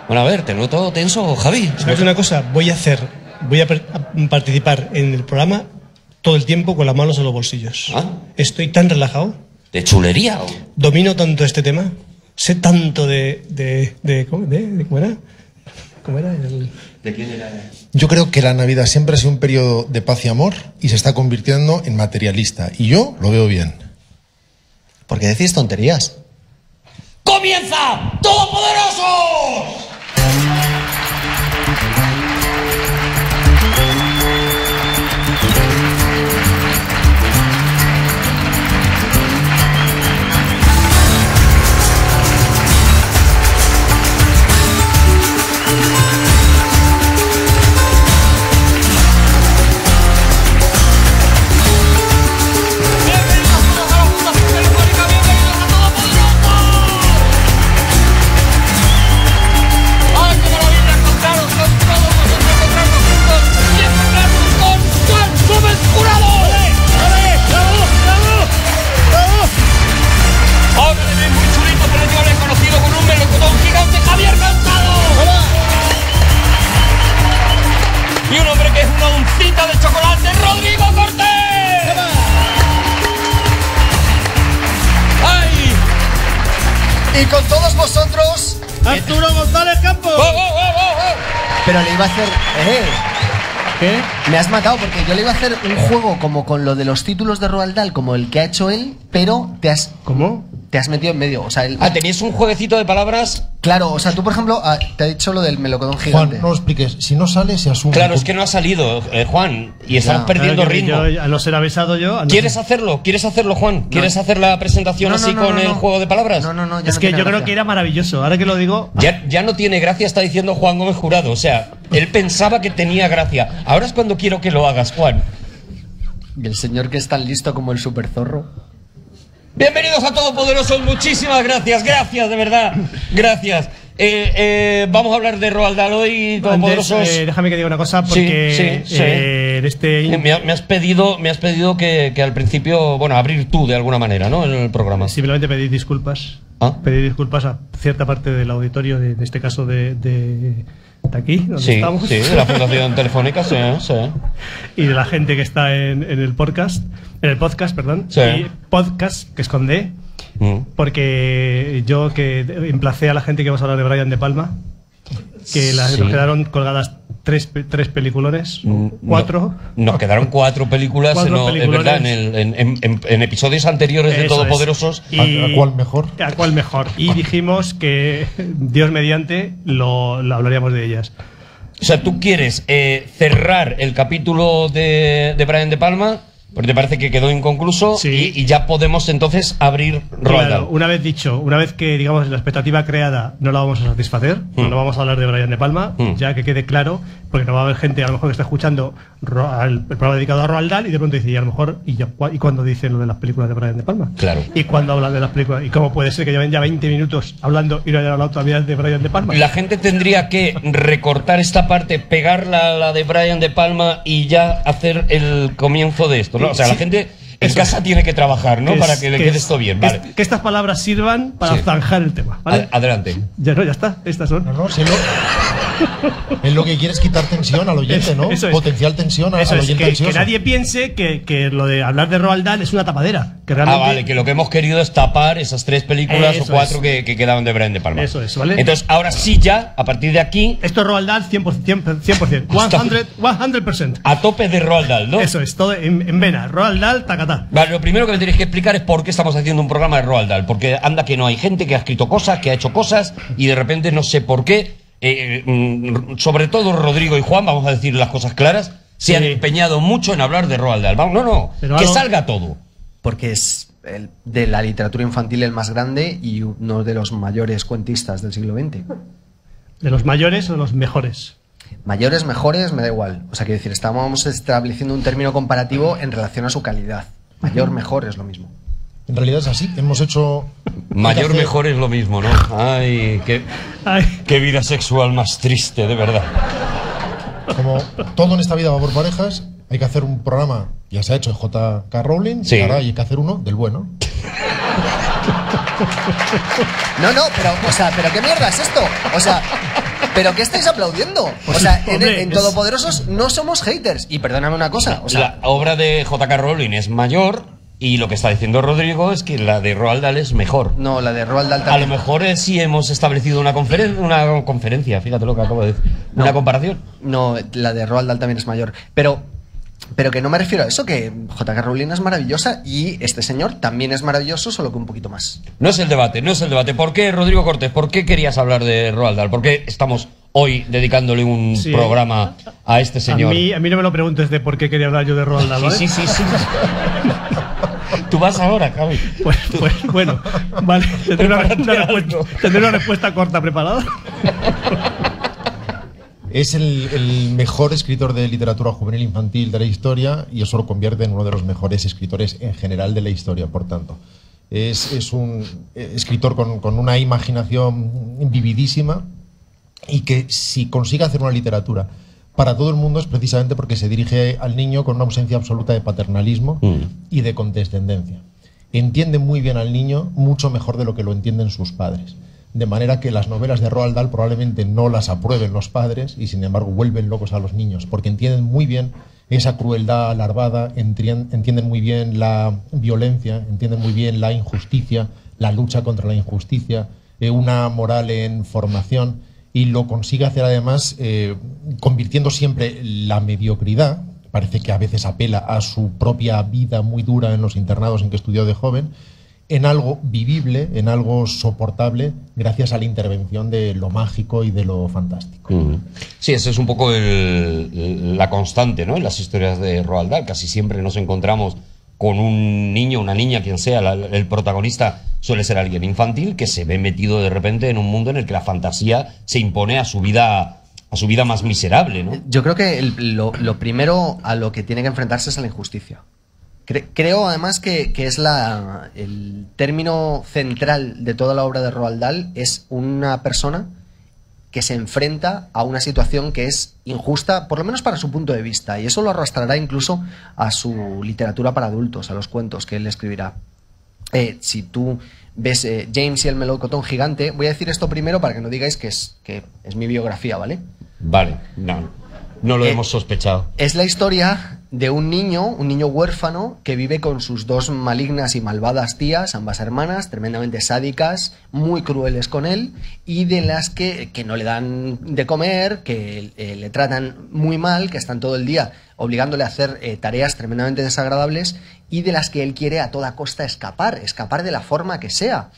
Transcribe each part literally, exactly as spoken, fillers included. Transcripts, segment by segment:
Bueno, a ver, te noto tenso, Javi. ¿Sabes una cosa? Voy a hacer, voy a, a participar en el programa todo el tiempo con las manos en los bolsillos. ¿Ah? Estoy tan relajado. ¿De chulería? Domino tanto este tema. Sé tanto de... de, de, ¿cómo, de, de ¿cómo era? ¿Cómo era? El... ¿De quién era? Yo creo que la Navidad siempre ha sido un periodo de paz y amor y se está convirtiendo en materialista. Y yo lo veo bien. ¿Por qué decís tonterías? ¡Comienza Todopoderosos! Y con todos vosotros, Arturo González Campos. ¡Oh, oh, oh, oh! Pero le iba a hacer... ¡Eh! ¿Qué? Me has matado porque yo le iba a hacer un juego como con lo de los títulos de Roald Dahl, como el que ha hecho él, pero te has... ¿Cómo? Te has metido en medio, o sea... El... Ah, ¿teníais un jueguecito de palabras? Claro, o sea, tú por ejemplo, ah, te ha dicho lo del melocotón gigante. Juan, no lo expliques. Si no sale, se asume. Claro, es que no ha salido, eh, Juan, y estamos Ya. perdiendo Claro que ritmo. yo, a no ser avisado yo... a no ¿Quieres ser- hacerlo? ¿Quieres hacerlo, Juan? ¿Quieres hacer la presentación No, así no, no, con no, el no. juego de palabras? No, no, no, ya Es no que tiene yo creo gracia. que era maravilloso. Ahora que lo digo... Ya, ya no tiene gracia, está diciendo Juan Gómez Jurado. O sea, él pensaba que tenía gracia. Ahora es cuando quiero que lo hagas, Juan. Y el señor que es tan listo como el super zorro. Bienvenidos a Todopoderosos, muchísimas gracias, gracias, de verdad, gracias. Eh, eh, vamos a hablar de Roald Dahl hoy, Antes, Todopoderosos. eh, déjame que diga una cosa, porque Sí, sí, sí. eh, en este... Eh, me, ha- me has pedido, me has pedido que, que al principio, bueno, abrir tú de alguna manera, ¿no? En el programa. Simplemente pedir disculpas. Ah. Pedir disculpas a cierta parte del auditorio, de, en este caso de, de, de aquí, donde Sí, estamos. sí, de la Fundación Telefónica, sí, sí. Y de la gente que está en, en el podcast, en el podcast, perdón. Sí. Y podcast, que es con D, Mm. porque yo que emplacé a la gente que vamos a hablar de Brian De Palma, que las, Sí. nos quedaron colgadas tres, pe- tres peliculones, Mm, cuatro. no, nos quedaron cuatro películas, Cuatro no, es peliculones. verdad, en, el- en- en- en- en episodios anteriores de Eso Todopoderosos. es. Y- ¿A- a cuál mejor? ¿A cuál mejor? Y dijimos que, Dios mediante, lo, lo hablaríamos de ellas. O sea, tú quieres eh, cerrar el capítulo de, de Brian De Palma, porque te parece que quedó inconcluso, Sí. y, y ya podemos entonces abrir Roald Claro, Dahl. una vez dicho, una vez que digamos la expectativa creada no la vamos a satisfacer, Mm. no vamos a hablar de Brian De Palma, Mm. ya que quede claro, porque no va a haber gente a lo mejor que está escuchando Ro- al- el programa dedicado a Roald Dahl y de pronto dice, y a lo mejor, ¿y, ya, cua- ¿y cuándo dicen lo de las películas de Brian De Palma? Claro. ¿Y cuándo hablan de las películas? ¿Y cómo puede ser que lleven ya veinte minutos hablando y no hayan hablado todavía de Brian De Palma? La gente tendría que recortar esta parte, pegarla a la de Brian De Palma y ya hacer el comienzo de esto, ¿no? O sea, la Sí. gente en Eso casa es. tiene que trabajar, ¿no? Que Para es- que le que quede es- esto bien, que vale. es- que estas palabras sirvan para Sí. zanjar el tema, ¿vale? Ad- Adelante. Ya no, ya está, estas son. No, no, si es lo, es lo que quiere es quitar tensión al oyente, ¿no? Eso es. Potencial tensión a- Eso al es, oyente que, que ansioso. nadie piense que, que lo de hablar de Roald Dahl es una tapadera. Que Ah, realmente vale, que lo que hemos querido es tapar esas tres películas Eso o cuatro es. que, que quedaban de Brian De Palma. Eso es, ¿vale? Entonces, ahora sí ya, a partir de aquí, Esto es Roald Dahl cien por ciento. cien por ciento. Hasta- cien, cien por ciento. a tope de Roald Dahl, ¿no? Eso es, todo en, en vena. Roald Dahl, tacatá. Vale, lo primero que me tenéis que explicar es por qué estamos haciendo un programa de Roald Dahl. Porque anda que no hay gente que ha escrito cosas, que ha hecho cosas, y de repente no sé por qué, eh, mm, sobre todo Rodrigo y Juan, vamos a decir las cosas claras, se Sí. han empeñado mucho en hablar de Roald Dahl. Vamos, no, no, Pero que algo- salga todo. Porque es el, de la literatura infantil el más grande y uno de los mayores cuentistas del siglo veinte. ¿De los mayores o de los mejores? Mayores, mejores, me da igual. O sea, quiero decir, estamos estableciendo un término comparativo en relación a su calidad. Mayor, mejor es lo mismo. En realidad es así. Hemos hecho... Mayor, hay que hacer- mejor es lo mismo, ¿no? Ay, qué, Ay, qué vida sexual más triste, de verdad. Como todo en esta vida va por parejas, hay que hacer un programa, ya se ha hecho de J K Rowling, Sí. y ahora hay que hacer uno del bueno. No, no, pero, o sea, ¿pero qué mierda es esto? O sea, ¿Pero qué estáis aplaudiendo? Pues o sea, sí, en, hombre, en es- Todopoderosos no somos haters. Y perdóname una cosa, o sea, La obra de J K. Rowling es mayor y lo que está diciendo Rodrigo es que la de Roald Dahl es mejor. no, la de Roald Dahl A lo también. mejor eh, sí hemos establecido una, conferen una conferencia, fíjate lo que acabo de decir, No. una comparación. No, la de Roald Dahl también es mayor. Pero, pero que no me refiero a eso, que J K. Rowling es maravillosa y este señor también es maravilloso, solo que un poquito más. No es el debate, no es el debate. ¿Por qué, Rodrigo Cortés, por qué querías hablar de Roald Dahl? ¿Por qué estamos hoy dedicándole un Sí. programa a este señor? A mí, a mí no me lo preguntes de por qué quería hablar yo de Roald Dahl, ¿vale? Sí, sí, sí, sí. Tú vas ahora, Javi. Pues, pues bueno, vale. Tendré una, Prepárate una respuesta, algo. tendré una respuesta corta preparada. Es el, el mejor escritor de literatura juvenil infantil de la historia y eso lo convierte en uno de los mejores escritores en general de la historia, por tanto. Es, es un escritor con, con una imaginación vividísima y que si consigue hacer una literatura para todo el mundo es precisamente porque se dirige al niño con una ausencia absoluta de paternalismo Mm. y de condescendencia. Entiende muy bien al niño, mucho mejor de lo que lo entienden sus padres. De manera que las novelas de Roald Dahl probablemente no las aprueben los padres y sin embargo vuelven locos a los niños, porque entienden muy bien esa crueldad alarvada, entien- entienden muy bien la violencia, entienden muy bien la injusticia, la lucha contra la injusticia, eh, una moral en formación, y lo consigue hacer además eh, convirtiendo siempre la mediocridad, parece que a veces apela a su propia vida muy dura en los internados en que estudió de joven, en algo vivible, en algo soportable, gracias a la intervención de lo mágico y de lo fantástico. Mm. Sí, esa es un poco el- la constante, ¿no? En las historias de Roald Dahl. Casi siempre nos encontramos con un niño, una niña, quien sea, la- el protagonista suele ser alguien infantil que se ve metido de repente en un mundo en el que la fantasía se impone a su vida, a su vida más miserable, ¿no? Yo creo que el- lo, lo primero a lo que tiene que enfrentarse es a la injusticia. Cre- creo además que, que es la, el término central de toda la obra de Roald Dahl es una persona que se enfrenta a una situación que es injusta, por lo menos para su punto de vista, y eso lo arrastrará incluso a su literatura para adultos, a los cuentos que él escribirá. Eh, si tú ves eh, James y el melocotón gigante, voy a decir esto primero para que no digáis que es, que es mi biografía, ¿vale? Vale, no, no lo Eh, hemos sospechado. Es la historia de un niño, un niño huérfano, que vive con sus dos malignas y malvadas tías, ambas hermanas, tremendamente sádicas, muy crueles con él, y de las que, que no le dan de comer, que eh, le tratan muy mal, que están todo el día obligándole a hacer eh, tareas tremendamente desagradables, y de las que él quiere a toda costa escapar, escapar de la forma que sea.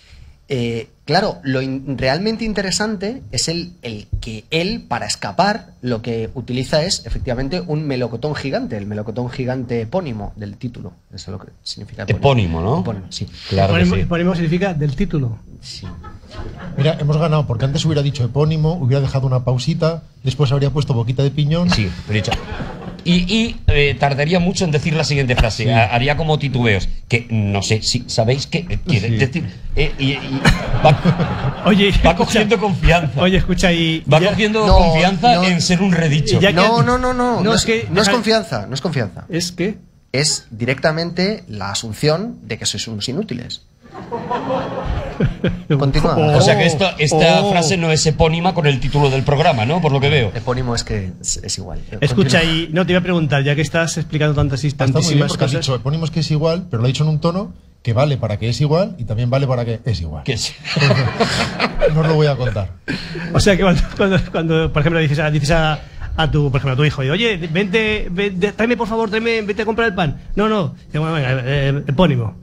Eh, claro, lo in- realmente interesante es el, el que él, para escapar, lo que utiliza es efectivamente un melocotón gigante, el melocotón gigante epónimo del título. Eso es lo que significa Epónimo, ¿no? Epónimo, sí. Claro que Epónimo, sí. epónimo significa del título. Sí. Mira, hemos ganado porque antes hubiera dicho epónimo, hubiera dejado una pausita, después habría puesto boquita de piñón. Sí, pero dicho. Y, y eh, tardaría mucho en decir la siguiente frase. Ha- Haría como titubeos. Que no sé si sabéis qué eh, quiere Sí. decir. Eh, y, y va, Oye, va escucha- cogiendo confianza. Oye, escucha, y. va ya- cogiendo No, confianza no. en ser un redicho. Ya que- No, no, no, no, no, No, es, es que- no es deja- confianza, no es confianza. Es que. Es directamente la asunción de que sois unos inútiles. Continúa. Oh, O sea que esta, esta oh. frase no es epónima con el título del programa, ¿no? Por lo que veo. Epónimo es que es, es igual. Escucha, Continúa. y. No, te iba a preguntar, ya que estás explicando tantas y Está muy bien tantísimas porque has cosas. dicho epónimo es que es igual, pero lo ha dicho en un tono que vale para que es igual y también vale para que es igual. Que sí. No os lo voy a contar. O sea que cuando, cuando, cuando, por ejemplo, dices a, dices a, a tu, por ejemplo, a tu hijo, y, oye, vente, vente, tráeme por favor, tráeme, vete a comprar el pan. No, no. Digo, bueno, venga, eh, epónimo.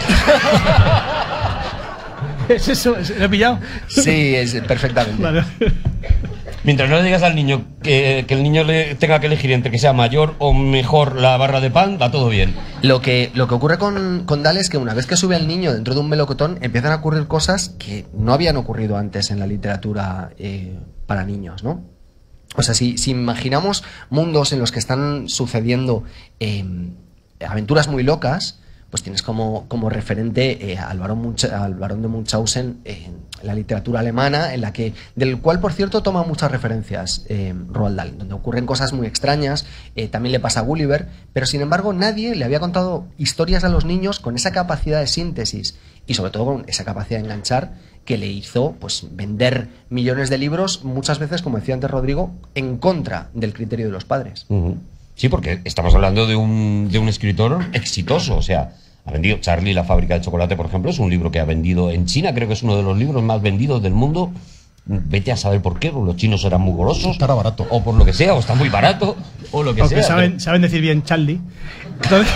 ¿Es eso? ¿Lo he pillado? Sí, es perfectamente. Vale. Mientras no le digas al niño que, que el niño le tenga que elegir entre que sea mayor o mejor la barra de pan, va todo bien. Lo que, lo que ocurre con, con Dahl es que una vez que sube al niño dentro de un melocotón, empiezan a ocurrir cosas que no habían ocurrido antes en la literatura eh, para niños, ¿no? O sea, si, si imaginamos mundos en los que están sucediendo eh, aventuras muy locas, pues tienes como, como referente eh, al, barón Muncha- al barón de Munchausen en la literatura alemana, en la que, del cual, por cierto, toma muchas referencias eh, Roald Dahl, donde ocurren cosas muy extrañas, eh, también le pasa a Gulliver, pero sin embargo nadie le había contado historias a los niños con esa capacidad de síntesis y sobre todo con esa capacidad de enganchar que le hizo pues vender millones de libros, muchas veces, como decía antes Rodrigo, en contra del criterio de los padres. Uh-huh. Sí, porque estamos hablando de un, de un escritor exitoso, o sea, ha vendido Charlie, la fábrica de chocolate, por ejemplo, es un libro que ha vendido en China, creo que es uno de los libros más vendidos del mundo. Vete a saber por qué, los chinos eran muy golosos. Estará barato. O por lo que sea, o está muy barato, o lo que Aunque sea. saben, pero... saben decir bien Charlie. Entonces...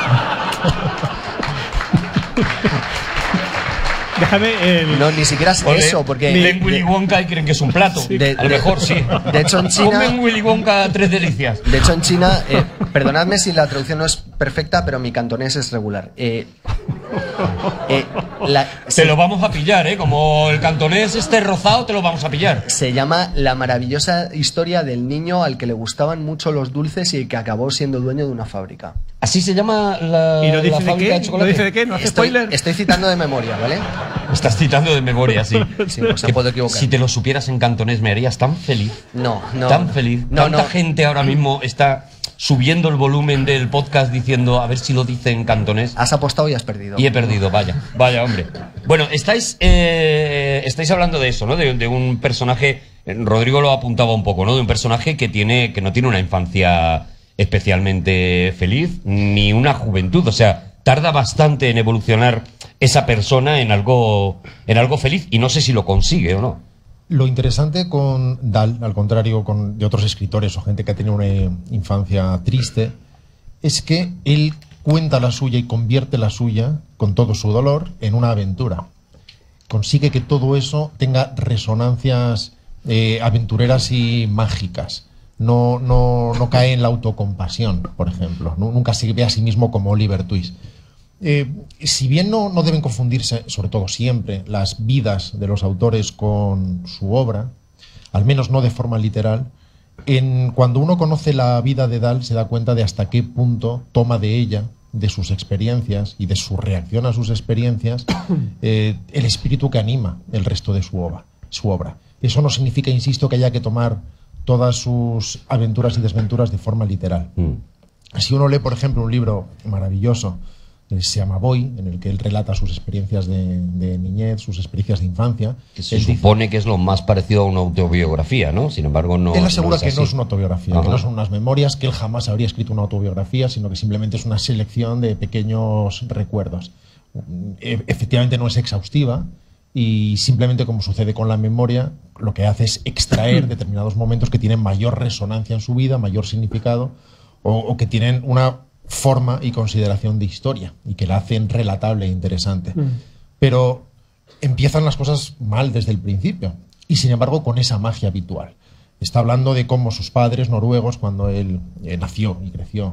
Déjame el... No, ni siquiera es O le- eso, porque... leen Willy Wonka y creen que es un plato. De- a lo de- mejor sí. de hecho, en China- Comen Willy Wonka tres delicias. De hecho, en China, eh, perdonadme si la traducción no es perfecta, pero mi cantonés es regular. Eh, eh, la- Te se, lo vamos a pillar, ¿eh? Como el cantonés esté rozado, te lo vamos a pillar. se llama La maravillosa historia del niño al que le gustaban mucho los dulces y que acabó siendo dueño de una fábrica. ¿Así se llama la, ¿Y no la dice de fábrica qué? de ¿No chocolate? dice de qué? ¿No hace Estoy, spoiler? estoy citando de memoria, ¿vale? Estás citando de memoria, sí. Sí, pues me Que puedo equivocar. Si te lo supieras en cantonés me harías tan feliz. No, no. tan feliz. No, Tanta no. gente ahora mismo está subiendo el volumen del podcast diciendo a ver si lo dice en cantonés. Has apostado y has perdido. Y he perdido, vaya, vaya hombre. Bueno, estáis, eh, estáis hablando de eso, ¿no? De, de un personaje, eh, Rodrigo lo apuntaba un poco, ¿no? De un personaje que tiene, que no tiene una infancia especialmente feliz, ni una juventud, o sea, tarda bastante en evolucionar esa persona en algo, en algo feliz, y no sé si lo consigue o no. Lo interesante con Dahl, al contrario con de otros escritores o gente que ha tenido una infancia triste, es que él cuenta la suya y convierte la suya, con todo su dolor, en una aventura. Consigue que todo eso tenga resonancias eh, aventureras y mágicas. No, no, no cae en la autocompasión, por ejemplo. Nu- Nunca se ve a sí mismo como Oliver Twist. Eh, si bien no, no deben confundirse, sobre todo siempre, las vidas de los autores con su obra, al menos no de forma literal, en, cuando uno conoce la vida de Dahl se da cuenta de hasta qué punto toma de ella, de sus experiencias y de su reacción a sus experiencias, eh, el espíritu que anima el resto de su obra, su obra. Eso no significa, insisto, que haya que tomar todas sus aventuras y desventuras de forma literal. Mm. Si uno lee, por ejemplo, un libro maravilloso que se llama Boy, en el que él relata sus experiencias de, de niñez, sus experiencias de infancia. Que se él dice- supone que es lo más parecido a una autobiografía, ¿no? Sin embargo, no. él asegura no que no así. es una autobiografía, Ajá. que no son unas memorias, que él jamás habría escrito una autobiografía, sino que simplemente es una selección de pequeños recuerdos. E- efectivamente no es exhaustiva y simplemente, como sucede con la memoria, lo que hace es extraer determinados momentos que tienen mayor resonancia en su vida, mayor significado, o, o que tienen una forma y consideración de historia y que la hacen relatable e interesante. Mm. Pero empiezan las cosas mal desde el principio y sin embargo con esa magia habitual. Está hablando de cómo sus padres noruegos, cuando él eh, nació y creció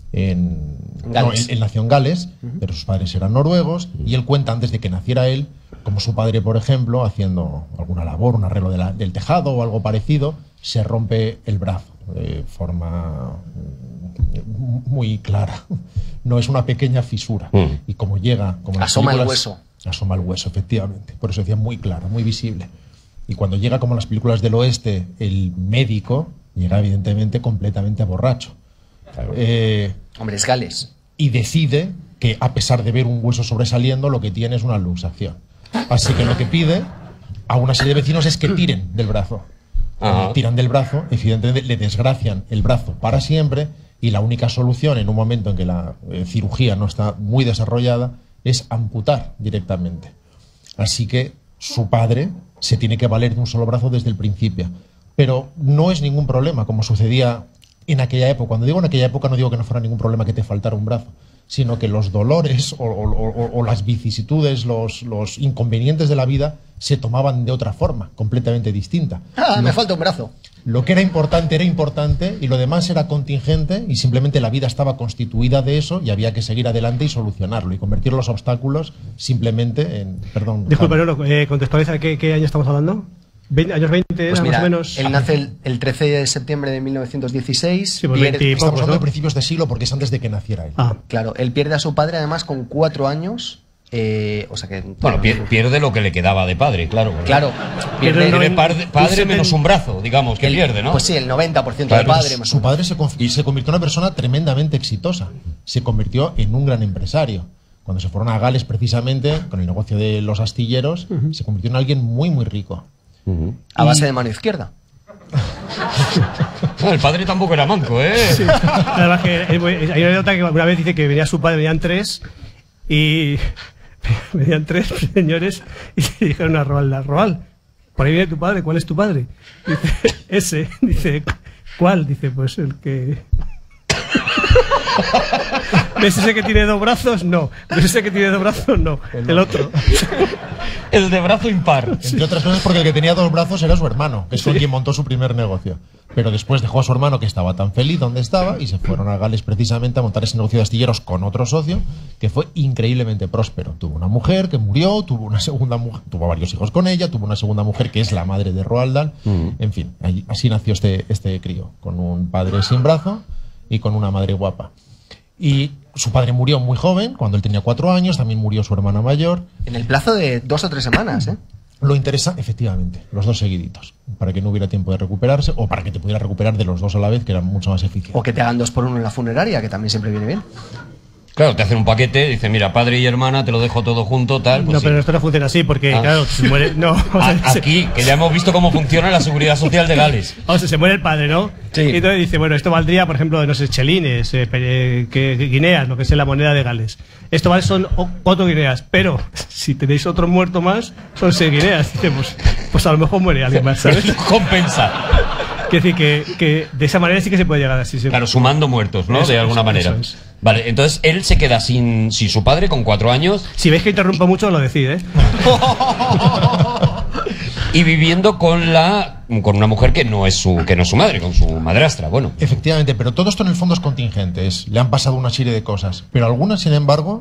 en Gales. no, él, él nació en Gales, pero sus padres eran noruegos, y él cuenta antes de que naciera él, como su padre, por ejemplo, haciendo alguna labor, un arreglo de la- del tejado o algo parecido, se rompe el brazo de forma mm, muy clara. No es una pequeña fisura. Mm. Y como llega... Como en las Asoma el películas- hueso. Asoma el hueso, efectivamente. Por eso decía muy claro, muy visible. Y cuando llega, como en las películas del oeste, el médico, llega evidentemente completamente borracho. Eh, Hombre, es Gales. y decide que, a pesar de ver un hueso sobresaliendo, lo que tiene es una luxación. Así que lo que pide a una serie de vecinos es que tiren del brazo. Cuando Ajá. tiran del brazo, evidentemente le desgracian el brazo para siempre, y la única solución en un momento en que la eh, cirugía no está muy desarrollada es amputar directamente. Así que su padre se tiene que valer de un solo brazo desde el principio. Pero no es ningún problema, como sucedía en aquella época. Cuando digo en aquella época no digo que no fuera ningún problema que te faltara un brazo, sino que los dolores o, o- o- o las vicisitudes, los, los inconvenientes de la vida se tomaban de otra forma, completamente distinta. Ah, Lo- me falta un brazo. Lo que era importante era importante y lo demás era contingente, y simplemente la vida estaba constituida de eso y había que seguir adelante y solucionarlo y convertir los obstáculos simplemente en... Perdón. Disculpa, Javi. no, no, eh, contextualiza, ¿qué, ¿qué año estamos hablando? ¿veinte, ¿Años veinte, Pues más mira, o menos? él nace el, el trece de septiembre de mil novecientos dieciséis. Sí, pues pierde- veinte y Estamos pocos, hablando ¿no? de principios de siglo porque es antes de que naciera él. Ah, Claro, él pierde a su padre además con cuatro años. eh, o sea que. Bueno, pier- pierde lo que le quedaba de padre, claro. Claro, Pierde pierde el Tiene noven- padre, padre un menos seten- un brazo, digamos, que el- pierde, ¿no? Pues sí, el noventa por ciento de Claro, padre. más o Su menos. padre se, conf- se convirtió en una persona tremendamente exitosa. Se convirtió en un gran empresario. Cuando se fueron a Gales, precisamente, con el negocio de los astilleros, uh-huh. se convirtió en alguien muy, muy rico. Uh-huh. A base y... de mano izquierda. El padre tampoco era manco, ¿eh? Sí. Además que hay una anécdota que una vez dice que venía su padre, venían tres, y venían tres señores y le dijeron a Roald Dahl, Roald, por ahí viene tu padre, ¿cuál es tu padre? Dice, ese. Dice, ¿cuál? Dice, pues el que... ¿Ves ese que tiene dos brazos? No. ¿Ves ese que tiene dos brazos? No. El, el otro. El de brazo impar. Sí. Entre otras cosas porque el que tenía dos brazos era su hermano, que es con sí. quien montó su primer negocio. Pero después dejó a su hermano, que estaba tan feliz donde estaba, y se fueron a Gales precisamente a montar ese negocio de astilleros con otro socio, que fue increíblemente próspero. Tuvo una mujer que murió, tuvo una segunda mujer, tuvo varios hijos con ella, tuvo una segunda mujer que es la madre de Roald Dahl. Mm. En fin, así nació este, este crío, con un padre sin brazo y con una madre guapa. Y su padre murió muy joven, cuando él tenía cuatro años, también murió su hermana mayor. En el plazo de dos o tres semanas, ¿eh? Lo interesa, efectivamente, los dos seguiditos, para que no hubiera tiempo de recuperarse, o para que te pudiera recuperar de los dos a la vez, que era mucho más eficiente. O que te hagan dos por uno en la funeraria, que también siempre viene bien. Claro, te hacen un paquete, dice, mira, padre y hermana, te lo dejo todo junto, tal. Pues no, sí. pero esto no funciona así, porque, ah. claro, se muere. No, o sea, aquí, que ya hemos visto cómo funciona la seguridad social de Gales. O sea, se muere el padre, ¿no? Sí. Y entonces dice, bueno, esto valdría, por ejemplo, no sé, chelines, eh, que, que, guineas, lo que sea la moneda de Gales. Esto vale, son cuatro guineas, pero si tenéis otro muerto más, son seis guineas. Dice, pues, pues a lo mejor muere alguien más, ¿sabes? Compensa. Quiere decir que, que de esa manera sí que se puede llegar así. Claro, sumando muertos, ¿no? Eso, de alguna eso, manera. eso es. Vale, entonces él se queda sin, sin su padre con cuatro años. Si veis que interrumpo mucho, lo decís, ¿eh? Y viviendo con la con una mujer que no es su que no es su madre, con su madrastra, bueno. Efectivamente, pero todo esto en el fondo es contingente. Es, le han pasado una serie de cosas, pero algunas, sin embargo,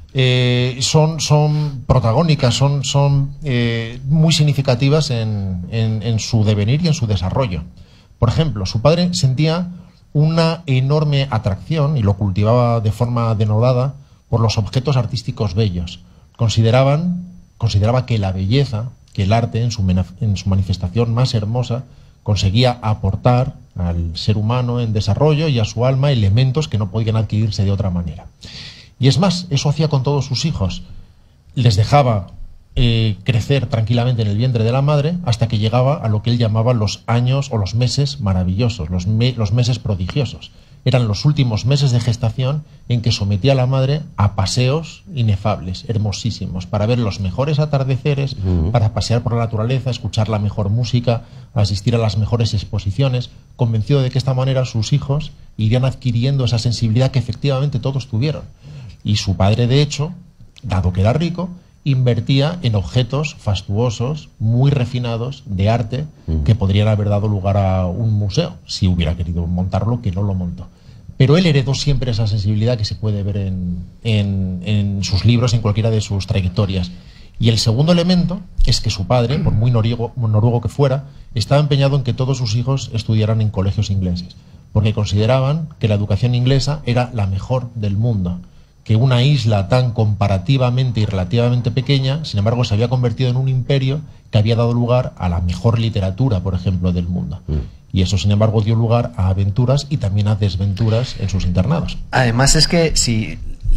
eh, son, son protagónicas, son, son eh, muy significativas en, en, en su devenir y en su desarrollo. Por ejemplo, su padre sentía una enorme atracción, y lo cultivaba de forma denodada, por los objetos artísticos bellos. Consideraban, consideraba que la belleza, que el arte en su, en su manifestación más hermosa, conseguía aportar al ser humano en desarrollo y a su alma elementos que no podían adquirirse de otra manera. Y es más, eso hacía con todos sus hijos. Les dejaba eh, crecer tranquilamente en el vientre de la madre hasta que llegaba a lo que él llamaba los años o los meses maravillosos, los, me, los meses prodigiosos. Eran los últimos meses de gestación en que sometía a la madre a paseos inefables, hermosísimos, para ver los mejores atardeceres, uh-huh. para pasear por la naturaleza, escuchar la mejor música, asistir a las mejores exposiciones, convencido de que de esta manera sus hijos irían adquiriendo esa sensibilidad que efectivamente todos tuvieron. Y su padre, de hecho, dado que era rico, invertía en objetos fastuosos, muy refinados, de arte, uh-huh. que podrían haber dado lugar a un museo, si hubiera querido montarlo, que no lo montó. Pero él heredó siempre esa sensibilidad que se puede ver en, en, en sus libros, en cualquiera de sus trayectorias. Y el segundo elemento es que su padre, por muy noruego, noruego que fuera, estaba empeñado en que todos sus hijos estudiaran en colegios ingleses, porque consideraban que la educación inglesa era la mejor del mundo, que una isla tan comparativamente y relativamente pequeña, sin embargo, se había convertido en un imperio que había dado lugar a la mejor literatura, por ejemplo, del mundo. Mm. Y eso, sin embargo, dio lugar a aventuras y también a desventuras en sus internados. Además es que si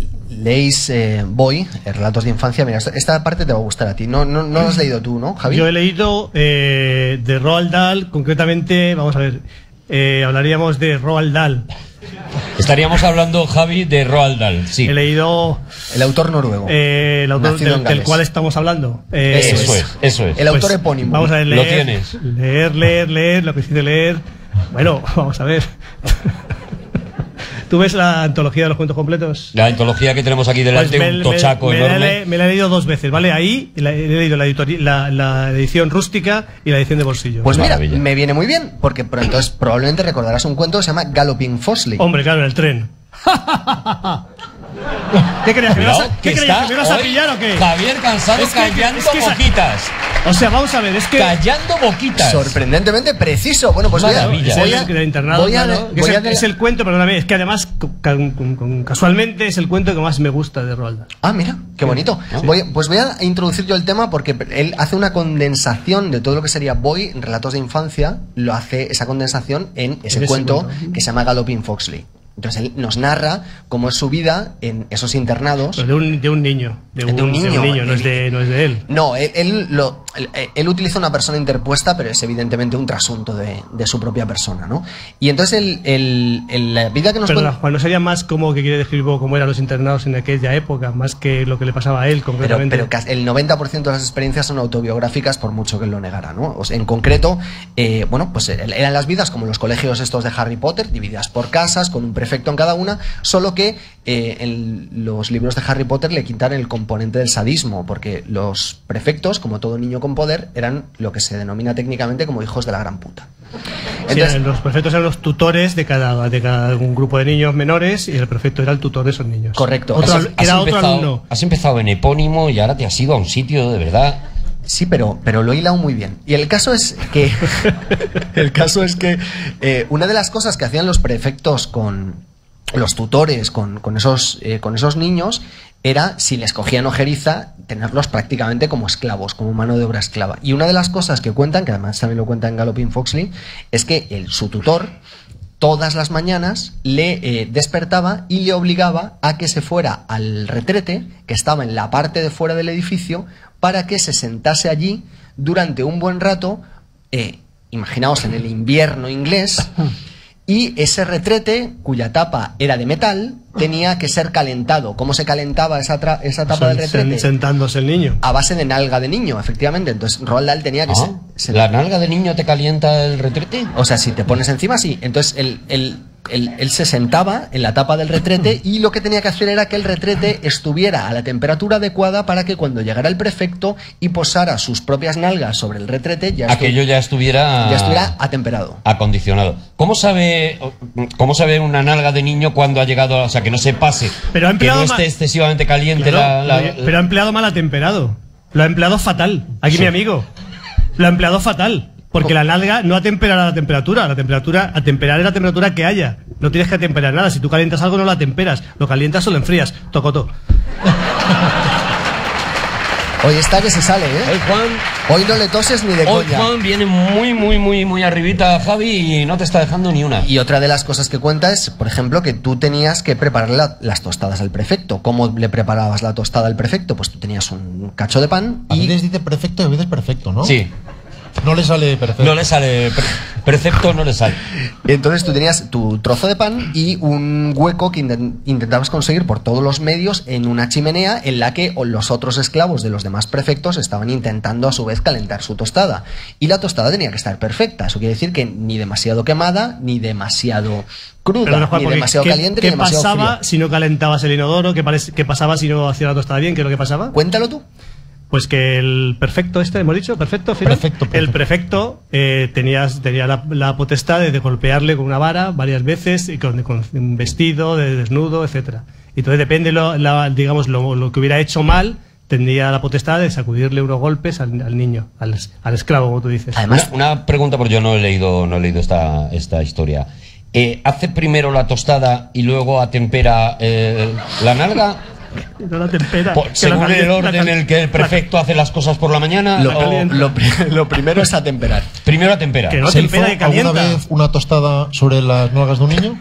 leéis eh, Boy, Relatos de Infancia, mira, esta, esta parte te va a gustar a ti. No, no, no lo has leído tú, ¿no, Javi? Yo he leído eh, de Roald Dahl, concretamente, vamos a ver, eh, hablaríamos de Roald Dahl. Estaríamos hablando, Javi, de Roald Dahl, sí. He leído... El autor noruego. Eh, el autor del, del cual estamos hablando. Eh, eso, eso es, eso es. El autor pues, epónimo. Vamos a ver, leer, lo tienes. Leer, leer, leer, lo que dice leer. Bueno, vamos a ver. ¿Tú ves la antología de los cuentos completos? La antología que tenemos aquí delante, pues me, un tochaco me, enorme. Me la, me la he leído dos veces, ¿vale? Ahí la, he leído la, la, la edición rústica y la edición de bolsillo. Pues mira, maravilla. Me viene muy bien, porque pero entonces probablemente recordarás un cuento que se llama Galloping Foxley. Hombre, claro, en el tren. ¿Qué creías? ¿Que me vas a, ¿qué creías, que me vas a pillar o qué? Javier Cansado, es que, callando es que boquitas. O sea, vamos a ver, es que... Callando boquitas. Sorprendentemente preciso. Bueno, pues voy a... Voy a, voy a, de internado, voy a, ¿no? voy es, el, a es el cuento, perdóname, es que además con, con, con, casualmente es el cuento que más me gusta de Roald Dahl. Ah, mira, qué bonito. Sí. Voy, pues voy a introducir yo el tema porque él hace una condensación de todo lo que sería Boy, Relatos de Infancia, lo hace esa condensación en ese, ese cuento, cuento que se llama Galloping Foxley. Entonces él nos narra cómo es su vida en esos internados. Pero de un, de un niño. De un, de un niño, de un niño no, es de, no es de él. No, él, él, lo, él, él utiliza una persona interpuesta, pero es evidentemente un trasunto de, de su propia persona, ¿no? Y entonces el, el, el, la vida que nos Perdona, cuenta... Juan, ¿no sería más como que quiere describir cómo eran los internados en aquella época, más que lo que le pasaba a él Pero, concretamente? pero casi el noventa por ciento de las experiencias son autobiográficas, por mucho que él lo negara, ¿no? O sea, en concreto, eh, bueno, pues eran las vidas como los colegios estos de Harry Potter, divididas por casas, con un prefecto en cada una, solo que eh, en los libros de Harry Potter le quitan el componente del sadismo, porque los prefectos, como todo niño con poder, eran lo que se denomina técnicamente como hijos de la gran puta. Entonces, sí, los prefectos eran los tutores de cada, de cada un grupo de niños menores y el prefecto era el tutor de esos niños. correcto. Otro, Has- era has otro empezado, alumno. Has empezado en epónimo y ahora te has ido a un sitio de verdad. Sí, pero, pero lo he hilado muy bien. Y el caso es que el caso es que eh, una de las cosas que hacían los prefectos con los tutores, con, con esos, eh, con esos niños, era, si les cogían ojeriza, tenerlos prácticamente como esclavos, como mano de obra esclava. Y una de las cosas que cuentan, que además también lo cuenta en Galloping Foxley, es que el, su tutor todas las mañanas le eh, despertaba y le obligaba a que se fuera al retrete, que estaba en la parte de fuera del edificio, para que se sentase allí durante un buen rato, eh, imaginaos en el invierno inglés, y ese retrete, cuya tapa era de metal, tenía que ser calentado. ¿Cómo se calentaba esa, tra- esa tapa del Sen- retrete? sentándose el niño. A base de nalga de niño, efectivamente. Entonces Roald Dahl tenía que Ah, ser... se- ¿La nalga de niño te calienta el retrete? O sea, si te pones encima, sí. Entonces él, él, él, él se sentaba en la tapa del retrete y lo que tenía que hacer era que el retrete estuviera a la temperatura adecuada para que cuando llegara el prefecto y posara sus propias nalgas sobre el retrete, ya, estu- Aquello ya estuviera... ya estuviera atemperado. acondicionado. ¿Cómo sabe, cómo sabe una nalga de niño cuando ha llegado, o sea, que no se pase, Pero ha que empleado no esté ma- excesivamente caliente Claro, la, la- pero- pero ha empleado mal atemperado. Lo ha empleado fatal. Aquí Sí. mi amigo. Lo ha empleado fatal. Porque la nalga no atemperará la temperatura. La temperatura, atemperar es la temperatura que haya. No tienes que atemperar nada. Si tú calientas algo, no lo atemperas. Lo calientas o lo enfrías. Tocoto. Hoy está que se sale, ¿eh? Hoy Juan, Hoy no le toses ni de hoy coña. Juan viene muy, muy, muy, muy arribita, Javi, y no te está dejando ni una. Y otra de las cosas que cuenta es, por ejemplo, que tú tenías que prepararle la- las tostadas al prefecto. ¿Cómo le preparabas la tostada al prefecto? Pues tú tenías un cacho de pan A y... veces dice perfecto y a veces perfecto, ¿no? Sí, No le sale perfecto. no le sale, pre- precepto no le sale. Entonces tú tenías tu trozo de pan y un hueco que inten- intentabas conseguir por todos los medios en una chimenea en la que los otros esclavos de los demás prefectos estaban intentando a su vez calentar su tostada. Y la tostada tenía que estar perfecta. Eso quiere decir que ni demasiado quemada, ni demasiado cruda, Perdona, Juan, ni porque demasiado ¿qué, caliente, ¿qué ni demasiado pasaba fría. si no calentabas el inodoro? ¿Qué, parece- qué pasaba si no hacía la tostada bien? ¿Qué es lo que pasaba? Cuéntalo tú. Pues que el perfecto este, hemos dicho, perfecto, final. Prefecto, prefecto. El prefecto eh, tenías, tenía la, la potestad de, de golpearle con una vara varias veces y con, con un vestido, de desnudo, etcétera. Y entonces depende, lo, la, digamos, lo, lo que hubiera hecho mal, tendría la potestad de sacudirle unos golpes al, al niño, al, al esclavo, como tú dices. Además, Una, una pregunta, porque yo no he leído, no he leído esta, esta historia. Eh, ¿Hace primero la tostada y luego atempera eh, la nalga? No la tempera. Por- que la según el calienta- la orden cal- en el que el prefecto hace las cosas por la mañana, lo, o lo pri- lo primero es atemperar. primero atempera. Que no ¿Se hizo tempera y alguna calienta. vez una tostada sobre las nalgas de un niño?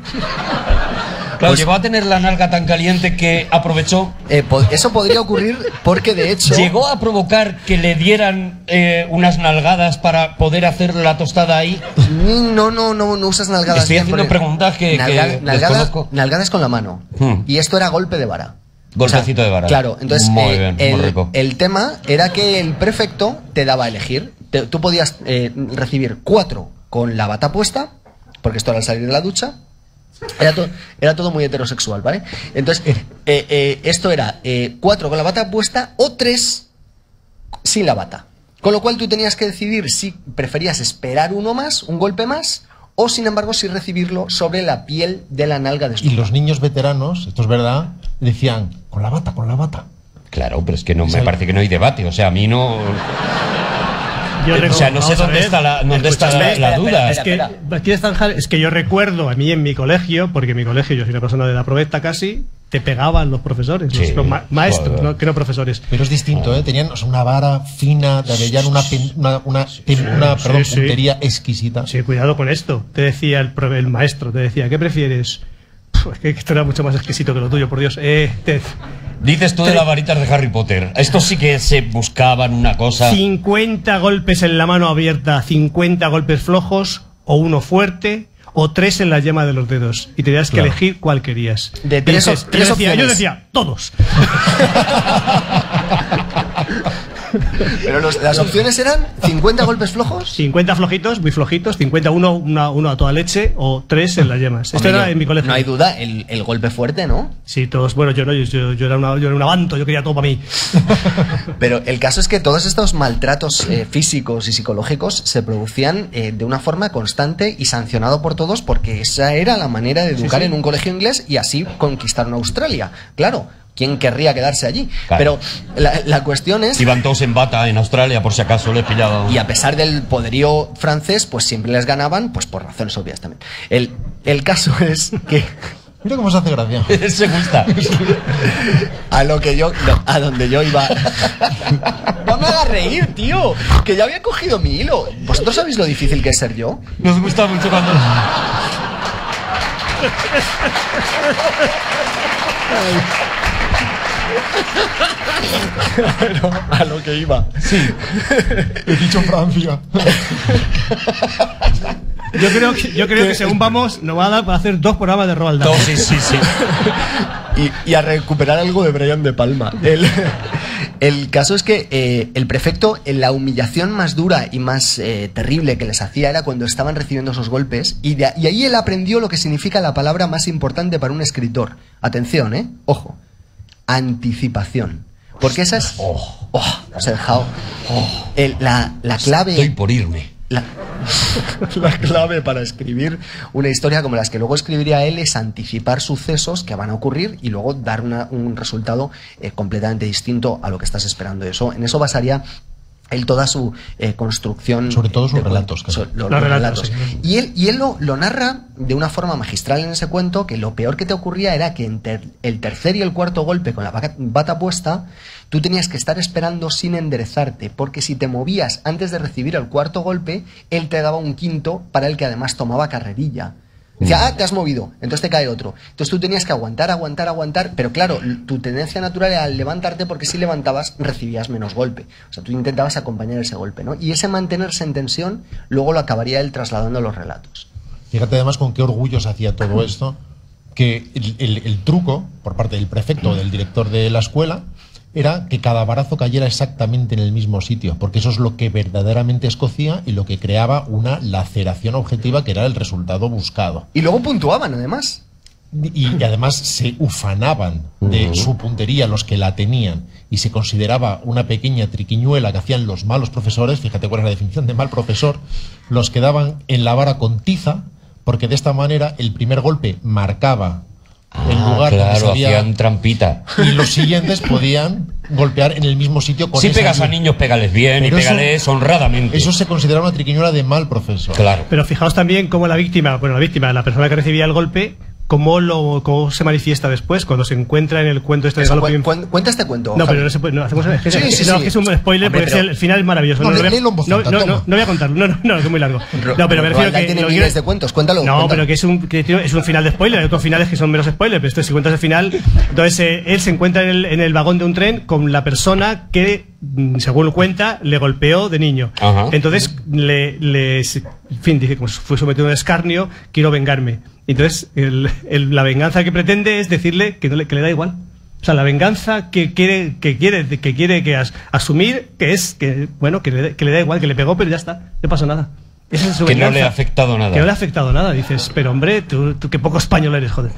Claro, Pues- llegó a tener la nalga tan caliente que aprovechó. Eh, po- eso podría ocurrir porque de hecho... ¿Llegó a provocar que le dieran eh, unas nalgadas para poder hacer la tostada ahí? No, no, no, no usas nalgadas. Estoy bien, haciendo porque- preguntas que- que nalgada- desconozco. nalgadas con la mano. Hmm. Y esto era golpe de vara. Golpecito de vara. Claro, entonces Muy eh, bien, muy el, rico. el tema era que el prefecto te daba a elegir. Te- tú podías eh, recibir cuatro con la bata puesta, porque esto era al salir de la ducha. Era, to- era todo muy heterosexual, ¿vale? Entonces, eh, eh, esto era eh, cuatro con la bata puesta o tres sin la bata. Con lo cual tú tenías que decidir si preferías esperar uno más, un golpe más, o sin embargo si recibirlo sobre la piel de la nalga Y desnuda. los niños veteranos, esto es verdad, decían, con la bata, con la bata. Claro, pero es que no Sí. me parece que no hay debate. O sea, a mí no. Yo O recuerdo- sea, no sé vamos a dónde ver. está la, dónde está la, Escúchame, la espera, duda. Es que, aquí está Zanjar- es que yo recuerdo a mí en mi colegio, porque en mi colegio yo soy una persona de la probeta casi, te pegaban los profesores, los- Sí, los ma- maestros, joder. no, que no profesores. Pero es distinto, ¿eh? Tenían o sea, una vara fina de avellana, una, pen- una, una, pen- una, sí, perdón, sí. puntería exquisita. Sí, cuidado con esto. Te decía el, pro- el maestro, te decía, ¿qué prefieres? Es que esto era mucho más exquisito que lo tuyo, por Dios. Eh, Ted. Dices tú de las varitas de Harry Potter. Estos sí que se buscaban una cosa. cincuenta golpes en la mano abierta, cincuenta golpes flojos, o uno fuerte, o tres en la yema de los dedos. Y tenías que Claro. elegir cuál querías. De tres, Dices, op- tres yo, decía, yo opciones. decía, todos. Pero los- las opciones eran cincuenta golpes flojos. cincuenta flojitos, muy flojitos, cincuenta uno, una, uno a toda leche, o tres en las yemas. Esto Hombre, era yo- en mi colegio. No hay duda, el, el golpe fuerte, ¿no? Sí, todos, bueno, yo no, yo, yo, yo era una, yo era un avanto, yo quería todo para mí. Pero el caso es que todos estos maltratos eh, físicos y psicológicos se producían eh, de una forma constante y sancionado por todos, porque esa era la manera de educar Sí, sí. en un colegio inglés y así conquistaron Australia. Claro, ¿quién querría quedarse allí? Claro. Pero la, la cuestión es... Iban todos en bata en Australia, por si acaso les pillaba. Y a pesar del poderío francés, pues siempre les ganaban, pues por razones obvias también. El, el caso es que... Mira cómo se hace gracia. Se gusta. A lo que yo, no, a donde yo iba. No me hagas reír, tío. Que ya había cogido mi hilo. ¿Vosotros sabéis lo difícil que es ser yo? Nos gusta mucho cuando. Pero a lo que iba. Sí. He dicho Francia. Yo creo que, yo creo que según vamos, nos va a dar para hacer dos programas de Roald Dahl. No, sí, sí, sí. Y, y a recuperar algo de Brian De Palma. El, el caso es que eh, el prefecto, en la humillación más dura y más eh, terrible que les hacía era cuando estaban recibiendo esos golpes. Y, de, y ahí él aprendió lo que significa la palabra más importante para un escritor. Atención, ¿eh? Ojo. Anticipación. Porque esa es... Oh. Oh, os he dejado. Oh. El- la, la clave... Estoy por irme. La, la clave para escribir una historia como las que luego escribiría él es anticipar sucesos que van a ocurrir y luego dar una- un resultado eh, completamente distinto a lo que estás esperando. Eso, en eso basaría él toda su eh, construcción. Sobre todo sus de relatos, cuento. claro. So- lo- Los los relatos, relatos. sí. Y él, y él lo, lo narra de una forma magistral en ese cuento, que lo peor que te ocurría era que entre el tercer y el cuarto golpe con la vaca- bata puesta, tú tenías que estar esperando sin enderezarte, porque si te movías antes de recibir el cuarto golpe, él te daba un quinto para el que además tomaba carrerilla. Decía, ah, te has movido, entonces te cae otro. Entonces tú tenías que aguantar, aguantar, aguantar, pero claro, l- tu tendencia natural era al levantarte, porque si levantabas recibías menos golpe. O sea, tú intentabas acompañar ese golpe, ¿no? Y ese mantenerse en tensión, luego lo acabaría él trasladando a los relatos. Fíjate además con qué orgullo se hacía todo esto, que el, el- el truco por parte del prefecto o del director de la escuela era que cada barazo cayera exactamente en el mismo sitio, porque eso es lo que verdaderamente escocía y lo que creaba una laceración objetiva que era el resultado buscado. Y luego puntuaban, además. Y, y además se ufanaban de su puntería los que la tenían y se consideraba una pequeña triquiñuela que hacían los malos profesores, fíjate cuál es la definición de mal profesor, los que daban en la vara con tiza, porque de esta manera el primer golpe marcaba el Ah, lugar donde se claro, había- hacían trampita. y los siguientes podían golpear en el mismo sitio con Si esa pegas a ayuda. niños, pégales bien Pero y eso- pégales honradamente. Eso se consideraba una triquiñuela de mal profesor. Claro. Pero fijaos también cómo la víctima, bueno, la víctima, la persona que recibía el golpe, cómo, lo, cómo se manifiesta después, cuando se encuentra en el cuento este de Eso, Galopin. cuen- cuen- cuenta este cuento. No, Javi. pero no se puede. No, hacemos, es, que- Sí, es- sí, no, sí. que es un spoiler Hombre, porque pero- es el, el final es maravilloso. No, No, lé- voy a- léelo en voz no, alta, no, toma. no, no voy a contarlo. No, no, no, es muy largo. Ro- No, pero me refiero Roald Dahl que. tiene lo miles quiero- de cuentos, cuéntalo, No, cuéntalo. pero que es un, que tiene- es un final de spoiler. Hay otros finales que son menos spoiler, pero este, si cuentas el final. Entonces, eh, él se encuentra en el, en el vagón de un tren con la persona que, mm, según cuenta, le golpeó de niño. Ajá. Entonces, le, le- en fin, dice, como fue sometido a un escarnio, quiero vengarme. Entonces, el- el- la venganza que pretende es decirle que, no le, que le da igual. O sea, la venganza que quiere que quiere que quiere que as- asumir que es que bueno que le, que le da igual, que le pegó, pero ya está, no pasa nada. Esa es su Que no venganza. le ha afectado nada. Que no le ha afectado nada. Dices, pero hombre, tú, tú qué poco español eres, joder.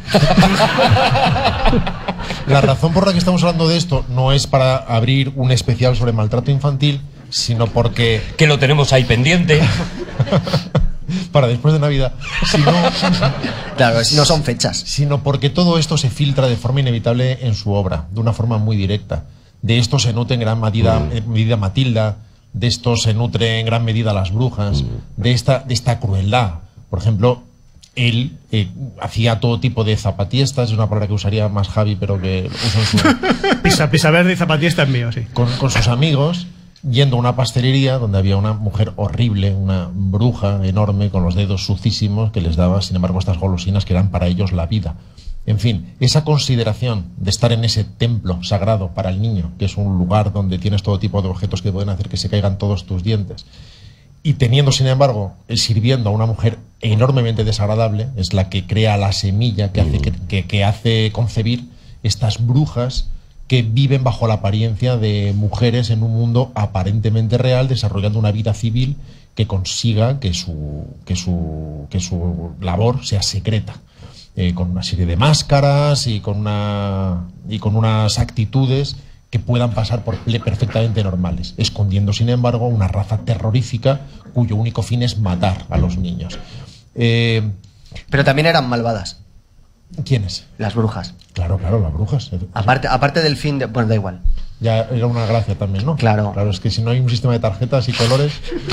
La razón por la que estamos hablando de esto no es para abrir un especial sobre maltrato infantil, sino porque Que lo tenemos ahí pendiente. para después de Navidad, sino, Claro, es- no son fechas. sino porque todo esto se filtra de forma inevitable en su obra, de una forma muy directa. De esto se nutre en gran medida, en medida Matilda, de esto se nutre en gran medida las brujas, de esta, de esta crueldad. Por ejemplo, él eh, hacía todo tipo de zapatiestas, es una palabra que usaría más Javi, pero que uso en su, Pisa, pisa verde y zapatista es mío, sí. con, con sus amigos, yendo a una pastelería donde había una mujer horrible, una bruja enorme con los dedos sucísimos que les daba, sin embargo, estas golosinas que eran para ellos la vida. En fin, esa consideración de estar en ese templo sagrado para el niño, que es un lugar donde tienes todo tipo de objetos que pueden hacer que se caigan todos tus dientes, y teniendo, sin embargo, sirviendo a una mujer enormemente desagradable, es la que crea la semilla que hace, que, que, que hace concebir estas brujas que viven bajo la apariencia de mujeres en un mundo aparentemente real, desarrollando una vida civil que consiga que su, que su, que su labor sea secreta. Eh, con una serie de máscaras y con, una, y con unas actitudes que puedan pasar por perfectamente normales, escondiendo, sin embargo, una raza terrorífica cuyo único fin es matar a los niños. Eh, Pero también eran malvadas. ¿Quiénes? Las brujas. Claro, claro, las brujas. Aparte, aparte del fin de... Bueno, da igual. Ya era una gracia también, ¿no? Claro. Claro, es que si no hay un sistema de tarjetas y colores...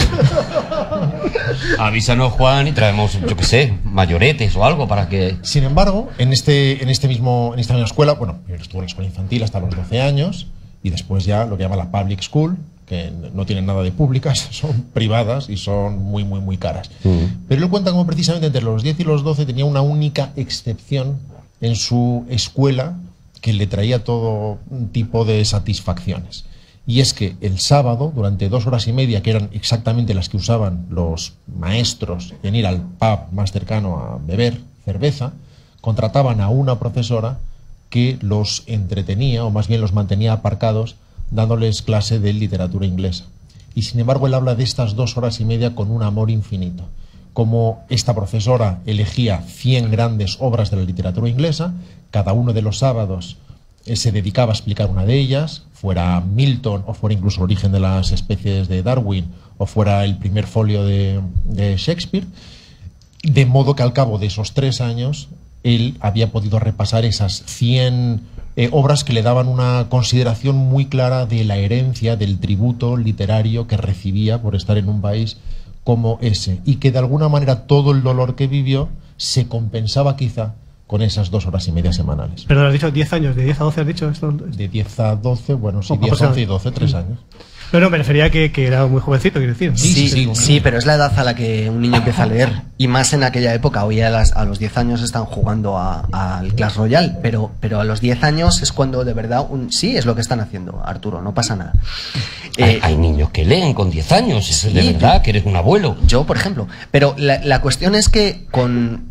Avísanos, Juan, y traemos, yo qué sé, mayoretes o algo para que... Sin embargo, en este, en este mismo, en esta misma escuela, bueno, primero estuvo en la escuela infantil hasta los doce años y después ya lo que llama la public school, que no tienen nada de públicas, son privadas y son muy, muy, muy caras. Uh-huh. Pero él cuenta como precisamente entre los diez y los doce tenía una única excepción en su escuela que le traía todo tipo de satisfacciones. Y es que el sábado, durante dos horas y media, que eran exactamente las que usaban los maestros en ir al pub más cercano a beber cerveza, contrataban a una profesora que los entretenía, o más bien los mantenía aparcados, dándoles clase de literatura inglesa. Y sin embargo él habla de estas dos horas y media con un amor infinito. Como esta profesora elegía cien grandes obras de la literatura inglesa, cada uno de los sábados eh, se dedicaba a explicar una de ellas, fuera Milton o fuera incluso el origen de las especies de Darwin o fuera el primer folio de, de Shakespeare, de modo que al cabo de esos tres años él había podido repasar esas cien eh, obras que le daban una consideración muy clara de la herencia, del tributo literario que recibía por estar en un país como ese, y que de alguna manera todo el dolor que vivió se compensaba quizá con esas dos horas y media semanales. Pero has dicho diez años, de diez a doce has dicho esto. De diez a doce, bueno, sí, Oh, diez, o sea, once y doce, tres años. No, no, me refería a que, que era muy jovencito, quiero decir. Sí, sí, sí, sí, pero es la edad a la que un niño empieza a leer. Y más en aquella época. Hoy a, las, a los diez años están jugando al Clash Royale, pero, pero a los diez años es cuando de verdad... Un, sí, es lo que están haciendo, Arturo, no pasa nada. Hay, Eh, hay niños que leen con diez años, es sí, de verdad, que eres un abuelo. Yo, por ejemplo. Pero la, la cuestión es que con...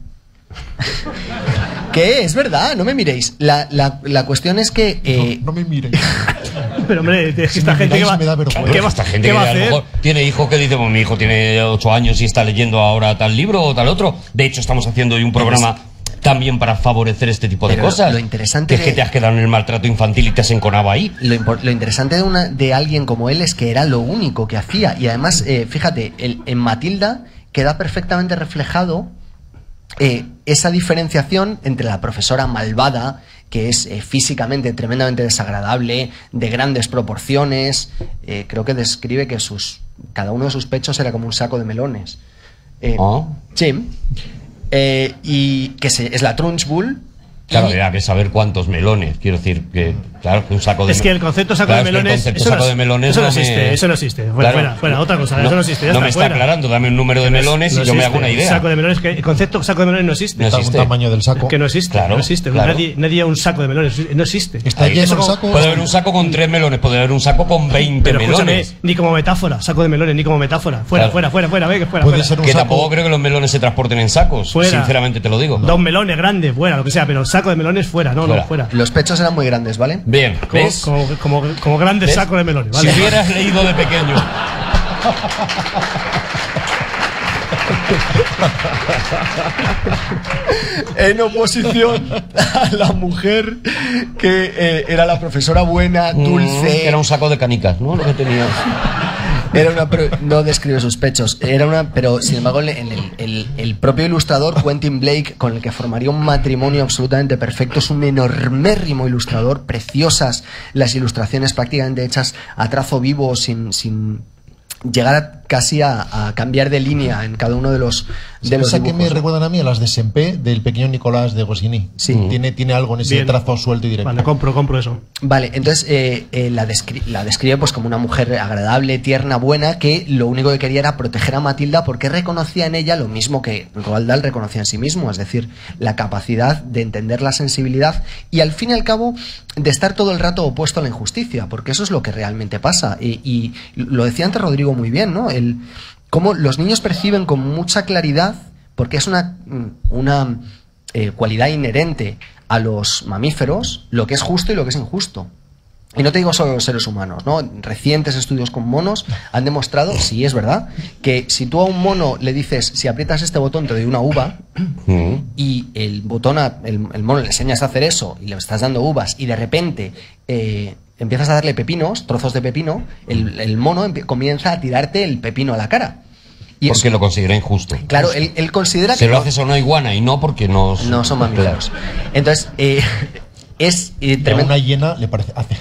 ¿Qué? Es verdad, no me miréis. La, la, la cuestión es que... Eh, No, no me miren. Pero hombre, es que Si esta me gente que miráis va, me da vergüenza. ¿qué va, Esta gente qué que va a a lo hacer? mejor tiene hijos que dice, bueno, mi hijo tiene ocho años y está leyendo ahora tal libro o tal otro. De hecho, estamos haciendo hoy un programa también para favorecer este tipo de Pero cosas. lo interesante que es que de- te has quedado en el maltrato infantil y te has enconado ahí. Lo, impor- lo interesante de, una, de alguien como él es que era lo único que hacía. Y además, eh, fíjate, el- en Matilda queda perfectamente reflejado eh, esa diferenciación entre la profesora malvada, que es eh, físicamente tremendamente desagradable, de grandes proporciones. Eh, creo que describe que sus, cada uno de sus pechos era como un saco de melones. Eh, Ah. Sí. Eh, y que se, es la Trunchbull. Claro, y- había que saber cuántos melones. Quiero decir que, claro, que un saco de Es que el concepto saco Claro, de es que el melones, concepto eso, saco no, de melones eso no no me- existe, eso no existe. Fuera, Claro. fuera, fuera, otra cosa, No, eso no existe. ya no está, me está fuera. aclarando, dame un número de melones No y yo me existe. hago una idea. Saco de melones, que el concepto saco de melones no existe. No Está existe. un tamaño del saco. Que no existe, Claro, no existe. claro. Nadie, nadie un saco de melones, no existe. Está Ahí, lleno eso el como- saco. Puede haber un saco con tres melones, puede haber un saco con veinte Pero escúchame, melones. ni como metáfora, saco de melones, ni como metáfora. Fuera, Claro. fuera, fuera, fuera, ve que fuera. Puede fuera. ser un Que saco. tampoco creo que los melones se transporten en sacos, Fuera. sinceramente te lo digo. Dos melones grandes, fuera, lo que sea, pero saco de melones fuera, no, Fuera. no, fuera. Los pechos eran muy grandes, ¿vale? Bien, Como, ¿ves? como, como, como grandes ¿Ves? sacos de melones, ¿vale? Si hubieras leído de pequeño. En oposición a la mujer que eh, era la profesora buena, Mm, dulce. que era un saco de canicas, ¿no? Lo que tenía. Era una pro- no describe sus pechos, era una, pero sin embargo en el, el- el propio ilustrador Quentin Blake, con el que formaría un matrimonio absolutamente perfecto, es un enormérrimo ilustrador, preciosas las ilustraciones prácticamente hechas a trazo vivo, sin, sin llegar a casi a, a cambiar de línea en cada uno de los, de los ¿Sabes a qué me dibujos? recuerdan a mí? A las de Sempé, del pequeño Nicolás de Goscinny. Sí. Tiene, tiene algo en ese Bien. trazo suelto y directo. Vale, compro, compro eso. Vale, entonces eh, eh, la, descri la describe pues como una mujer agradable, tierna, buena, que lo único que quería era proteger a Matilda porque reconocía en ella lo mismo que Roald Dahl reconocía en sí mismo, es decir, la capacidad de entender la sensibilidad y al fin y al cabo de estar todo el rato opuesto a la injusticia, porque eso es lo que realmente pasa. Y, y lo decía antes Rodrigo muy bien, ¿no? El, cómo los niños perciben con mucha claridad, porque es una, una eh, cualidad inherente a los mamíferos, lo que es justo y lo que es injusto. Y no te digo solo los seres humanos, ¿no? Recientes estudios con monos han demostrado, sí es verdad, que si tú a un mono le dices, si aprietas este botón te doy una uva, Mm. y el botón, a, el, el mono le enseñas a hacer eso y le estás dando uvas y de repente eh, empiezas a darle pepinos, trozos de pepino, el, el mono comienza a tirarte el pepino a la cara. Y Porque eso, lo considera injusto. claro, él, él considera Se que lo no, haces a una iguana y no porque no... no son mamíferos. Entonces, eh, es eh, Y a tremendo. una hiena le parece... Hace...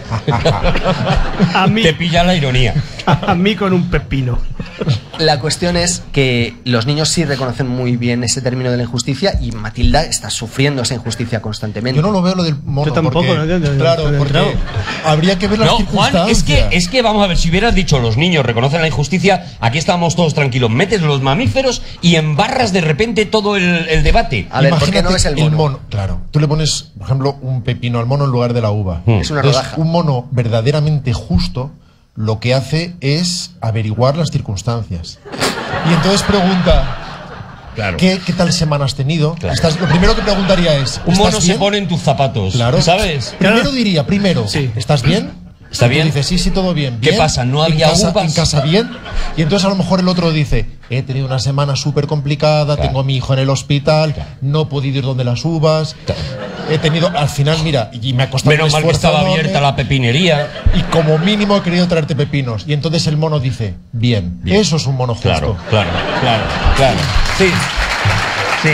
A mí, Te pilla la ironía. a mí con un pepino. La cuestión es que los niños sí reconocen muy bien ese término de la injusticia y Matilda está sufriendo esa injusticia constantemente. Yo no lo veo lo del mono. Yo tampoco, porque, no, yo- yo- claro, yo- yo- porque yo- habría que ver las No, Juan, es que, circunstancias. es que vamos a ver, si hubieras dicho los niños reconocen la injusticia, aquí estábamos todos tranquilos. Metes los mamíferos y embarras de repente todo el, el debate. A ver, ¿por qué no es el mono? Claro, tú le pones, por ejemplo, un pepino al mono en lugar de la uva. Hmm. Es una Entonces, rodaja. un mono verdaderamente justo lo que hace es averiguar las circunstancias. Y entonces pregunta, Claro. ¿qué, qué tal semana has tenido? Claro. Estás- lo primero que preguntaría es, Un ¿estás mono se bien? pone en tus zapatos, Claro. ¿sabes? Primero Claro. diría, primero, Sí. ¿estás bien? ¿Está Y tú bien? dices, sí, sí, todo bien. ¿Qué Bien. pasa? ¿No En había casa- uvas? En casa bien. Y entonces a lo mejor el otro dice, he tenido una semana súper complicada, Claro. tengo a mi hijo en el hospital, Claro. no he podido ir donde las uvas, Claro. he tenido, al final, mira, y me ha costado Menos un mal que esfuerzo estaba enorme, abierta la pepinería. y como mínimo he querido traerte pepinos. Y entonces el mono dice, bien, Bien. eso es un mono justo. Claro, claro, claro, claro. Sí, sí.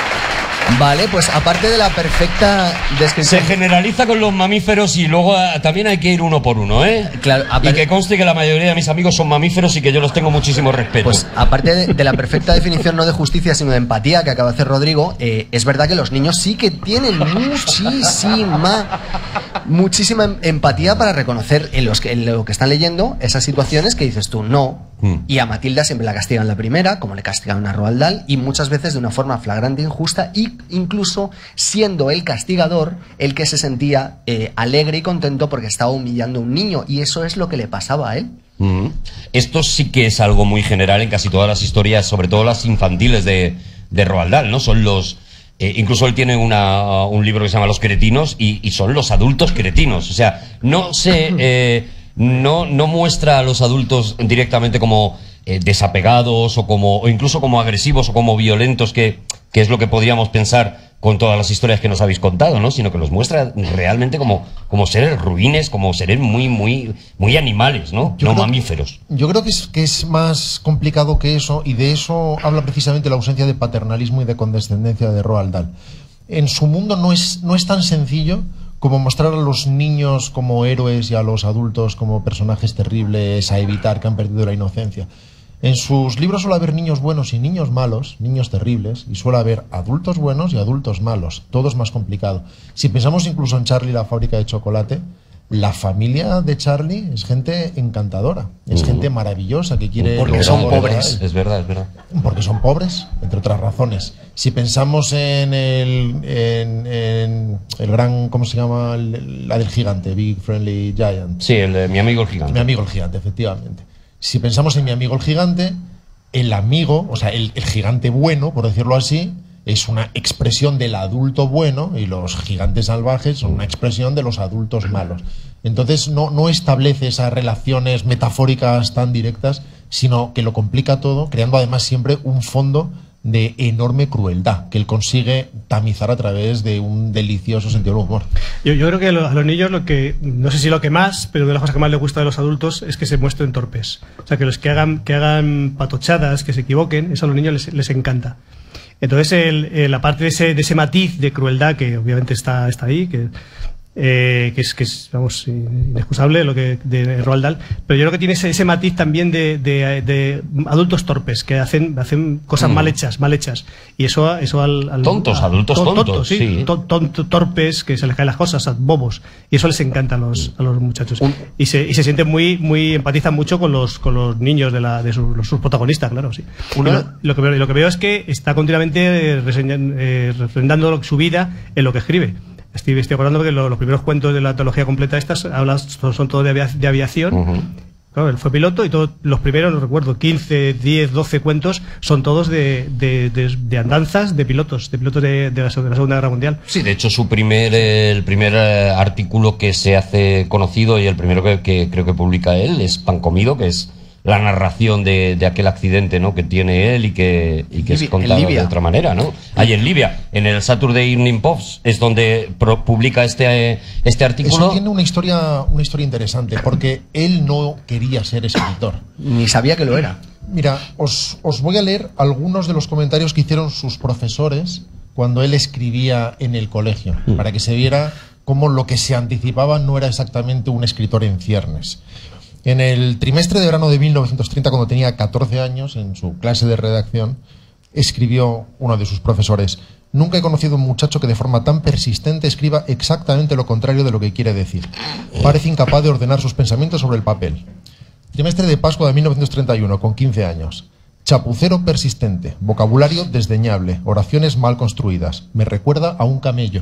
Vale, pues aparte de la perfecta Se descripción. generaliza con los mamíferos y luego ah, también hay que ir uno por uno, ¿eh? Claro, y aparte- que conste que la mayoría de mis amigos son mamíferos y que yo los tengo muchísimo respeto. Pues aparte de, de la perfecta definición no de justicia sino de empatía que acaba de hacer Rodrigo, eh, es verdad que los niños sí que tienen muchísima muchísima em- empatía para reconocer en, los que, en lo que están leyendo esas situaciones que dices tú no. Mm. Y a Matilda siempre la castigan la primera, como le castigaron a Roald Dahl, y muchas veces de una forma flagrante e injusta, y incluso siendo el castigador el que se sentía eh, alegre y contento porque estaba humillando a un niño, y eso es lo que le pasaba a él. Mm. Esto sí que es algo muy general en casi todas las historias, sobre todo las infantiles de, de Roald Dahl, ¿no? Son los... eh, incluso él tiene una, un libro que se llama Los cretinos y, y son los adultos cretinos. O sea, no se... eh, no, no muestra a los adultos directamente como eh, desapegados o como o incluso como agresivos o como violentos, que, que es lo que podríamos pensar con todas las historias que nos habéis contado, ¿no? Sino que los muestra realmente como, como seres ruines, como seres muy, muy, muy animales, ¿no? Yo No creo- mamíferos. Yo creo que es, que es más complicado que eso, y de eso habla precisamente la ausencia de paternalismo y de condescendencia de Roald Dahl. En su mundo no es, no es tan sencillo como mostrar a los niños como héroes y a los adultos como personajes terribles a evitar, que han perdido la inocencia. En sus libros suele haber niños buenos y niños malos, niños terribles, y suele haber adultos buenos y adultos malos. Todo es más complicado. Si pensamos incluso en Charlie, la fábrica de chocolate, la familia de Charlie es gente encantadora, es Mm. gente maravillosa que quiere... Porque lo son mejor para pobres. él. Es verdad, es verdad. Porque son pobres, entre otras razones. Si pensamos en el, en, en el gran, ¿cómo se llama? El- la del gigante, Big Friendly Giant. Sí, el de mi amigo el gigante. Mi amigo el gigante, efectivamente. Si pensamos en mi amigo el gigante, el amigo, o sea, el, el gigante bueno, por decirlo así, es una expresión del adulto bueno, y los gigantes salvajes son una expresión de los adultos malos. Entonces no, no establece esas relaciones metafóricas tan directas, sino que lo complica todo, creando además siempre un fondo de enorme crueldad que él consigue tamizar a través de un delicioso sentido del humor. Yo, yo creo que lo- a los niños lo que, no sé si lo que más, pero de las cosas que más les gusta de los adultos es que se muestren torpes. O sea, que los que hagan, que hagan patochadas, que se equivoquen, eso a los niños les, les encanta. Entonces, el, el- la parte de ese, de ese matiz de crueldad que obviamente está, está ahí, que Eh, que es, que es vamos, inexcusable lo que de Roald Dahl, pero yo creo que tiene ese, ese matiz también de, de, de adultos torpes que hacen, hacen cosas mm. mal hechas, mal hechas, y eso, eso al, al tontos, a, adultos to, tontos, tontos, sí, sí. To, to, to, torpes, que se les caen las cosas, bobos, y eso les encanta a los, a los muchachos, Un... y se, y se siente muy, muy empatizan mucho con los, con los niños de, la, de sus, los, sus protagonistas, claro, sí. Uno... Lo, lo, que veo, lo que veo es que está continuamente reseñando, eh, refrendando su vida en lo que escribe. Estoy, estoy acordando que lo, los primeros cuentos de la antología completa estas hablan, son, son todos de, avia, de aviación. Uh-huh. Claro, él fue piloto y todos los primeros, no recuerdo, quince, diez, doce cuentos son todos de, de, de, de andanzas de pilotos, de pilotos de, de, la, de la Segunda Guerra Mundial. Sí, de hecho su primer, el primer artículo que se hace conocido y el primero que, que creo que publica él es Pan Comido, que es la narración de, de aquel accidente, ¿no?, que tiene él y que, y que es contado de otra manera, ¿no? Ahí en Libia, en el Saturday Evening Post, es donde pro, publica este, este artículo. Eso tiene una historia, una historia interesante, porque él no quería ser escritor. Ni sabía que lo era. Mira, os, os voy a leer algunos de los comentarios que hicieron sus profesores cuando él escribía en el colegio, mm. para que se viera cómo lo que se anticipaba no era exactamente un escritor en ciernes. En el trimestre de verano de mil novecientos treinta, cuando tenía catorce años, en su clase de redacción, escribió uno de sus profesores: nunca he conocido un muchacho que de forma tan persistente escriba exactamente lo contrario de lo que quiere decir. Parece incapaz de ordenar sus pensamientos sobre el papel. Trimestre de Pascua de mil novecientos treinta y uno, con quince años. Chapucero persistente, vocabulario desdeñable, oraciones mal construidas. Me recuerda a un camello.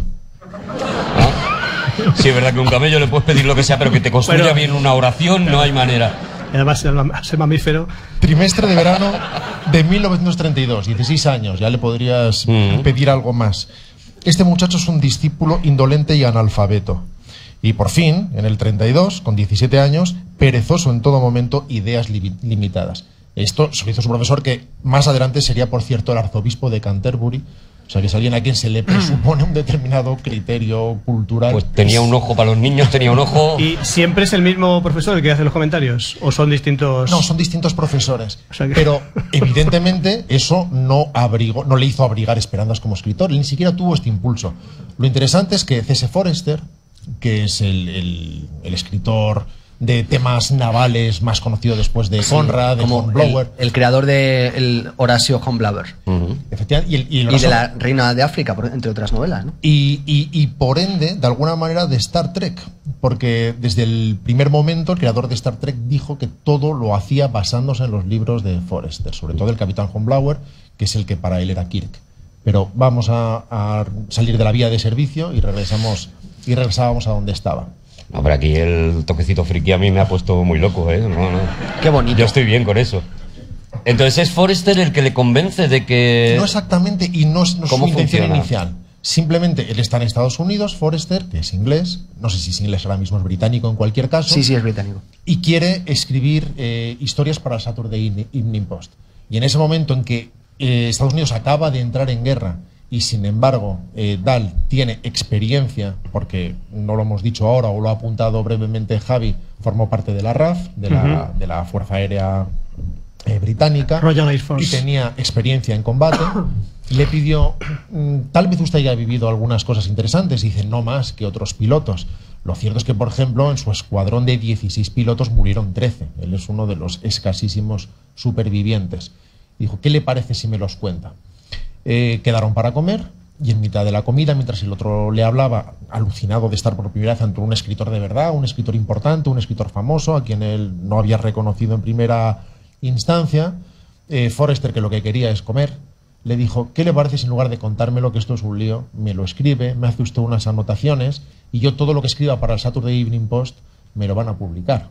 Sí, es verdad que un camello le puedes pedir lo que sea, pero que te construya pero, bien una oración, no hay manera. Además, ese mamífero. Trimestre de verano de mil novecientos treinta y dos, dieciséis años, ya le podrías mm. pedir algo más. Este muchacho es un discípulo indolente y analfabeto. Y por fin, en el treinta y dos, con diecisiete años, perezoso en todo momento, ideas li limitadas. Esto se lo hizo su profesor, que más adelante sería, por cierto, el arzobispo de Canterbury. O sea, que es alguien a quien se le presupone un determinado criterio cultural. Pues tenía un ojo para los niños, tenía un ojo... ¿Y siempre es el mismo profesor el que hace los comentarios? ¿O son distintos...? No, son distintos profesores. O sea que... Pero, evidentemente, eso no, abrigó, no le hizo abrigar esperanzas como escritor. Él ni siquiera tuvo este impulso. Lo interesante es que C S Forester, que es el, el, el escritor de temas navales más conocido después de Conrad, sí, de Hornblower. El, el creador de el Horacio Hornblower. Uh-huh. Efectivamente. Y, el, y, el y de la Reina de África, por, entre otras novelas, ¿no? Y, y, y por ende, de alguna manera, de Star Trek. Porque desde el primer momento el creador de Star Trek dijo que todo lo hacía basándose en los libros de Forster, sobre todo el Capitán Hornblower, que es el que para él era Kirk. Pero vamos a, a salir de la vía de servicio y regresamos y regresábamos a donde estaba. No, pero aquí el toquecito friki a mí me ha puesto muy loco, ¿eh? No, no. Qué bonito. Yo estoy bien con eso. Entonces es Forster el que le convence de que... No exactamente, y no es, no es su intención inicial. Simplemente él está en Estados Unidos, Forster, que es inglés, no sé si es inglés ahora mismo, es británico en cualquier caso. Sí, sí, es británico. Y quiere escribir eh, historias para el Saturday Evening Post. Y en ese momento en que eh, Estados Unidos acaba de entrar en guerra, y sin embargo eh, Dahl tiene experiencia, porque no lo hemos dicho ahora o lo ha apuntado brevemente Javi, formó parte de la R A F, de la, uh-huh. de la Fuerza Aérea eh, Británica, Royal Air Force, y tenía experiencia en combate. Le pidió, tal vez usted haya vivido algunas cosas interesantes, y dice, no más que otros pilotos. Lo cierto es que, por ejemplo, en su escuadrón de dieciséis pilotos murieron trece. Él es uno de los escasísimos supervivientes. Dijo, ¿qué le parece si me los cuenta? Eh, quedaron para comer, y en mitad de la comida, mientras el otro le hablaba, alucinado de estar por primera vez ante un escritor de verdad, un escritor importante, un escritor famoso, a quien él no había reconocido en primera instancia, eh, Forster, que lo que quería es comer, le dijo, ¿qué le parece si en lugar de contármelo, que esto es un lío, me lo escribe, me hace usted unas anotaciones, y yo todo lo que escriba para el Saturday Evening Post me lo van a publicar?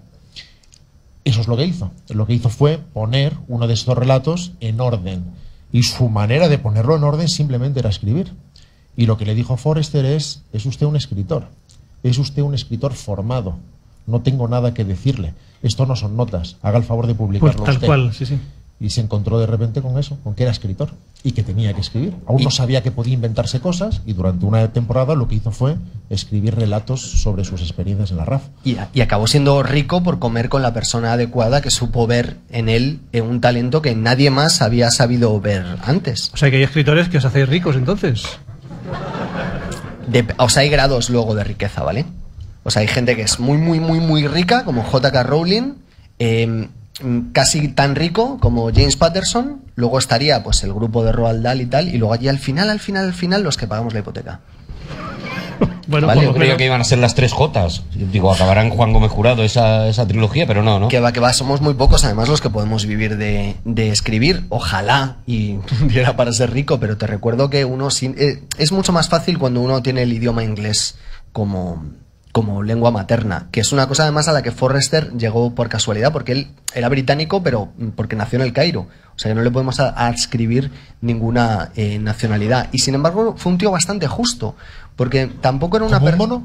Eso es lo que hizo. Lo que hizo fue poner uno de estos relatos en orden. Y su manera de ponerlo en orden simplemente era escribir. Y lo que le dijo Forster es, es usted un escritor, es usted un escritor formado, no tengo nada que decirle, esto no son notas, haga el favor de publicarlo pues tal usted. Cual, sí, sí. Y se encontró de repente con eso, con que era escritor y que tenía que escribir. Aún y... no sabía que podía inventarse cosas, y durante una temporada lo que hizo fue escribir relatos sobre sus experiencias en la R A F. Y, y acabó siendo rico por comer con la persona adecuada, que supo ver en él un talento que nadie más había sabido ver antes. O sea que hay escritores que os hacéis ricos entonces. de, o sea, hay grados luego de riqueza, ¿vale? O sea, hay gente que es muy, muy, muy, muy rica, como J K Rowling, eh, casi tan rico como James Patterson, luego estaría pues el grupo de Roald Dahl y tal, y luego allí al final, al final, al final, los que pagamos la hipoteca. Bueno, Vale, por yo lo creía menos- que iban a ser las tres Jotas. Digo, acabarán Juan Gómez Jurado esa, esa trilogía, pero no, ¿no? Que va, que va, somos muy pocos además los que podemos vivir de, de escribir, ojalá y diera para ser rico, pero te recuerdo que uno sin, eh, es mucho más fácil cuando uno tiene el idioma inglés como, como lengua materna, que es una cosa además a la que Forrester llegó por casualidad, porque él era británico, pero porque nació en el Cairo, o sea que no le podemos a- adscribir ninguna eh, nacionalidad, y sin embargo fue un tío bastante justo, porque tampoco era una ¿Como un per- mono?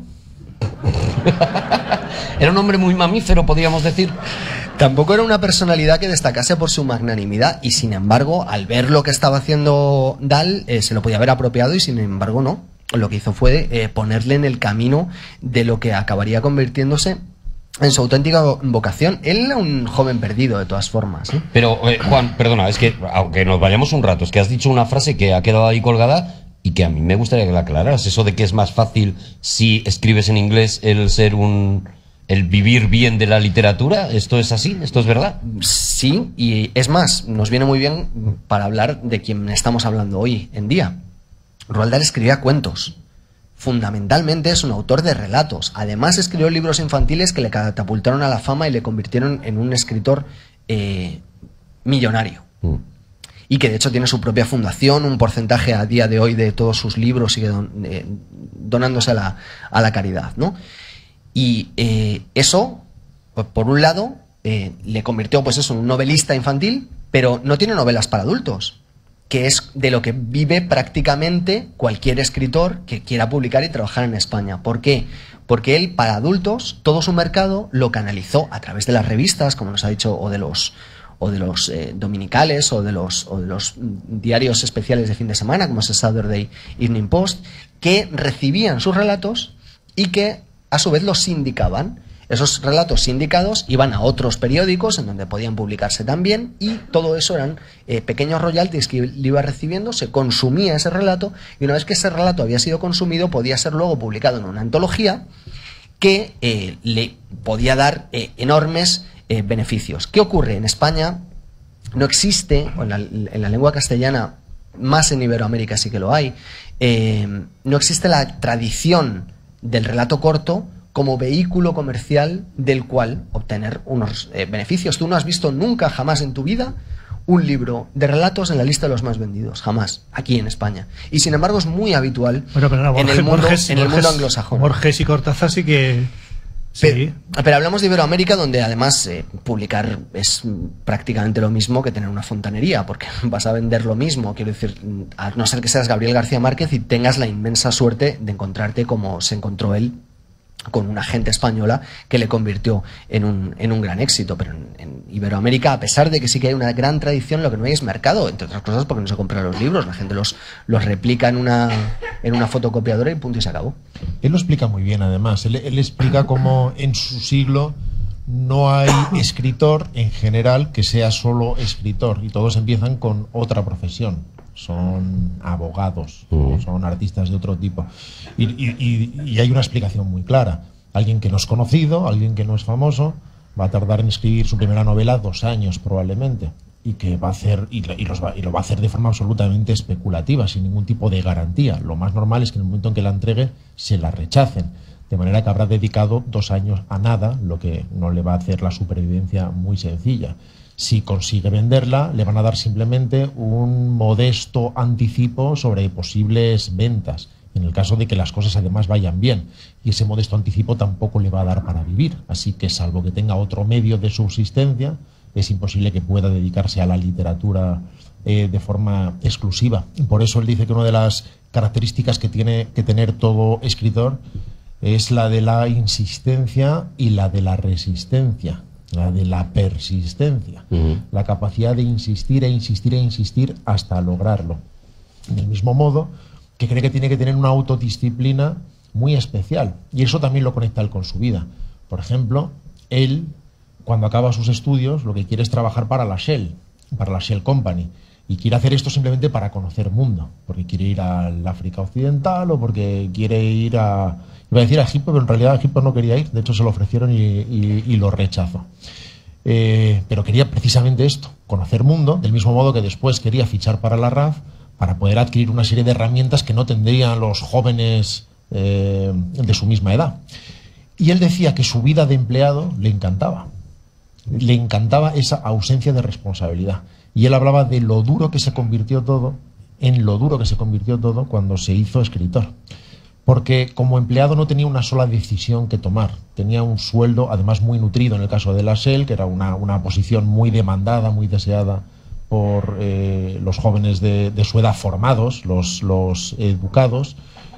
Era un hombre muy mamífero, podríamos decir. Tampoco era una personalidad que destacase por su magnanimidad y sin embargo, al ver lo que estaba haciendo Dahl, eh, se lo podía haber apropiado y sin embargo no. Lo que hizo fue eh, ponerle en el camino de lo que acabaría convirtiéndose en su auténtica vo- vocación. Él era un joven perdido de todas formas, ¿eh? Pero, eh, Juan, perdona, es que, aunque nos vayamos un rato, es que has dicho una frase que ha quedado ahí colgada y que a mí me gustaría que la aclararas. Eso de que es más fácil si escribes en inglés el ser un... el vivir bien de la literatura. ¿Esto es así? ¿Esto es verdad? Sí, y es más, nos viene muy bien para hablar de quien estamos hablando hoy en día. Roald Dahl escribía cuentos. Fundamentalmente es un autor de relatos. Además escribió libros infantiles que le catapultaron a la fama y le convirtieron en un escritor eh, millonario. Mm. Y que de hecho tiene su propia fundación, un porcentaje a día de hoy de todos sus libros sigue don- eh, donándose a la, a la caridad, ¿no? Y eh, eso, pues, por un lado, eh, le convirtió pues eso, en un novelista infantil, pero no tiene novelas para adultos, que es de lo que vive prácticamente cualquier escritor que quiera publicar y trabajar en España. ¿Por qué? Porque él, para adultos, todo su mercado lo canalizó a través de las revistas, como nos ha dicho, o de los o de los eh, dominicales o de los o de los mm, diarios especiales de fin de semana, como es el Saturday Evening Post, que recibían sus relatos y que a su vez los sindicaban. Esos relatos sindicados iban a otros periódicos en donde podían publicarse también y todo eso eran eh, pequeños royalties que él iba recibiendo, se consumía ese relato y una vez que ese relato había sido consumido podía ser luego publicado en una antología que eh, le podía dar eh, enormes eh, beneficios. ¿Qué ocurre? En España no existe, o en la, en la lengua castellana, más en Iberoamérica sí que lo hay, eh, no existe la tradición del relato corto como vehículo comercial del cual obtener unos eh, beneficios. Tú no has visto nunca, jamás en tu vida, un libro de relatos en la lista de los más vendidos, jamás, aquí en España. Y sin embargo es muy habitual Bueno, pero no, en el Borges- mundo, Borges- en el mundo Borges- anglosajón. Borges y Cortázar sí que... Pero, Sí. pero hablamos de Iberoamérica, donde además eh, publicar es mm, prácticamente lo mismo que tener una fontanería, porque vas a vender lo mismo. Quiero decir, mm, a no ser que seas Gabriel García Márquez y tengas la inmensa suerte de encontrarte como se encontró él con una gente española que le convirtió en un, en un gran éxito. Pero en, en Iberoamérica, a pesar de que sí que hay una gran tradición, lo que no hay es mercado, entre otras cosas porque no se compran los libros, la gente los, los replica en una, en una fotocopiadora y punto y se acabó. Él lo explica muy bien, además. Él, él explica cómo en su siglo no hay escritor en general que sea solo escritor y todos empiezan con otra profesión. Son abogados, Uh. son artistas de otro tipo. Y, y- y- y hay una explicación muy clara. Alguien que no es conocido, alguien que no es famoso, va a tardar en escribir su primera novela dos años probablemente. Y que va a hacer y, lo- y los va- y lo va a hacer de forma absolutamente especulativa, sin ningún tipo de garantía. Lo más normal es que en el momento en que la entregue se la rechacen. De manera que habrá dedicado dos años a nada, lo que no le va a hacer la supervivencia muy sencilla. Si consigue venderla, le van a dar simplemente un modesto anticipo sobre posibles ventas, en el caso de que las cosas además vayan bien. Y ese modesto anticipo tampoco le va a dar para vivir. Así que, salvo que tenga otro medio de subsistencia, es imposible que pueda dedicarse a la literatura eh, de forma exclusiva. Y por eso él dice que una de las características que tiene que tener todo escritor es la de la insistencia y la de la resistencia, la de la persistencia, Ujú. la capacidad de insistir e insistir e insistir hasta lograrlo. Del mismo modo que cree que tiene que tener una autodisciplina muy especial, y eso también lo conecta él con su vida. Por ejemplo, él, cuando acaba sus estudios, lo que quiere es trabajar para la Shell, para la Shell Company, y quiere hacer esto simplemente para conocer mundo, porque quiere ir al África Occidental o porque quiere ir a... Iba a decir a Egipto, pero en realidad a Egipto no quería ir, de hecho se lo ofrecieron y, y, y lo rechazó. Eh, pero quería precisamente esto, conocer mundo, del mismo modo que después quería fichar para la R A F para poder adquirir una serie de herramientas que no tendrían los jóvenes eh, de su misma edad. Y él decía que su vida de empleado le encantaba. Le encantaba esa ausencia de responsabilidad. Y él hablaba de lo duro que se convirtió todo, en lo duro que se convirtió todo cuando se hizo escritor. Porque como empleado no tenía una sola decisión que tomar. Tenía un sueldo, además muy nutrido en el caso de la S E L, que era una, una posición muy demandada, muy deseada por eh, los jóvenes de, de su edad formados, los, los educados.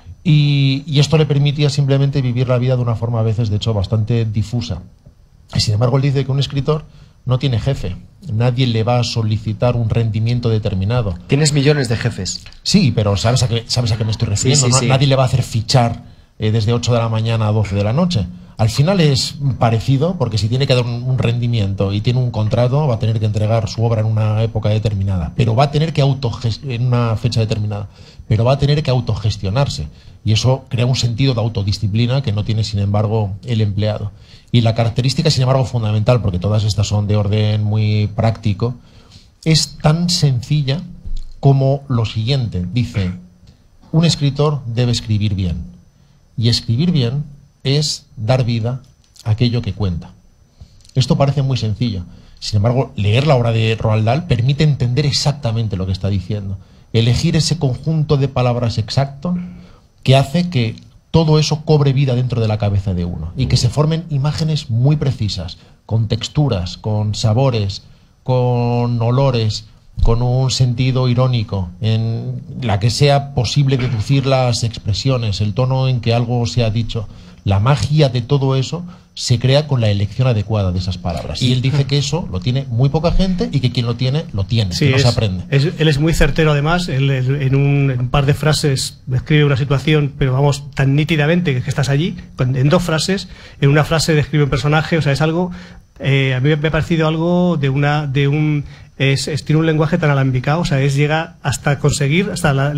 Y, y esto le permitía simplemente vivir la vida de una forma a veces, de hecho, bastante difusa. Y sin embargo, él dice que un escritor no tiene jefe. Nadie le va a solicitar un rendimiento determinado. Tienes millones de jefes. Sí, pero ¿sabes a qué, sabes a qué me estoy refiriendo? Sí, sí, ¿no? sí. Nadie le va a hacer fichar eh, desde ocho de la mañana a doce de la noche. Al final es parecido, porque si tiene que dar un, un rendimiento y tiene un contrato, va a tener que entregar su obra en una época determinada, pero va a tener que autogestionarse, en una fecha determinada, pero va a tener que autogestionarse. Y eso crea un sentido de autodisciplina que no tiene, sin embargo, el empleado. Y la característica, sin embargo, fundamental, porque todas estas son de orden muy práctico, es tan sencilla como lo siguiente. Dice, un escritor debe escribir bien. Y escribir bien es dar vida a aquello que cuenta. Esto parece muy sencillo. Sin embargo, leer la obra de Roald Dahl permite entender exactamente lo que está diciendo. Elegir ese conjunto de palabras exacto que hace que todo eso cobre vida dentro de la cabeza de uno y que se formen imágenes muy precisas, con texturas, con sabores, con olores, con un sentido irónico, en la que sea posible deducir las expresiones, el tono en que algo se ha dicho. La magia de todo eso se crea con la elección adecuada de esas palabras. Y él dice que eso lo tiene muy poca gente y que quien lo tiene, lo tiene, Sí, que no es, se aprende. Es, él es muy certero además, él, él, en, un, en un par de frases describe una situación, pero vamos, tan nítidamente que, que estás allí, en dos frases, en una frase describe un personaje, o sea, es algo, eh, a mí me ha parecido algo de una, de un... Es, es, tiene un lenguaje tan alambicado, o sea, es llega hasta conseguir, hasta la,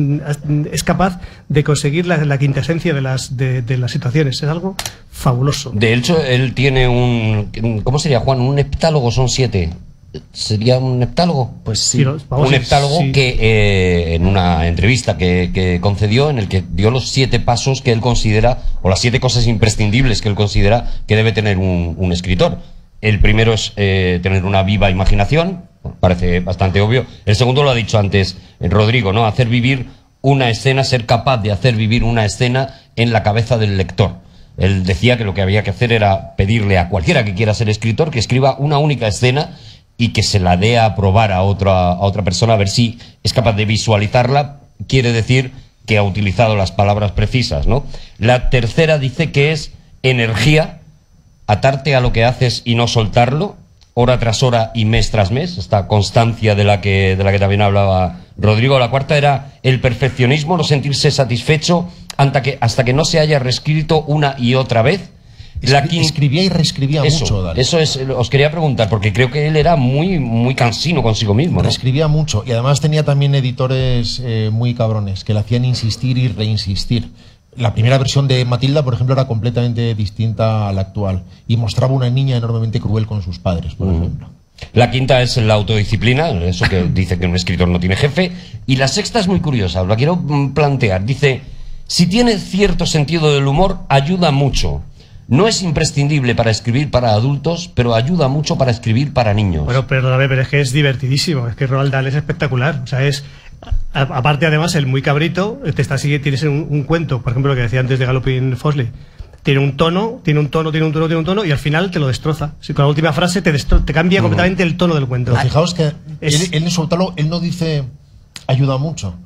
es capaz de conseguir la, la quintesencia de las, de, de las situaciones. Es algo fabuloso. De hecho, él tiene un... ¿Cómo sería, Juan? Un heptálogo, son siete. ¿Sería un heptálogo? Pues sí. Sí, vamos, un heptálogo sí. que eh, en una entrevista que, que concedió, en el que dio los siete pasos que él considera, o las siete cosas imprescindibles que él considera que debe tener un, un escritor. El primero es eh, tener una viva imaginación, parece bastante obvio. El segundo lo ha dicho antes eh, Rodrigo, ¿no? Hacer vivir una escena, ser capaz de hacer vivir una escena en la cabeza del lector. Él decía que lo que había que hacer era pedirle a cualquiera que quiera ser escritor que escriba una única escena y que se la dé a probar a otra, a otra persona a ver si es capaz de visualizarla. Quiere decir que ha utilizado las palabras precisas, ¿no? La tercera dice que es energía, atarte a lo que haces y no soltarlo, hora tras hora y mes tras mes, esta constancia de la que, de la que también hablaba Rodrigo. La cuarta era el perfeccionismo, no sentirse satisfecho hasta que, hasta que no se haya reescrito una y otra vez. La Escri escribía y reescribía eso, mucho, Dahl. Eso es, os quería preguntar, porque creo que él era muy, muy cansino consigo mismo, ¿no? Reescribía mucho y además tenía también editores eh, muy cabrones que le hacían insistir y reinsistir. La primera versión de Matilda, por ejemplo, era completamente distinta a la actual y mostraba una niña enormemente cruel con sus padres, por uh-huh. ejemplo. La quinta es la autodisciplina, eso que dice que un escritor no tiene jefe. Y la sexta es muy curiosa, la quiero plantear. Dice, si tiene cierto sentido del humor, ayuda mucho. No es imprescindible para escribir para adultos, pero ayuda mucho para escribir para niños. Bueno, perdóname, pero es que es divertidísimo, es que Roald Dahl es espectacular, o sea, es... Aparte, además, el muy cabrito, te está siguiendo, tienes un, un cuento, por ejemplo, lo que decía antes de Galloping Foxley. Tiene un tono, tiene un tono, tiene un tono, tiene un tono, y al final te lo destroza. Si con la última frase te, te cambia uh-huh. completamente el tono del cuento. Pero fijaos que es... él, él en su autólogo, él no dice ayuda mucho.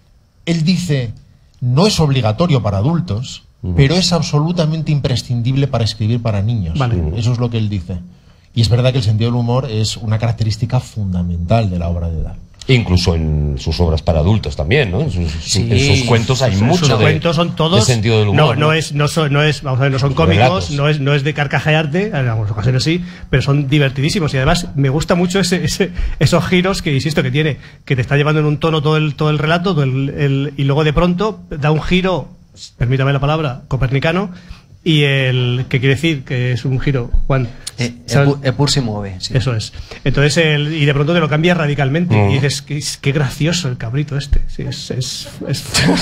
Él dice no es obligatorio para adultos, uh-huh. pero es absolutamente imprescindible para escribir para niños. Vale. Uh-huh. Eso es lo que él dice. Y es verdad que el sentido del humor es una característica fundamental de la obra de Dahl. Incluso en sus obras para adultos también, ¿no? En sus, Sí. en sus cuentos hay Sus- mucho sus de, cuentos son todos de sentido del humor. no, no es no son, no es vamos a ver, no son cómicos, Relatos. no es no es de carcajearte, en algunas ocasiones sí, pero son divertidísimos y además me gusta mucho ese, ese esos giros que insisto que tiene, que te está llevando en un tono todo el todo el relato, todo el, el- y luego de pronto da un giro, permítame la palabra, copernicano. Y el que quiere decir que es un giro, Juan. Eh, ¿sabes? Epur, Epur se mueve. Sí. Eso es. Entonces, el, y de pronto te lo cambia radicalmente. Mm. Y dices, qué, qué gracioso el cabrito este. Sí, es, es, es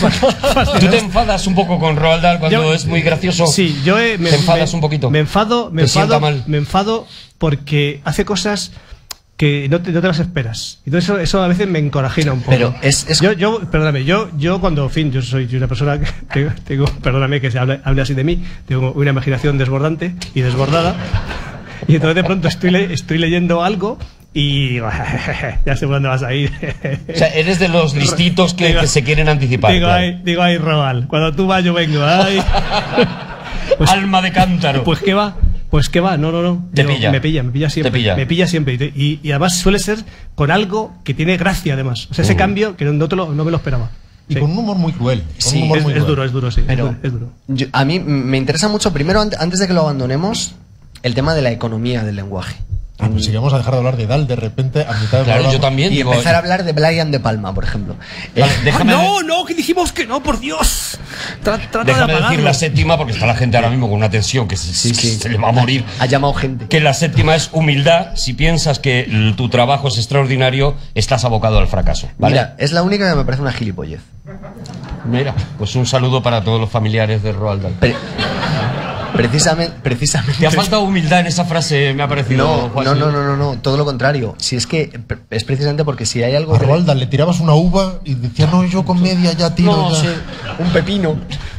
¿Tú te enfadas un poco con Roald Dahl cuando Yo- es muy gracioso? Sí, yo eh, me, ¿Te enfadas me- un poquito? Me enfado, me ¿Te sienta enfado, mal? me enfado porque hace cosas que no te, no te las esperas. Entonces eso, eso a veces me encorajina un poco. Pero es- es- Yo, yo, perdóname, yo, yo cuando, en fin, yo soy una persona que tengo, tengo- perdóname que se hable, hable así de mí, tengo una imaginación desbordante y desbordada. Y entonces de pronto estoy, le- estoy leyendo algo y ya sé por dónde vas a ir. O sea, eres de los listitos que, Digo- que se quieren anticipar. Digo claro. ahí, digo ahí, Roal, cuando tú vas yo vengo, ay. Pues- Alma de cántaro. Pues qué va, pues qué va, no, no, no. Te Digo, pilla. Me pilla, me pilla siempre. Te pilla. Me pilla siempre. Y, te- y- y además suele ser con algo que tiene gracia, además. O sea, ese Mm. cambio que no, no te lo, no me lo esperaba. Y Sí. con un humor muy cruel. Con Sí, un humor Es, muy es cruel. duro, es duro, sí. es Pero duro, es duro. yo- a mí me interesa mucho, primero, ant- antes de que lo abandonemos, el tema de la economía del lenguaje. Ah, pues si vamos a dejar de hablar de Dahl de repente a mitad del Claro, programa. yo también Y digo. empezar a hablar de Brian De Palma, por ejemplo. Vale, Eh, déjame, ¡Ah, no, no! Que dijimos que no, por Dios. Tra- trata de déjame apagarlo. decir la séptima porque está la gente ahora mismo con una tensión que se, Sí, sí. se le va a morir. Ha llamado gente. Que la séptima es humildad. Si piensas que l- tu trabajo es extraordinario, estás abocado al fracaso. ¿vale? Mira, es la única que me parece una gilipollez. Mira, pues un saludo para todos los familiares de Roald Dahl. Pre- precisamente, precisamente. Te ha faltado humildad en esa frase, me ha parecido. No, Juan. no, no, no, no, no, todo lo contrario. Si es que pre- es precisamente porque si hay algo A que- Roald Dahl le tirabas una uva y decía, no, yo con media ya tiro. No, ya". sí. un pepino.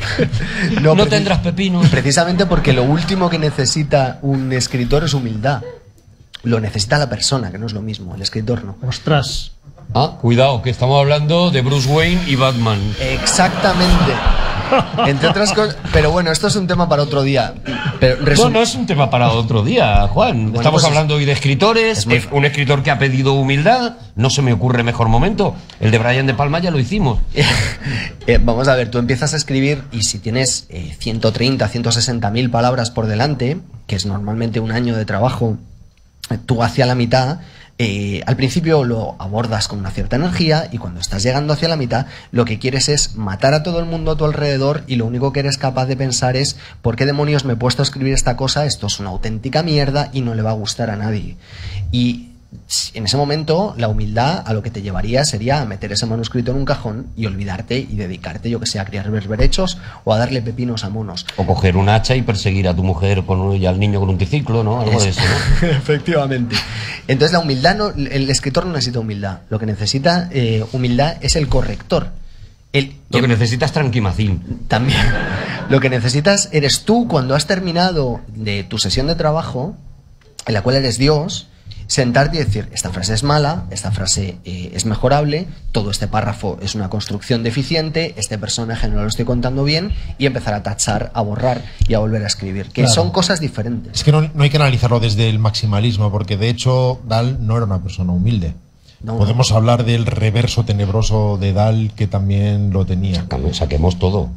No preci- tendrás pepino. Precisamente porque lo último que necesita un escritor es humildad. Lo necesita la persona, que no es lo mismo. El escritor no. Ostras. Ah, cuidado, que estamos hablando de Bruce Wayne y Batman. Exactamente. Entre otras cosas. Pero bueno, esto es un tema para otro día. Pero No, resum- no es un tema para otro día, Juan. Bueno, Estamos pues es- hablando hoy de escritores. es muy- eh, Un escritor que ha pedido humildad. No se me ocurre mejor momento. El de Brian De Palma ya lo hicimos. Eh, vamos a ver, tú empiezas a escribir y si tienes eh, ciento treinta, ciento sesenta mil palabras por delante, que es normalmente un año de trabajo, eh, tú hacia la mitad, eh, al principio lo abordas con una cierta energía y cuando estás llegando hacia la mitad, lo que quieres es matar a todo el mundo a tu alrededor y lo único que eres capaz de pensar es ¿por qué demonios me he puesto a escribir esta cosa? Esto es una auténtica mierda y no le va a gustar a nadie. Y en ese momento, la humildad a lo que te llevaría sería a meter ese manuscrito en un cajón y olvidarte y dedicarte, yo que sé, a criar berberechos o a darle pepinos a monos. O coger un hacha y perseguir a tu mujer con un- y al niño con un triciclo, ¿no? Algo de eso, ¿no? Efectivamente. Entonces, la humildad, no, el escritor no necesita humildad. Lo que necesita eh, humildad es el corrector. El, Lo que necesitas es tranquimacín. También. Lo que necesitas eres tú cuando has terminado de tu sesión de trabajo, en la cual eres Dios, sentarte y decir, esta frase es mala, esta frase eh, es mejorable, todo este párrafo es una construcción deficiente, este personaje no lo estoy contando bien, y empezar a tachar, a borrar y a volver a escribir, que Claro. son cosas diferentes. Es que no, no hay que analizarlo desde el maximalismo, porque de hecho Dahl no era una persona humilde. No, Podemos hablar del reverso tenebroso de Dahl, que también lo tenía. También saquemos todo.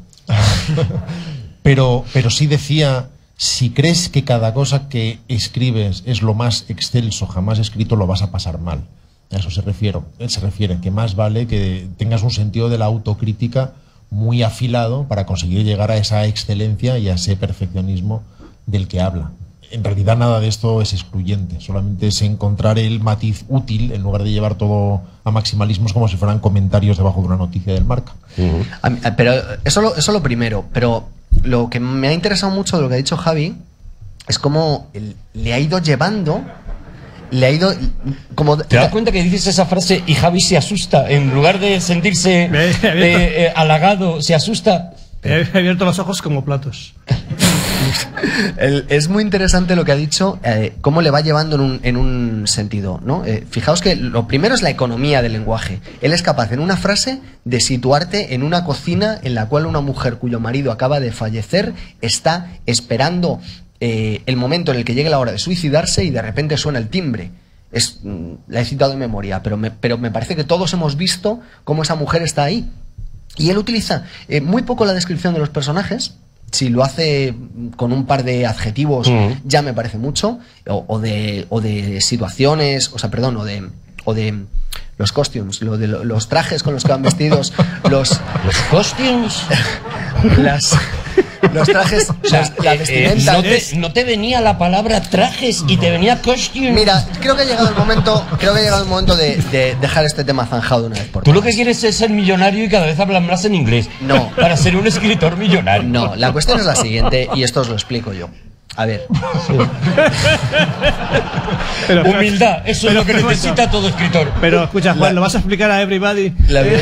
Pero, pero sí decía, si crees que cada cosa que escribes es lo más excelso jamás escrito, lo vas a pasar mal. A eso se refiere. Él se refiere, que más vale que tengas un sentido de la autocrítica muy afilado para conseguir llegar a esa excelencia y a ese perfeccionismo del que habla. En realidad nada de esto es excluyente, solamente es encontrar el matiz útil en lugar de llevar todo a maximalismos como si fueran comentarios debajo de una noticia del Marca. Ujú. A mí- Pero eso lo, eso lo primero, pero lo que me ha interesado mucho de lo que ha dicho Javi es cómo él le ha ido llevando, le ha ido como... ¿Te das cuenta que dices esa frase y Javi se asusta? En lugar de sentirse Me he abierto. eh, eh, halagado, se asusta. He abierto los ojos como platos. El- es muy interesante lo que ha dicho, eh, cómo le va llevando en un, en un sentido, ¿no? Eh, fijaos que lo primero es la economía del lenguaje. Él es capaz en una frase de situarte en una cocina en la cual una mujer cuyo marido acaba de fallecer está esperando eh, el momento en el que llegue la hora de suicidarse y de repente suena el timbre. Es, mm, la he citado de memoria, pero me, pero me parece que todos hemos visto cómo esa mujer está ahí. Y él utiliza eh, muy poco la descripción de los personajes. Si lo hace con un par de adjetivos, mm. ya me parece mucho. O, o, de, o de situaciones, o sea, perdón, o de... O de los costumes, lo de lo, los trajes con los que van vestidos, los... ¿Los costumes? Las... Los trajes, O sea, los- la eh, vestimenta. eh, no, te, no te venía la palabra trajes y te venía costume. Mira, creo que ha llegado el momento, creo que ha llegado el momento de, de dejar este tema zanjado de una vez por Tú lo todas. que quieres es ser millonario y cada vez hablar más en inglés. No. Para ser un escritor millonario. No, la cuestión es la siguiente, y esto os lo explico yo. A ver, Pero, Humildad, eso pero, es lo que pero, necesita todo escritor. Pero escucha, Juan, La- ¿lo vas a explicar a everybody? la Eh,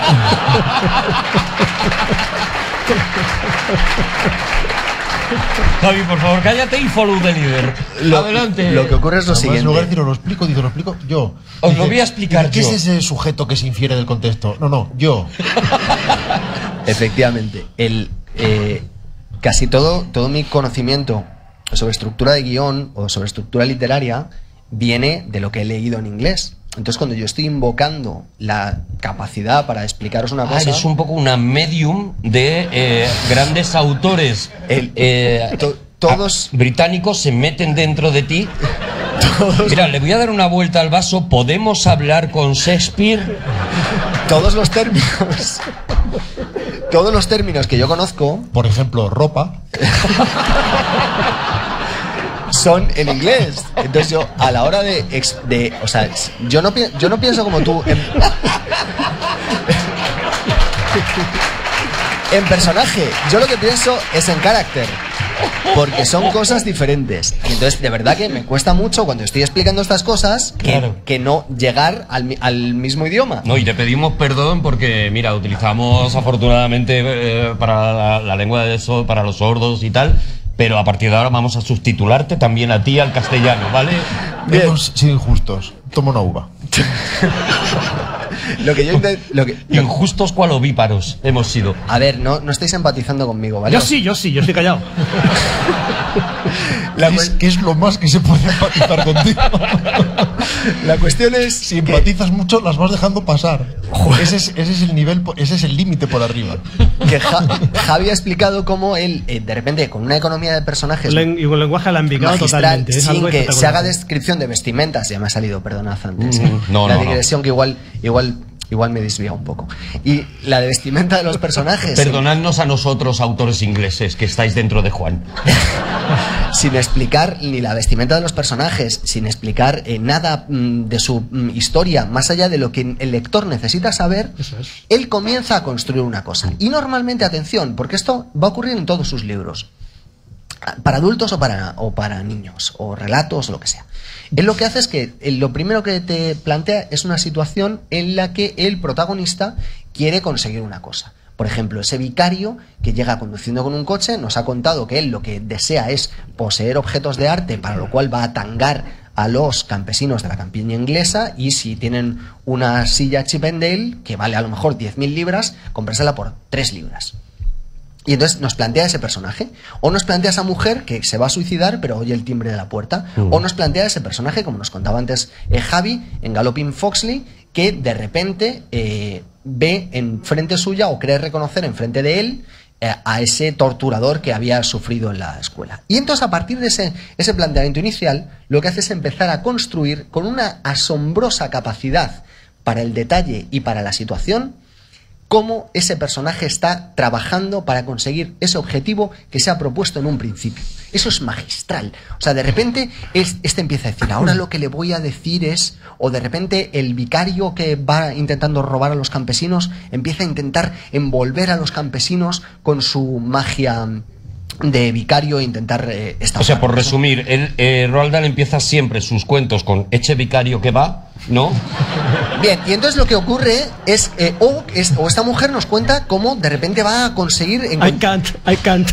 Javi, por favor, cállate y follow the leader. lo, Adelante. lo que ocurre es lo Además, en lugar de siguiente. decir, os lo explico, dice, lo explico yo. Os lo Dice, voy a explicar dice, ¿qué yo. es ese sujeto que se infiere del contexto? No, no, yo. Efectivamente, el, eh, casi todo, todo mi conocimiento sobre estructura de guión o sobre estructura literaria viene de lo que he leído en inglés. Entonces, cuando yo estoy invocando la capacidad para explicaros una Ah, cosa, eres un poco una medium de eh, grandes autores El- eh, to- todos- ah, británicos se meten dentro de ti. Mira, le voy a dar una vuelta al vaso. ¿Podemos hablar con Shakespeare? todos los términos, todos los términos que yo conozco Por ejemplo, ropa. son en inglés. Entonces yo, a la hora de... ex- de o sea, yo no, pi- yo no pienso como tú en, en personaje. Yo lo que pienso es en carácter. Porque son cosas diferentes. Y entonces, de verdad que me cuesta mucho cuando estoy explicando estas cosas que, Claro. que no llegar al, mi- al mismo idioma. No, y te pedimos perdón porque, mira, utilizamos afortunadamente eh, para la, la lengua de eso, para los sordos y tal, pero a partir de ahora vamos a subtitularte también a ti al castellano, ¿vale? Bien. Hemos sido injustos. Toma una uva. Lo que yo intent- lo que, lo- Injustos cual ovíparos hemos sido. A ver, no, no estáis empatizando conmigo, ¿vale? Yo sí, yo sí, yo estoy callado. La, ¿Qué cu- es, qué es lo más que se puede empatizar contigo? la cuestión es Si que- empatizas mucho, las vas dejando pasar. Ese es, ese es el nivel, po- ese es el límite por arriba. que Ja- Javi ha explicado cómo él, eh, de repente, con una economía de personajes Len- y con lenguaje alambicado magistral, totalmente. Es sin algo que se espectacular. haga descripción de vestimentas, ya me ha salido, perdonad antes, Mm, eh. no, la no, no. digresión que igual, igual, igual me desvía un poco. Y la de vestimenta de los personajes, Perdonadnos a nosotros, autores ingleses, que estáis dentro de Juan. sin explicar ni la vestimenta de los personajes, sin explicar eh, nada mm, de su mm, historia, más allá de lo que el lector necesita saber, Eso es. él comienza a construir una cosa. Y normalmente, atención, porque esto va a ocurrir en todos sus libros, para adultos o para, o para niños, o relatos, o lo que sea. Él lo que hace es que eh, lo primero que te plantea es una situación en la que el protagonista quiere conseguir una cosa. Por ejemplo, ese vicario que llega conduciendo con un coche nos ha contado que él lo que desea es poseer objetos de arte, para lo cual va a tangar a los campesinos de la campiña inglesa, y si tienen una silla Chippendale que vale a lo mejor diez mil libras, comprársela por tres libras. Y entonces nos plantea ese personaje. O nos plantea esa mujer que se va a suicidar pero oye el timbre de la puerta. O nos plantea ese personaje, como nos contaba antes eh, Javi, en Galloping Foxley, que de repente eh, ve enfrente suya o cree reconocer enfrente de él eh, a ese torturador que había sufrido en la escuela. Y entonces, a partir de ese, ese planteamiento inicial, lo que hace es empezar a construir con una asombrosa capacidad para el detalle y para la situación, cómo ese personaje está trabajando para conseguir ese objetivo que se ha propuesto en un principio. Eso es magistral. O sea, de repente es- este empieza a decir, ahora lo que le voy a decir es, o de repente el vicario que va intentando robar a los campesinos empieza a intentar envolver a los campesinos con su magia de vicario e intentar eh, O sea, por estafarlos, ¿no? resumir, el, eh, Roald Dahl empieza siempre sus cuentos con eche vicario que va, ¿no? Bien, y entonces lo que ocurre es, eh, o, es, o esta mujer nos cuenta cómo de repente va a conseguir I encontrar... can't, I can't.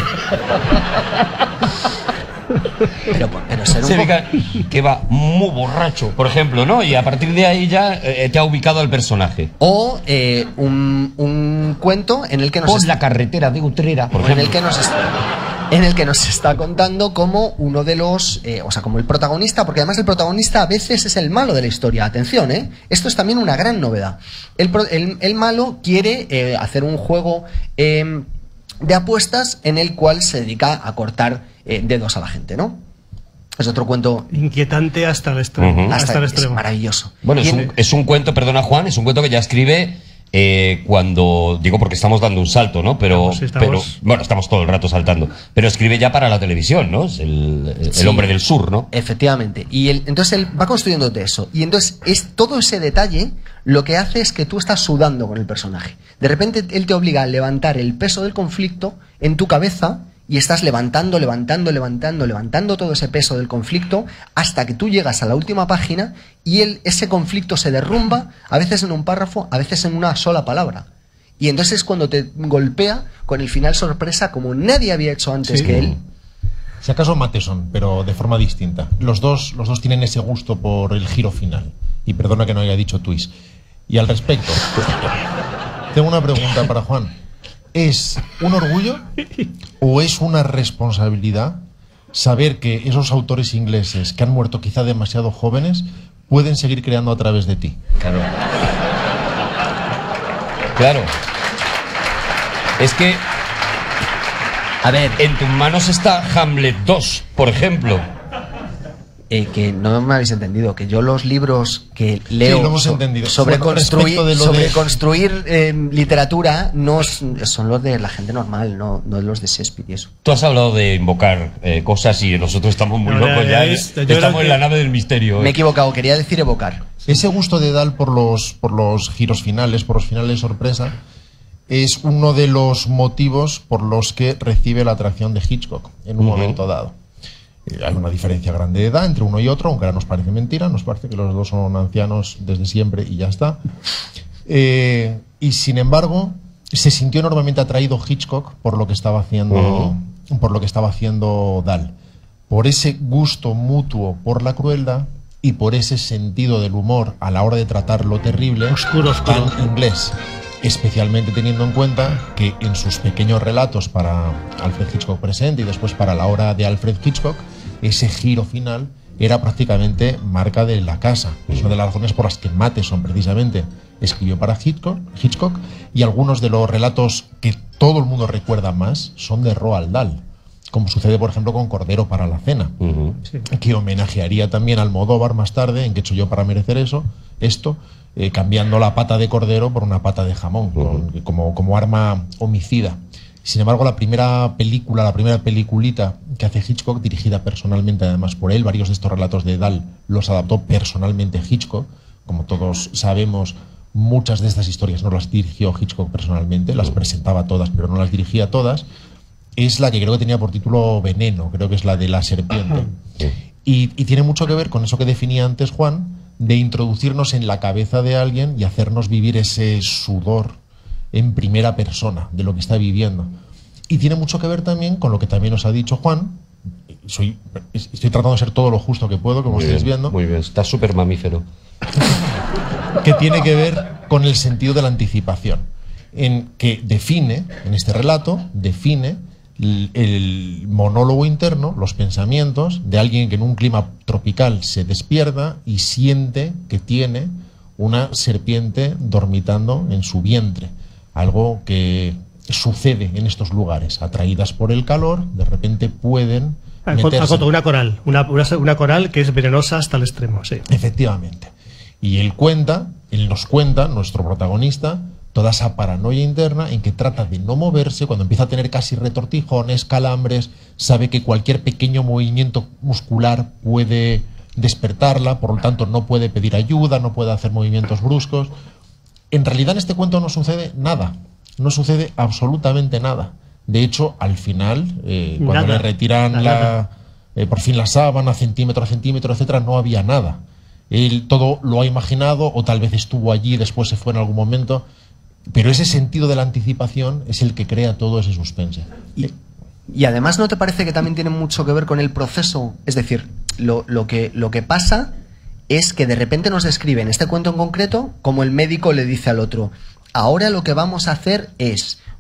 Pero, pero ser un Ese poco- vicario que va muy borracho, por ejemplo, ¿no? Y a partir de ahí ya eh, te ha ubicado al personaje. O eh, un, un cuento en el que nos Por est- la carretera de Utrera, por o en el ejemplo. que nos est- en el que nos está contando como uno de los, eh, o sea, como el protagonista, porque además el protagonista a veces es el malo de la historia. Atención, ¿eh? Esto es también una gran novedad. El, pro, el, el malo quiere eh, hacer un juego eh, de apuestas en el cual se dedica a cortar eh, dedos a la gente, ¿no? Es otro cuento inquietante hasta el extremo. Uh-huh. hasta hasta el es extremo. maravilloso. Bueno, es Y en- un, es un cuento, perdona Juan, es un cuento que ya escribe eh, cuando, digo porque estamos dando un salto, ¿no? Pero, Estamos, estamos- pero, bueno, estamos todo el rato saltando. Pero escribe ya para la televisión, ¿no? Es el, el Sí. hombre del sur, ¿no? Efectivamente. Y él, entonces él va construyéndote eso. Y entonces es todo ese detalle lo que hace es que tú estás sudando con el personaje. De repente él te obliga a levantar el peso del conflicto en tu cabeza y estás levantando, levantando, levantando, levantando todo ese peso del conflicto hasta que tú llegas a la última página y él, ese conflicto se derrumba, a veces en un párrafo, a veces en una sola palabra. Y entonces es cuando te golpea con el final sorpresa como nadie había hecho antes Sí. que él. Si acaso Matheson, pero de forma distinta. Los dos, los dos tienen ese gusto por el giro final. Y perdona que no haya dicho twist. Y al respecto, tengo una pregunta para Juan. ¿Es un orgullo o es una responsabilidad saber que esos autores ingleses que han muerto quizá demasiado jóvenes pueden seguir creando a través de ti? Claro. Claro. Es que A ver, en tus manos está Hamlet dos, por ejemplo. Eh, que no me habéis entendido, que yo los libros que leo Sí, lo hemos so- entendido. sobre Bueno, construir, respecto de lo sobre de- construir eh, literatura no es- son los de la gente normal, no, no los de Shakespeare y eso. Tú has hablado de invocar eh, cosas y nosotros estamos muy No, locos ya, ya. ya eh. es- yo creo Estamos en que- la nave del misterio. Me he eh. equivocado, quería decir evocar. Ese gusto de Dahl por los, por los giros finales, por los finales de sorpresa, es uno de los motivos por los que recibe la atracción de Hitchcock en un Ujú. momento dado. Eh, hay una diferencia grande de edad entre uno y otro, aunque ahora nos parece mentira, nos parece que los dos son ancianos desde siempre y ya está. Eh, y sin embargo, se sintió enormemente atraído Hitchcock por lo que estaba haciendo, por lo que estaba haciendo Dahl, por ese gusto mutuo por la crueldad y por ese sentido del humor a la hora de tratar lo terrible, Oscuro, oscuro. tan inglés. Especialmente teniendo en cuenta que en sus pequeños relatos para Alfred Hitchcock Presente y después para la obra de Alfred Hitchcock, ese giro final era prácticamente marca de la casa. Es una de las razones por las que Matheson precisamente escribió para Hitchcock, Hitchcock y algunos de los relatos que todo el mundo recuerda más son de Roald Dahl, como sucede por ejemplo con Cordero para la cena, Ujú. Sí. que homenajearía también al Almodóvar más tarde, en que he hecho yo para merecer eso, esto, eh, cambiando la pata de cordero por una pata de jamón, con- como, como arma homicida. Sin embargo, la primera película, la primera peliculita que hace Hitchcock, dirigida personalmente además por él, varios de estos relatos de Dahl los adaptó personalmente Hitchcock. Como todos sabemos, muchas de estas historias no las dirigió Hitchcock personalmente, las presentaba todas, pero no las dirigía todas. Es la que creo que tenía por título Veneno, creo que es la de la serpiente. Y, y tiene mucho que ver con eso que definía antes Juan, de introducirnos en la cabeza de alguien y hacernos vivir ese sudor en primera persona de lo que está viviendo. Y tiene mucho que ver también con lo que también os ha dicho Juan. Soy, estoy tratando de ser todo lo justo que puedo, como Muy estáis bien, viendo, muy bien, está súper mamífero. que tiene que ver con el sentido de la anticipación, en que define, en este relato, define el, el monólogo interno, los pensamientos de alguien que en un clima tropical se despierta y siente que tiene una serpiente dormitando en su vientre, algo que sucede en estos lugares, atraídas por el calor, de repente pueden meterse. Acoto, una coral, una, una, una coral que es venenosa hasta el extremo, sí. Efectivamente. Y él cuenta, él nos cuenta, nuestro protagonista, toda esa paranoia interna en que trata de no moverse, cuando empieza a tener casi retortijones, calambres, sabe que cualquier pequeño movimiento muscular puede despertarla, por lo tanto no puede pedir ayuda, no puede hacer movimientos bruscos. En realidad en este cuento no sucede nada, no sucede absolutamente nada. De hecho, al final, eh, cuando Nada. le retiran Nada. la, eh, por fin la sábana, centímetro a centímetro, etcétera, no había nada. Él todo lo ha imaginado o tal vez estuvo allí y después se fue en algún momento, pero ese sentido de la anticipación es el que crea todo ese suspense. Y, y además, ¿no te parece que también tiene mucho que ver con el proceso? Es decir, lo, lo, que, lo que pasa es que de repente nos describe en este cuento en concreto como el médico le dice al otro, ahora lo que vamos a hacer es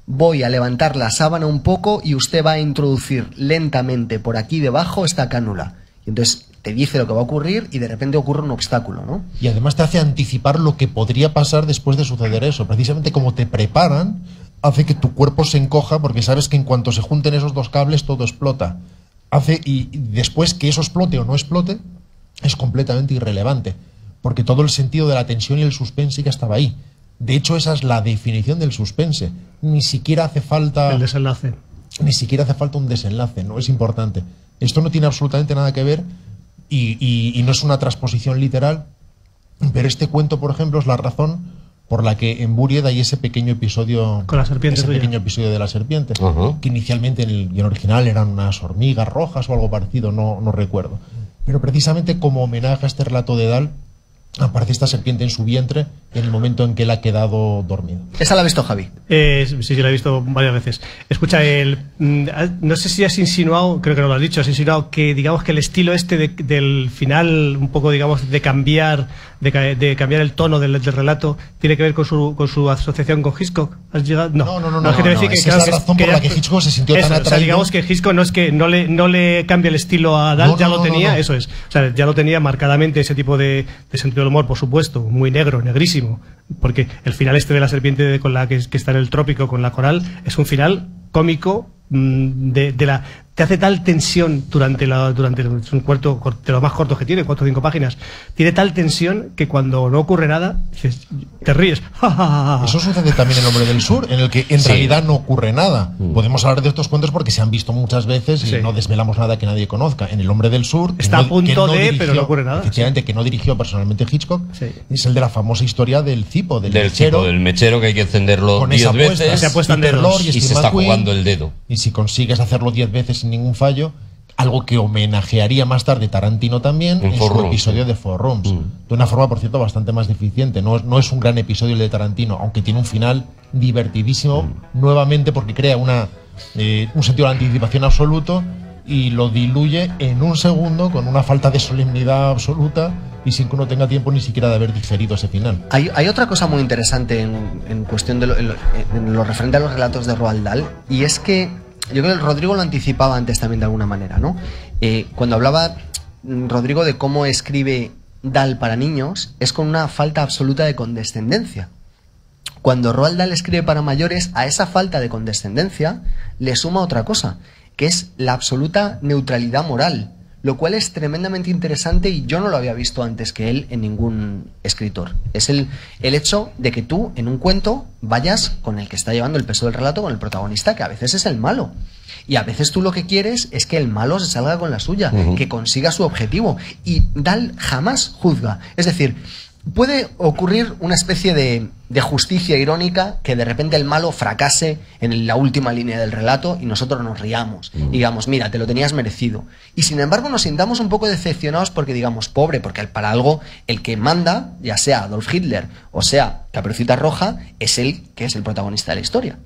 voy a levantar la sábana un poco y usted va a introducir lentamente por aquí debajo esta cánula. Y entonces te dice lo que va a ocurrir y de repente ocurre un obstáculo, ¿no? Y además te hace anticipar lo que podría pasar después de suceder eso. Precisamente como te preparan, hace que tu cuerpo se encoja porque sabes que en cuanto se junten esos dos cables todo explota. Hace, y después que eso explote o no explote es completamente irrelevante, porque todo el sentido de la tensión y el suspense ya estaba ahí. De hecho, esa es la definición del suspense. Ni siquiera hace falta... El desenlace. Ni siquiera hace falta un desenlace, no es importante. Esto no tiene absolutamente nada que ver y, y, y no es una transposición literal, pero este cuento, por ejemplo, es la razón por la que en Buried hay ese pequeño episodio con la serpiente, ese tuya. pequeño episodio de la serpiente, Uh-huh. que inicialmente en el guion original eran unas hormigas rojas o algo parecido, no, no recuerdo. Pero precisamente como homenaje a este relato de Dahl, aparece esta serpiente en su vientre en el momento en que él ha quedado dormido. Esa la ha visto Javi. Eh, sí, sí, la he visto varias veces. Escucha, el, no sé si has insinuado, creo que no lo has dicho, has insinuado que digamos que el estilo este de, del final, un poco digamos de cambiar, de, de cambiar el tono del, del relato, tiene que ver con su, con su asociación con Hitchcock. ¿Has llegado? No, no, no, no, no, es que te no, decir que, esa claro, es la razón que por la ya- que Hitchcock se sintió eso, tan o sea, atraído. digamos que Hitchcock no es que no le, no le cambia el estilo a Dahl, No, ya no, lo no, tenía, no, no. eso es. O sea, ya lo tenía marcadamente ese tipo de, de sentido del humor, por supuesto, muy negro, negrísimo, porque el final este de la serpiente de- con la que, que está en el trópico con la coral es un final cómico mm, de, de la te hace tal tensión durante la durante el- es un cuarto cor- de los más cortos que tiene, cuatro o cinco páginas, tiene tal tensión que cuando no ocurre nada dices, te ríes. Eso sucede también en El Hombre del Sur, en el que en Sí. realidad no ocurre nada. Podemos hablar de estos cuentos porque se han visto muchas veces y Sí. no desvelamos nada que nadie conozca. En El Hombre del Sur, que Está no- a punto que no de, dirigió- pero no ocurre nada. Efectivamente, que no dirigió personalmente Hitchcock, Sí. es el de la famosa historia del cipo, del, Del mechero, chico, del mechero que hay que encenderlo con diez esa apuesta. veces Se apuestan Peter dedos. Lorre y Steve se está McQueen. jugando el dedo. Y si consigues hacerlo diez veces sin ningún fallo, algo que homenajearía más tarde Tarantino también En en, Four su Rooms, episodio sí. de Four Rooms. Mm. De una forma, por cierto, bastante más deficiente. No, es- no es un gran episodio el de Tarantino, aunque tiene un final divertidísimo, Mm. nuevamente porque crea una, eh, un sentido de la anticipación absoluto y lo diluye en un segundo con una falta de solemnidad absoluta y sin que uno tenga tiempo ni siquiera de haber digerido ese final. Hay, hay otra cosa muy interesante en, en cuestión de lo, en lo, en lo referente a los relatos de Roald Dahl, y es que yo creo que Rodrigo lo anticipaba antes también de alguna manera, ¿no? Eh, cuando hablaba mm, Rodrigo de cómo escribe Dahl para niños, es con una falta absoluta de condescendencia. Cuando Roald Dahl escribe para mayores, a esa falta de condescendencia le suma otra cosa, que es la absoluta neutralidad moral, lo cual es tremendamente interesante y yo no lo había visto antes que él en ningún escritor. Es el, el hecho de que tú en un cuento vayas con el que está llevando el peso del relato, con el protagonista, que a veces es el malo. Y a veces tú lo que quieres es que el malo se salga con la suya, Ujú. que consiga su objetivo. Y Dahl jamás juzga. Es decir, puede ocurrir una especie de, de justicia irónica, que de repente el malo fracase en la última línea del relato y nosotros nos riamos y digamos, mira, te lo tenías merecido. Y sin embargo nos sintamos un poco decepcionados porque digamos, pobre, porque para algo el que manda, ya sea Adolf Hitler o sea Caperucita Roja, es él que es el protagonista de la historia.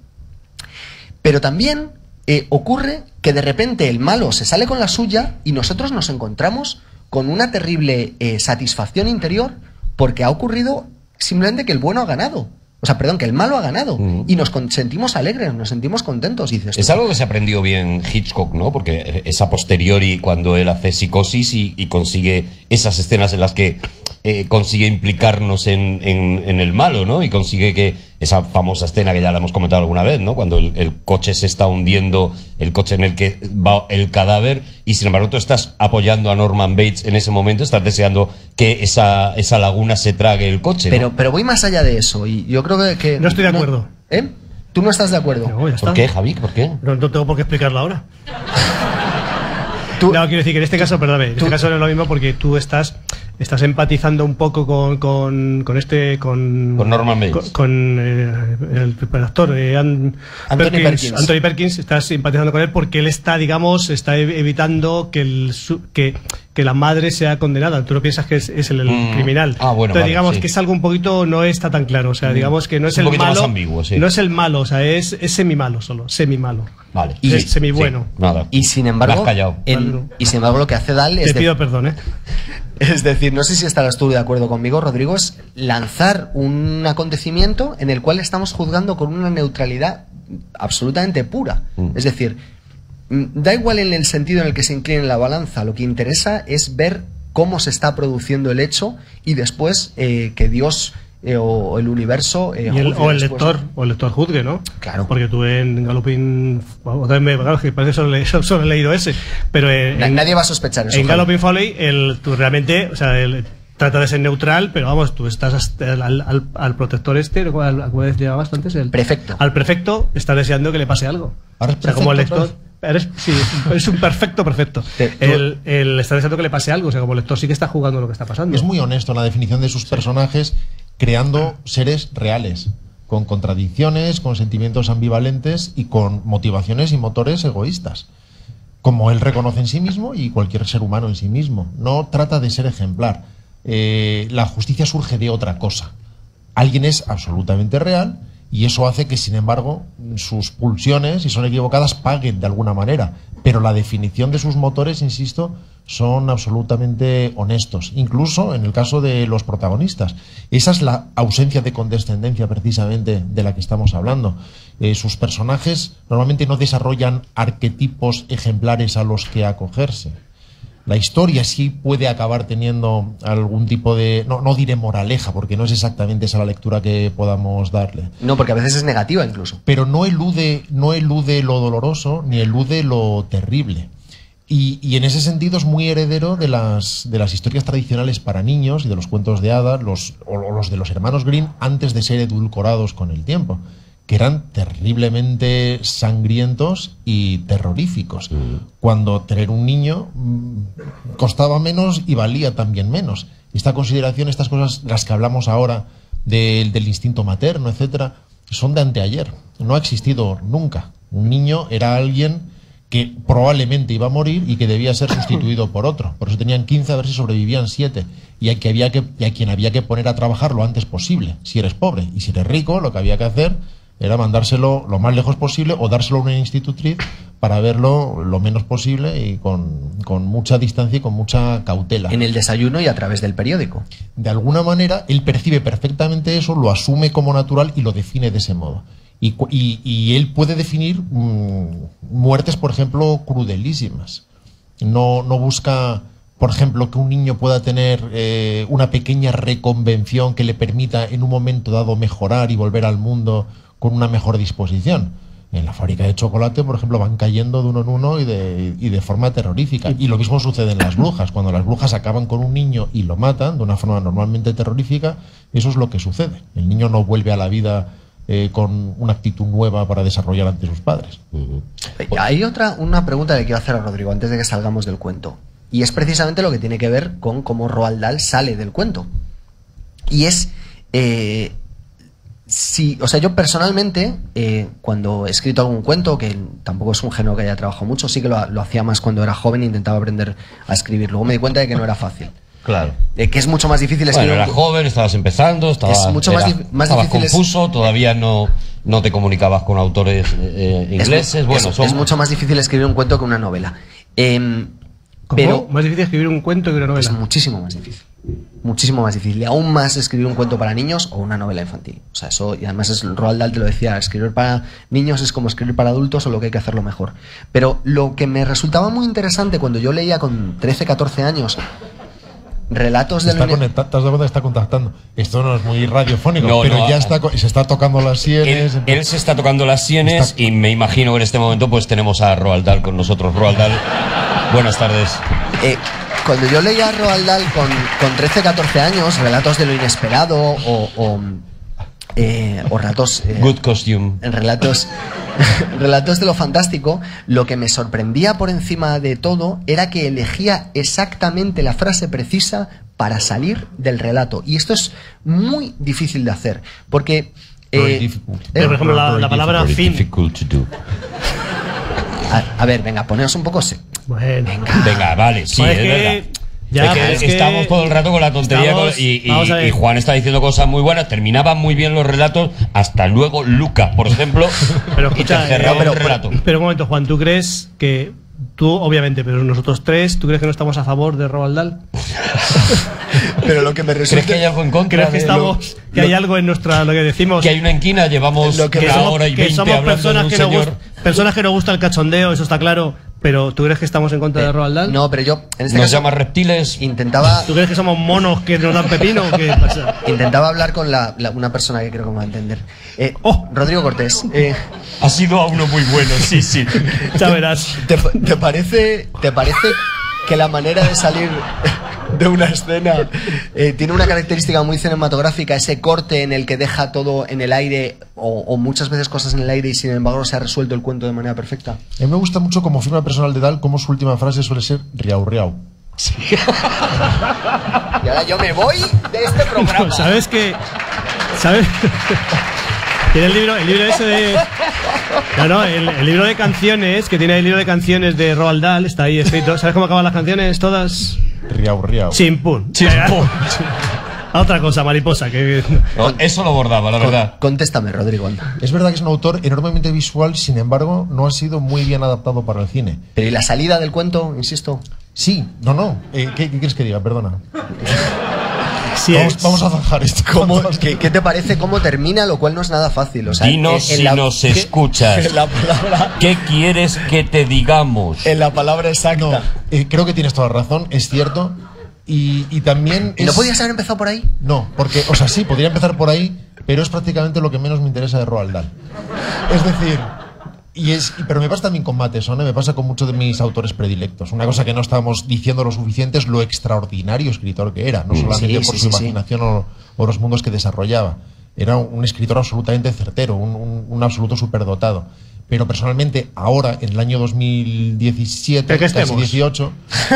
Pero también eh, ocurre que de repente el malo se sale con la suya y nosotros nos encontramos con una terrible eh, satisfacción interior porque ha ocurrido simplemente que el bueno ha ganado. O sea, perdón, que el malo ha ganado. Mm. Y nos con- sentimos alegres, nos sentimos contentos. Y dices, Es algo que se aprendió bien Hitchcock, ¿no? Porque es a posteriori cuando él hace Psicosis y, y consigue esas escenas en las que eh, consigue implicarnos en, en, en el malo, ¿no? Y consigue que esa famosa escena que ya la hemos comentado alguna vez, ¿no? Cuando el, el coche se está hundiendo, el coche en el que va el cadáver, y sin embargo tú estás apoyando a Norman Bates en ese momento, estás deseando que esa, esa laguna se trague el coche, ¿no? pero, pero voy más allá de eso. Y yo creo que... que- No estoy de acuerdo. ¿Eh? ¿Tú no estás de acuerdo? No, ya está. ¿Por qué, Javi? ¿Por qué? No, no tengo por qué explicarlo ahora. Tú- No, quiero decir que en este caso, perdóname, en tú- este caso no es lo mismo porque tú estás estás empatizando un poco con, con, con este con Con Norman Bates. con, con, eh, el, el actor eh, An- Anthony Perkins. Anthony Perkins. Estás empatizando con él porque él está, digamos, está ev- evitando que el su- que, que la madre sea condenada. Tú no piensas que es, es el, el Mm. criminal. Ah, bueno, Entonces vale, digamos sí. que es algo un poquito, no está tan claro. O sea, digamos que no es, Es un el poquito más malo, ambiguo, sí. no es el malo, o sea, es, es semi malo solo, semi malo. Vale. Y Sí, es semi bueno. sí, nada. Y sin Me embargo, has callado. en- y sin embargo lo que hace Dahl Te es, de- pido perdón, ¿eh? es decir, no sé si estarás tú de acuerdo conmigo, Rodrigo, es lanzar un acontecimiento en el cual estamos juzgando con una neutralidad absolutamente pura. Mm. Es decir, mm, da igual en el sentido en el que se incline la balanza, lo que interesa es ver cómo se está produciendo el hecho y después eh, que Dios eh, o el universo eh, Y el- juzgue o el después. lector, o el lector juzgue, ¿no? Claro. Porque tú en Galloping, bueno, otra vez me, claro, que parece que solo, he- solo he leído ese, pero en, Na- en- Nadie va a sospechar eso. en Javi. Galloping Folly, el, tú realmente, o sea, el, trata de ser neutral, pero vamos, tú estás hasta al, al, al protector este, al, al, ¿cómo llamabas antes? El Prefecto. Al prefecto está deseando que le pase algo. Ahora es O sea, como el prefecto, lector. Eres, sí, es un perfecto perfecto. Te- tú- El, el está deseando que le pase algo, o sea, como lector sí que está jugando lo que está pasando. Es muy honesto en la definición de sus personajes, creando seres reales, con contradicciones, con sentimientos ambivalentes y con motivaciones y motores egoístas, como él reconoce en sí mismo y cualquier ser humano en sí mismo. No trata de ser ejemplar. Eh, la justicia surge de otra cosa. Alguien es absolutamente real y eso hace que, sin embargo, sus pulsiones, si son equivocadas, paguen de alguna manera. Pero la definición de sus motores, insisto, son absolutamente honestos. Incluso en el caso de los protagonistas. Esa es la ausencia de condescendencia, precisamente, de la que estamos hablando. Eh, sus personajes normalmente no desarrollan arquetipos ejemplares a los que acogerse. La historia sí puede acabar teniendo algún tipo de, no, no diré moraleja, porque no es exactamente esa la lectura que podamos darle, No, porque a veces es negativa incluso. pero no elude, no elude lo doloroso ni elude lo terrible. Y, y en ese sentido es muy heredero de las, de las historias tradicionales para niños y de los cuentos de hadas, los, o los de los hermanos Grimm, antes de ser edulcorados con el tiempo, que eran terriblemente sangrientos y terroríficos. Cuando tener un niño mm, costaba menos y valía también menos. Esta consideración, estas cosas, las que hablamos ahora del, del instinto materno, etcétera, son de anteayer. No ha existido nunca. Un niño era alguien que probablemente iba a morir y que debía ser sustituido por otro. Por eso tenían quince, a ver si sobrevivían siete. Y a, que había que, y a quien había que poner a trabajar lo antes posible, si eres pobre. Y si eres rico, lo que había que hacer era mandárselo lo más lejos posible o dárselo a una institutriz para verlo lo menos posible y con, con mucha distancia y con mucha cautela. En el desayuno y a través del periódico. De alguna manera, él percibe perfectamente eso, lo asume como natural y lo define de ese modo. Y, cu- y, y él puede definir mm, muertes, por ejemplo, crudelísimas. No, no busca, por ejemplo, que un niño pueda tener eh, una pequeña reconvención que le permita en un momento dado mejorar y volver al mundo con una mejor disposición. En la fábrica de chocolate, por ejemplo, van cayendo de uno en uno y de, y de forma terrorífica. Y lo mismo sucede en las brujas. Cuando las brujas acaban con un niño y lo matan de una forma normalmente terrorífica, eso es lo que sucede. El niño no vuelve a la vida eh, con una actitud nueva para desarrollar ante sus padres. Hay otra, una pregunta que quiero hacer a Rodrigo antes de que salgamos del cuento. Y es precisamente lo que tiene que ver con cómo Roald Dahl sale del cuento. Y es... Eh, sí, o sea, yo personalmente, eh, cuando he escrito algún cuento, que tampoco es un género que haya trabajado mucho, sí que lo, lo hacía más cuando era joven e intentaba aprender a escribir. Luego me di cuenta de que no era fácil. Claro. Eh, que es mucho más difícil escribir. Bueno, eras un- joven, estabas empezando, estabas, Es mucho más era- dif- más estabas difícil es- confuso, todavía no, no te comunicabas con autores eh, es, ingleses. Bueno, es- son- es mucho más difícil escribir un cuento que una novela. Em, ¿Cómo? pero Más difícil escribir un cuento que una novela. es muchísimo más difícil. Muchísimo más difícil. Y aún más escribir un cuento para niños o una novela infantil. O sea, eso, y además es, Roald Dahl te lo decía, escribir para niños es como escribir para adultos, solo que hay que hacerlo mejor. Pero lo que me resultaba muy interesante cuando yo leía con trece, catorce años relatos del Está uni- conecta- ¿Te has dado cuenta que está contactando? Esto no es muy radiofónico, No, pero no, ya a- está, co- se está tocando las sienes. Él, él se está tocando las sienes Está- y me imagino que en este momento pues tenemos a Roald Dahl con nosotros. Roald Dahl, buenas tardes. Eh, cuando yo leía a Roald Dahl con, con trece, catorce años, relatos de lo inesperado o, o, eh, o relatos... eh, Good costume. en relatos, relatos de lo fantástico, lo que me sorprendía por encima de todo era que elegía exactamente la frase precisa para salir del relato. Y esto es muy difícil de hacer, porque... Very eh, difficult. Pero, por ejemplo, la, la palabra Very fin. difficult to do. a, a ver, venga, poneos un poco... se- Bueno. Venga, vale, sí, Pues es es que- verdad. ya, Es que pero es que estamos todo el rato con la tontería estamos- con- y, y- vamos a ver. y Juan está diciendo cosas muy buenas, terminaban muy bien los relatos, hasta luego Luca, por ejemplo, Pero y te escucha, cerraba eh, un relato. Pero un momento, Juan, ¿tú crees que tú obviamente, pero nosotros tres, ¿tú crees que no estamos a favor de Roald Dahl? Pero lo que me resulta... ¿Crees que hay algo en contra? ¿Crees que, de estamos, lo- que lo- hay algo en nuestra, lo que decimos? Que hay una inquina, llevamos Lo que una somos- hora y que veinte somos hablando de personas un que, nos señor. gust- personas que nos gusta el cachondeo, eso está claro, pero ¿tú crees que estamos en contra de Roald Dahl? No, pero yo en este Nos caso llama reptiles. intentaba, ¿Tú crees que somos monos que nos dan pepino o qué pasa? intentaba hablar con la, la- una persona que creo que me va a entender. Eh, Oh. Rodrigo Cortés, eh, Ha sido a uno muy bueno, sí, sí. Ya verás. ¿te, te parece, ¿te parece que la manera de salir de una escena eh, tiene una característica muy cinematográfica, ese corte en el que deja todo en el aire o, o muchas veces cosas en el aire y sin embargo se ha resuelto el cuento de manera perfecta? A mí me gusta mucho como firma personal de Dahl, como su última frase suele ser riau riau. Y ahora yo me voy de este programa. ¿Sabes qué? ¿Sabes? Tiene el libro, el libro ese de... No, no, el, el libro de canciones, que tiene el libro de canciones de Roald Dahl, está ahí escrito. ¿Sabes cómo acaban las canciones todas? Riau riau. Chimpún. Chimpún. A otra cosa, mariposa, que... No, eso lo bordaba, la verdad. Contéstame, Rodrigo, anda. Es verdad que es un autor enormemente visual, sin embargo, no ha sido muy bien adaptado para el cine. Pero ¿y la salida del cuento, insisto? Sí, no, no. Eh, ¿qué, ¿Qué quieres que diga? Perdona. Sí, vamos, es- vamos a zanjar esto. ¿Cómo, ¿qué, qué te parece cómo termina? Lo cual no es nada fácil. O sea, Dinos en- en si la- nos ¿qué- escuchas. En la palabra, ¿Qué quieres que te digamos? en la palabra exacta. No, eh, creo que tienes toda la razón, es cierto. Y, y también. ¿Y no es- podías haber empezado por ahí? No, porque, o sea, sí, podría empezar por ahí, pero es prácticamente lo que menos me interesa de Roald Dahl. Es decir, y es, y- pero me pasa también con Matheson, ¿eh? Me pasa con muchos de mis autores predilectos. Una cosa que no estábamos diciendo lo suficiente es lo extraordinario escritor que era, no solamente Sí, por sí, su sí, sí. imaginación o, o los mundos que desarrollaba. Era un escritor absolutamente certero, un, un, un absoluto superdotado. Pero personalmente, ahora, en el año dos mil diecisiete, ¿Pero qué casi estemos? dieciocho,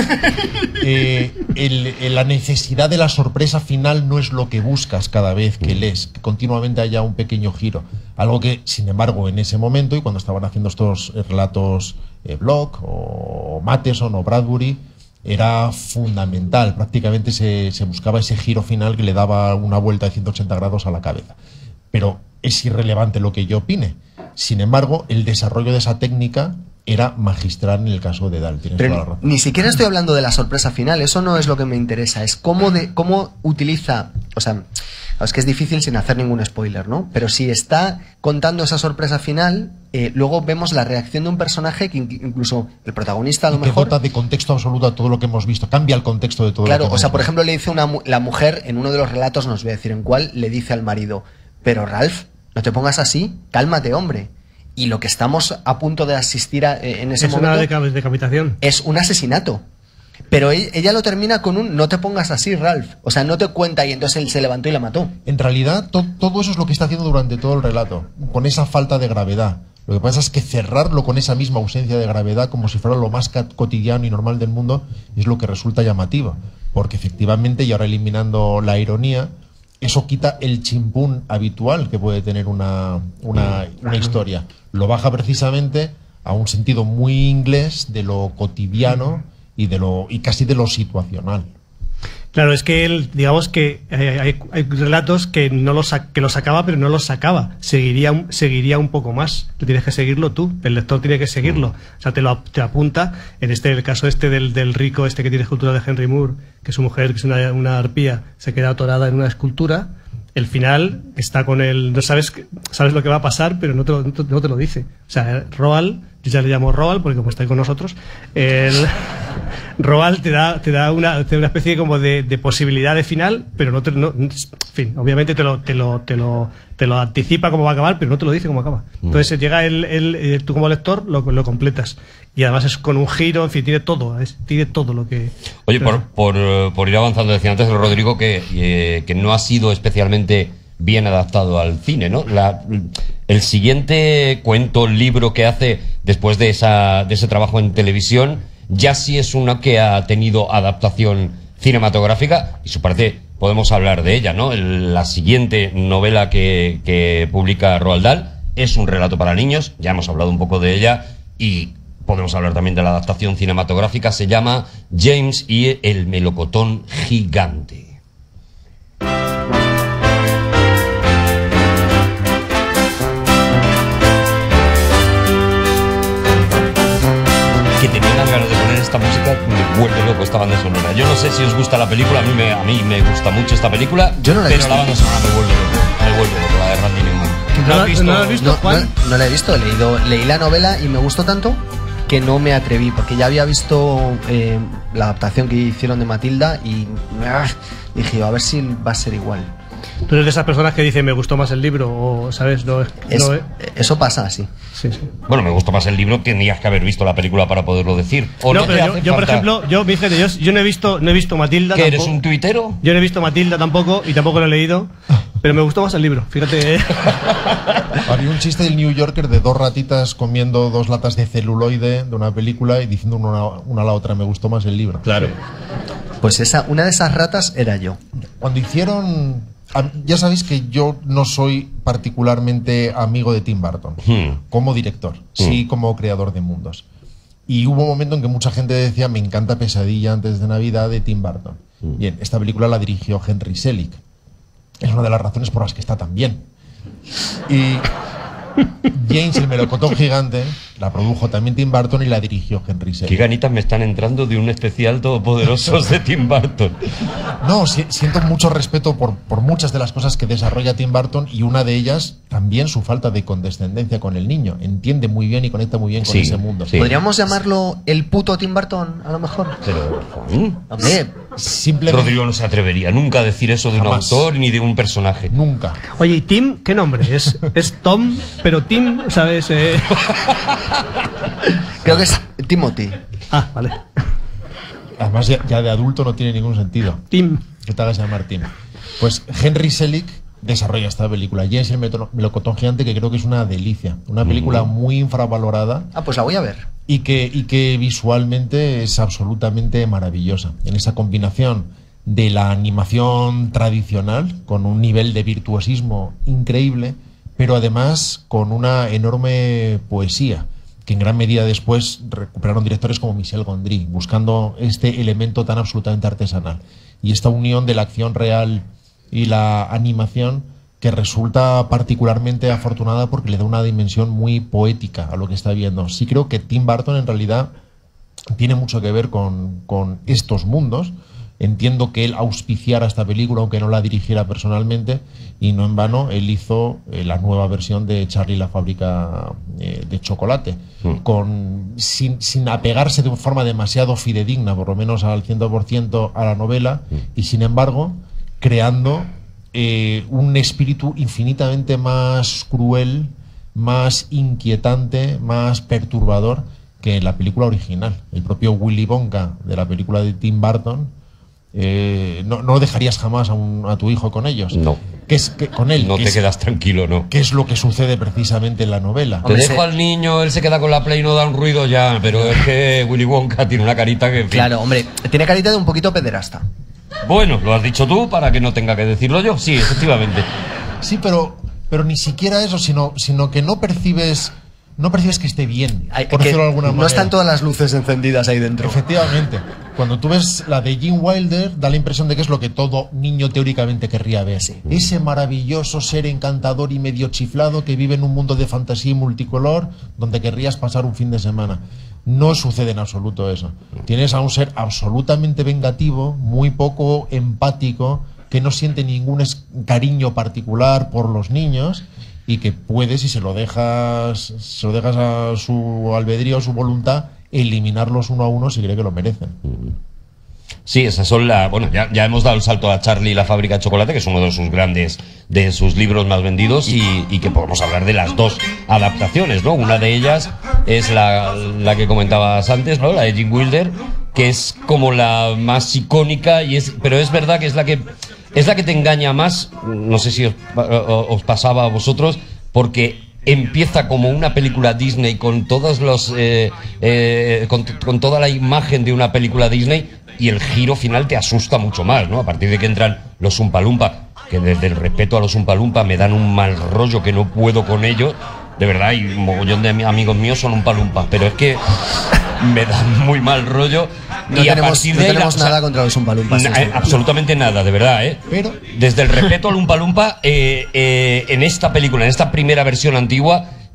eh, el- el- la necesidad de la sorpresa final no es lo que buscas cada vez que lees, que continuamente haya un pequeño giro. Algo que, sin embargo, en ese momento, y cuando estaban haciendo estos eh, relatos eh, Block o Matheson o Bradbury, era fundamental. Prácticamente se, se buscaba ese giro final que le daba una vuelta de ciento ochenta grados a la cabeza. Pero es irrelevante lo que yo opine. Sin embargo, el desarrollo de esa técnica era magistral en el caso de Dahl. Tienes Pero toda la ni, razón. ni siquiera estoy hablando de la sorpresa final, eso no es lo que me interesa, es cómo, de, cómo utiliza, o sea, es que es difícil sin hacer ningún spoiler, ¿no? Pero si está contando esa sorpresa final, eh, luego vemos la reacción de un personaje que in- incluso el protagonista a lo Y que mejor... dota de contexto absoluto a todo lo que hemos visto. Cambia el contexto de todo Claro, lo que o sea, hemos por visto. ejemplo, le dice una mu- la mujer en uno de los relatos, no os voy a decir en cuál, le dice al marido, pero Ralph, no te pongas así, cálmate, hombre. Y lo que estamos a punto de asistir a, eh, en ese Es momento una deca- decapitación. es un asesinato. Pero e- ella lo termina con un no te pongas así, Ralph. O sea, no te cuenta y entonces él se levantó y la mató. En realidad, to- todo eso es lo que está haciendo durante todo el relato, con esa falta de gravedad. Lo que pasa es que cerrarlo con esa misma ausencia de gravedad, como si fuera lo más ca- cotidiano y normal del mundo, es lo que resulta llamativo. Porque efectivamente, y ahora eliminando la ironía, eso quita el chimpún habitual que puede tener una, una, una historia. Lo baja precisamente a un sentido muy inglés de lo cotidiano y, de lo, y casi de lo situacional. Claro, es que él, digamos que eh, hay, hay relatos que no los sa- que los sacaba, pero no los sacaba. Seguiría un, seguiría un poco más. Tú tienes que seguirlo tú, el lector tiene que seguirlo. O sea, te lo ap- te apunta. En este el caso este del, del rico este que tiene escultura de Henry Moore, que su mujer, que es una, una arpía, se queda atorada en una escultura. El final está con el... No sabes, que- sabes lo que va a pasar, pero no te lo, no te, no te lo dice. O sea, Roald, yo ya le llamo Roald porque como está ahí con nosotros, el, Roald te da, te da, una, te da una especie como de, de posibilidad de fin, pero no te... No, en fin, obviamente te lo, te, lo, te, lo, te lo anticipa cómo va a acabar, pero no te lo dice cómo acaba. Entonces llega el, el, eh, tú como lector lo, lo completas. Y además es con un giro, en fin, tiene todo, es, tiene todo lo que... Oye, por, por, eh, por ir avanzando, decía antes Rodrigo que, eh, que no ha sido especialmente bien adaptado al cine, ¿no? La, el siguiente cuento, libro que hace después de, esa, de ese trabajo en televisión, ya sí es una que ha tenido adaptación cinematográfica y su parte podemos hablar de ella, ¿no? El- la siguiente novela que, que publica Roald Dahl es un relato para niños, ya hemos hablado un poco de ella y podemos hablar también de la adaptación cinematográfica, se llama James y el melocotón gigante. Que tenía una esta banda sonora. Yo no sé si os gusta la película, a mí me, a mí me gusta mucho esta película, Yo no la he pero visto. la banda sonora me vuelve loco, me vuelve loco, la de Randy Newman. ¿No la- no la has visto? No, Juan? no- no la he visto, he leído, leí la novela y me gustó tanto que no me atreví, porque ya había visto eh, la adaptación que hicieron de Matilda y ah, dije, a ver si va a ser igual. Tú eres de esas personas que dicen me gustó más el libro o, ¿sabes? No, Es- no, eh. Eso pasa así. Sí, sí. Bueno, me gustó más el libro, tendrías que haber visto la película para poderlo decir. ¿O No, no te pero yo, hace yo, por falta? ejemplo, yo, fíjate, yo, yo no he visto, no he visto Matilda. ¿Qué, eres tampoco. un tuitero? Yo no he visto Matilda tampoco y tampoco lo he leído, pero me gustó más el libro, fíjate. eh. Había un chiste del New Yorker de dos ratitas comiendo dos latas de celuloide de una película y diciendo una, una a la otra, me gustó más el libro. Claro. Pues esa, una de esas ratas era yo. Cuando hicieron... a- Ya sabéis que yo no soy particularmente amigo de Tim Burton, Hmm. como director, sí como creador de mundos. Y hubo un momento en que mucha gente decía, me encanta Pesadilla antes de Navidad de Tim Burton. Bien, esta película la dirigió Henry Selick. Es una de las razones por las que está tan bien. Y James, el melocotón gigante, la produjo también Tim Burton y la dirigió Henry Qué Selick. ganitas me están entrando de un especial todopoderosos de Tim Burton. No, si- siento mucho respeto por, por muchas de las cosas que desarrolla Tim Burton y una de ellas también su falta de condescendencia con el niño. Entiende muy bien y conecta muy bien con Sí, ese mundo. sí. ¿Podríamos llamarlo el puto Tim Burton, a lo mejor? Pero, Juan, Hombre, Simplemente Rodrigo no se atrevería nunca a decir eso de un Jamás. autor ni de un personaje. nunca. Oye, ¿y Tim? ¿Qué nombre? Es, es Tom, pero Tim, ¿sabes? Eh, creo que es Timothy. Ah, vale. Además, ya, ya de adulto no tiene ningún sentido Tim. que te hagas llamar Tim. Pues Henry Selick desarrolla esta película. James, el meto- melocotón gigante, que creo que es una delicia. Una película muy infravalorada. Ah, pues la voy a ver. Y que, y que visualmente es absolutamente maravillosa. En esa combinación de la animación tradicional, con un nivel de virtuosismo increíble, pero además con una enorme poesía, que en gran medida después recuperaron directores como Michel Gondry, buscando este elemento tan absolutamente artesanal. Y esta unión de la acción real y la animación que resulta particularmente afortunada porque le da una dimensión muy poética a lo que está viendo. Sí creo que Tim Burton en realidad tiene mucho que ver con, con estos mundos. Entiendo que él auspiciara esta película, aunque no la dirigiera personalmente, y no en vano él hizo eh, la nueva versión de Charlie y la fábrica eh, de chocolate, Mm. con, sin, sin apegarse de una forma demasiado fidedigna, por lo menos al cien por ciento a la novela, y sin embargo creando eh, un espíritu infinitamente más cruel, más inquietante, más perturbador que en la película original. El propio Willy Wonka de la película de Tim Burton, eh, no, no dejarías jamás a, un- a tu hijo con ellos. No. Que es que con él. No que te es- quedas tranquilo, ¿no? que es lo que sucede precisamente en la novela. Te Hombre, dejo se- al niño, él se queda con la Play y no da un ruido ya, pero es que Willy Wonka tiene una carita que... en fin. Claro, hombre, tiene carita de un poquito pederasta. Bueno, lo has dicho tú para que no tenga que decirlo yo. Sí, efectivamente. Sí, pero, pero ni siquiera eso, sino, sino que no percibes, no percibes que esté bien, Hay- por que decirlo de alguna no manera. están todas las luces encendidas ahí dentro. Efectivamente. Cuando tú ves la de Gene Wilder, da la impresión de que es lo que todo niño teóricamente querría ver. Ese maravilloso ser encantador y medio chiflado que vive en un mundo de fantasía y multicolor donde querrías pasar un fin de semana. No sucede en absoluto eso. Tienes a un ser absolutamente vengativo, muy poco empático, que no siente ningún es- cariño particular por los niños y que puede, si se lo dejas, se lo dejas a su albedrío, a su voluntad, eliminarlos uno a uno si cree que lo merecen. Sí, esas son las... Bueno, ya, ya hemos dado el salto a Charlie y la fábrica de chocolate, que es uno de sus grandes, de sus libros más vendidos, y, y que podemos hablar de las dos adaptaciones, ¿no? Una de ellas es la, la que comentabas antes, ¿no? La de Gene Wilder, que es como la más icónica, y es, pero es verdad que es la que, es la que te engaña más, no sé si os, os pasaba a vosotros, porque empieza como una película Disney con todos los eh, eh, con, con toda la imagen de una película Disney, y el giro final te asusta mucho más, ¿no? A partir de que entran los Oompa Loompa, que desde el respeto a los Oompa Loompa me dan un mal rollo que no puedo con ellos, de verdad, y un mogollón de mi- amigos míos son Oompa Loompa, pero es que me dan muy mal rollo. No y a tenemos, partir no de ahí la- tenemos o sea, nada contra los Umpalumpas. Na- eh, absolutamente nada, de verdad, ¿eh? Pero- Desde el respeto al Oompa Loompa, eh, eh, en esta película, en esta primera versión antigua,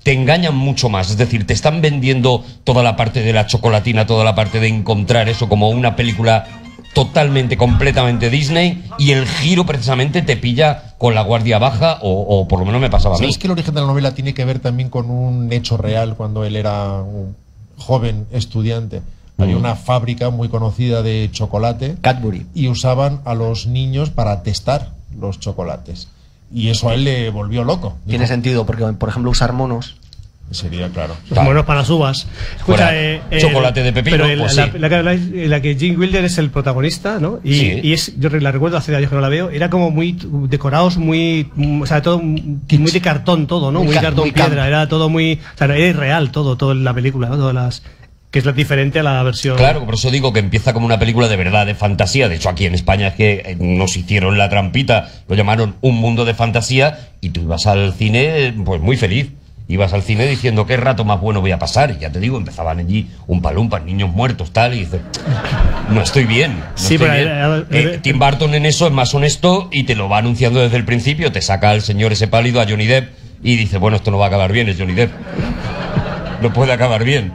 te engañan mucho más. Es decir, te están vendiendo toda la parte de la chocolatina, toda la parte de encontrar eso como una película totalmente, completamente Disney, y el giro precisamente te pilla con la guardia baja, o, o por lo menos me pasaba a mí. ¿Sabes que el origen de la novela tiene que ver también con un hecho real cuando él era un joven estudiante? Había una fábrica muy conocida de chocolate, Cadbury, y usaban a los niños para testar los chocolates. Y eso a él le volvió loco. Tiene Dijo, sentido, porque por ejemplo usar monos. sería claro. Los Claro. monos para las uvas. Escucha, Fuera, eh, eh, chocolate de pepino, pero el- pues la, sí. la que habláis, eh, la que Gene Wilder es el protagonista, ¿no? Y, Sí. y es, yo la recuerdo hace años que no la veo, era como muy t- decorados, muy, mm, o sea, todo muy de cartón todo, ¿no? Muy Muy, ca- cartón muy piedra, camp. era todo muy, o sea, era irreal todo, todo en la película, ¿no? Todas las, que es la diferente a la versión. Claro, por eso digo que empieza como una película de verdad, de fantasía. De hecho, aquí en España es que eh, nos hicieron la trampita, lo llamaron Un Mundo de Fantasía, y tú ibas al cine, pues muy feliz. Ibas al cine diciendo qué rato más bueno voy a pasar. Y ya te digo, empezaban allí un palumpas, niños muertos, tal, y dices, no estoy bien. No Sí, estoy pero bien. era- era- Eh, Tim Burton en eso es más honesto y te lo va anunciando desde el principio. Te saca al señor ese pálido, a Johnny Depp, y dice, bueno, esto no va a acabar bien, es Johnny Depp. No puede acabar bien.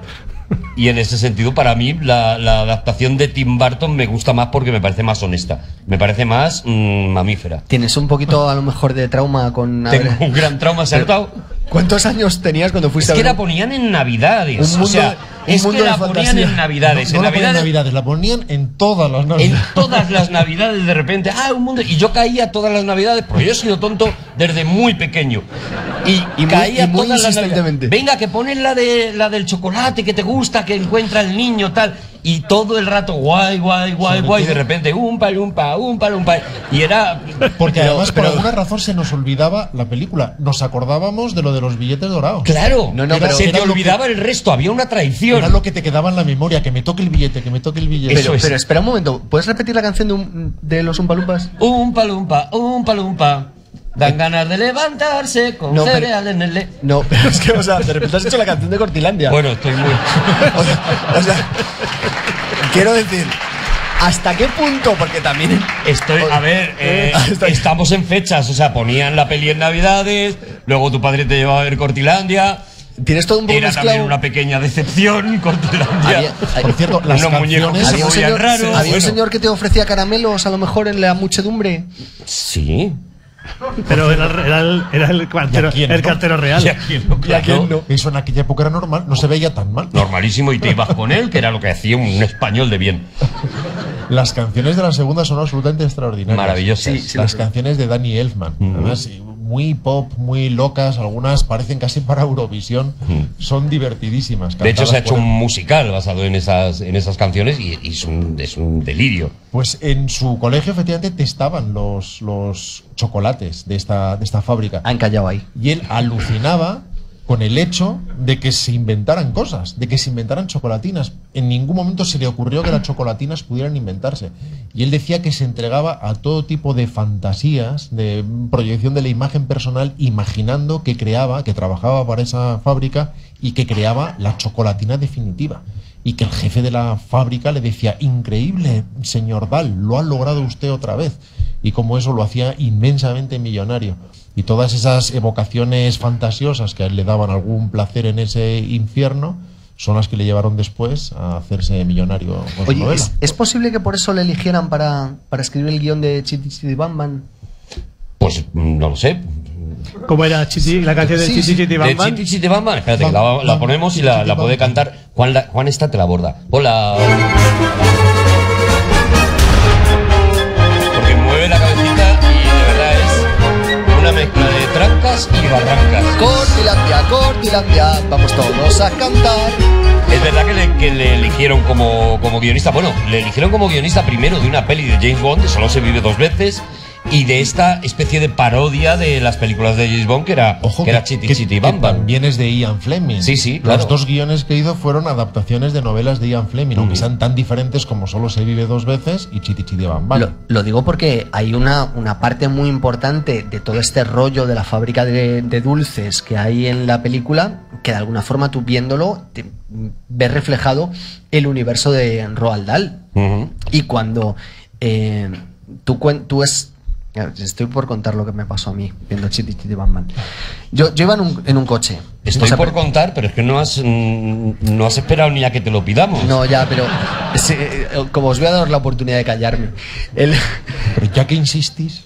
Y en ese sentido, para mí, la, la adaptación de Tim Burton me gusta más porque me parece más honesta. Me parece más mmm, mamífera. Tienes un poquito a lo mejor de trauma con... a Tengo ver, un gran trauma, ¿se ha notado? ¿Cuántos años tenías cuando Es fuiste que a ver? la ponían en Navidades. Un mundo o sea, de- un es mundo que de la ponían fantasía. en Navidades. No en la ponían en Navidades, Navidades, la ponían en todas las en Navidades. todas las Navidades de repente, ah, un mundo. Y yo caía todas las Navidades, porque yo he sido tonto desde muy pequeño. Y, Y muy- caía y muy todas las insistentemente. Navidades. Venga, que ponen la de la del chocolate que te gusta, que encuentra el niño, tal. Y todo el rato, guay, guay, guay, Sobre guay. Y de todo- repente, un palumpa, un palumpa. Y era. Porque pero- además, pero- por alguna razón, se nos olvidaba la película. Nos acordábamos de lo de los billetes dorados. Claro, No, no, era- pero- se te era lo que- olvidaba el resto, había una traición. Era lo que te quedaba en la memoria, que me toque el billete, que me toque el billete. Eso Pero, es. pero espera un momento, ¿puedes repetir la canción de, un- de los Umpalumpas? Un palumpa, un palumpa. Dan ganas de levantarse con No, pero- cereal en el le... No, pero es que, o sea, de repente has hecho la canción de Cortilandia. Bueno, estoy muy... O sea, o sea, quiero decir, ¿hasta qué punto? Porque también... Estoy, a ver, eh, Está- estamos en fechas, o sea, ponían la peli en Navidades, luego tu padre te llevaba a ver Cortilandia, Tienes todo un poco era mezclado. también una pequeña decepción, Cortilandia. Había- Por cierto, las Unos muñecos que canciones... se Había un, movían señor, raros. había un bueno. señor que te ofrecía caramelos a lo mejor en la muchedumbre. Sí. Pero era, era el, era el cartero, ¿Y a quién, el no? cartero real. Y a quién no, ¿Y a quién claro. no? Eso en aquella época era normal, no se veía tan mal. Normalísimo, y te ibas con él, que era lo que hacía un español de bien. Las canciones de la segunda son absolutamente extraordinarias. Maravillosas. Sí, sí. Las canciones de Danny Elfman. Además, muy pop, muy locas, algunas parecen casi para Eurovisión. Son divertidísimas. De hecho, cantadas se ha hecho por un él. musical basado en esas, en esas canciones, y, y es, un, es un delirio. Pues en su colegio, efectivamente, testaban los, los chocolates de esta, de esta fábrica. Han callado ahí. Y él alucinaba con el hecho de que se inventaran cosas, de que se inventaran chocolatinas. En ningún momento se le ocurrió que las chocolatinas pudieran inventarse. Y él decía que se entregaba a todo tipo de fantasías, de proyección de la imagen personal, imaginando que creaba, que trabajaba para esa fábrica y que creaba la chocolatina definitiva. Y que el jefe de la fábrica le decía, increíble, señor Dahl, lo ha logrado usted otra vez. Y como eso lo hacía inmensamente millonario. Y todas esas evocaciones fantasiosas que a él le daban algún placer en ese infierno son las que le llevaron después a hacerse millonario con su Oye, novela. ¿es, es posible que por eso le eligieran para, para escribir el guión de Chitty Chitty Bam Bam? Pues mm, no lo sé. ¿Cómo era Chiti, la canción de Sí, Chiti sí. Chiti De Bam Bam? Chiti Chiti Bam Bam. Espérate, que Bam, la, la bam, ponemos y chiti, la, chiti, la bam, puede bam. cantar. Juan, la, Juan esta te la borda. Hola. Porque mueve la cabecita y de verdad es una mezcla de trancas y barrancas. Cortilandia, Cortilandia, vamos todos a cantar. Es verdad que le, que le eligieron como, como guionista. Bueno, le eligieron como guionista primero de una peli de James Bond, de Solo se vive dos veces, y de esta especie de parodia de las películas de James Bond, que era, Ojo, que era Chitty Chitty Bam que Bam. también es de Ian Fleming. Sí, sí, claro. Los dos guiones que hizo fueron adaptaciones de novelas de Ian Fleming, aunque sean tan diferentes como Solo se vive dos veces y Chiti Chiti Bam Bam. Lo, lo digo porque hay una, una parte muy importante de todo este rollo de la fábrica de, de dulces que hay en la película, que de alguna forma tú viéndolo te, ves reflejado el universo de Roald Dahl. Ujú. Y cuando eh, tú, cuen- tú es, Estoy por contar lo que me pasó a mí viendo Chitty Chitty Bang Bang. Yo, yo iba en un, en un coche. Estoy O sea, por pero- contar, pero es que no has, mm, no has esperado ni a que te lo pidamos. No, ya, pero sí, eh, como os voy a dar la oportunidad de callarme. El, Pero ya que insistís.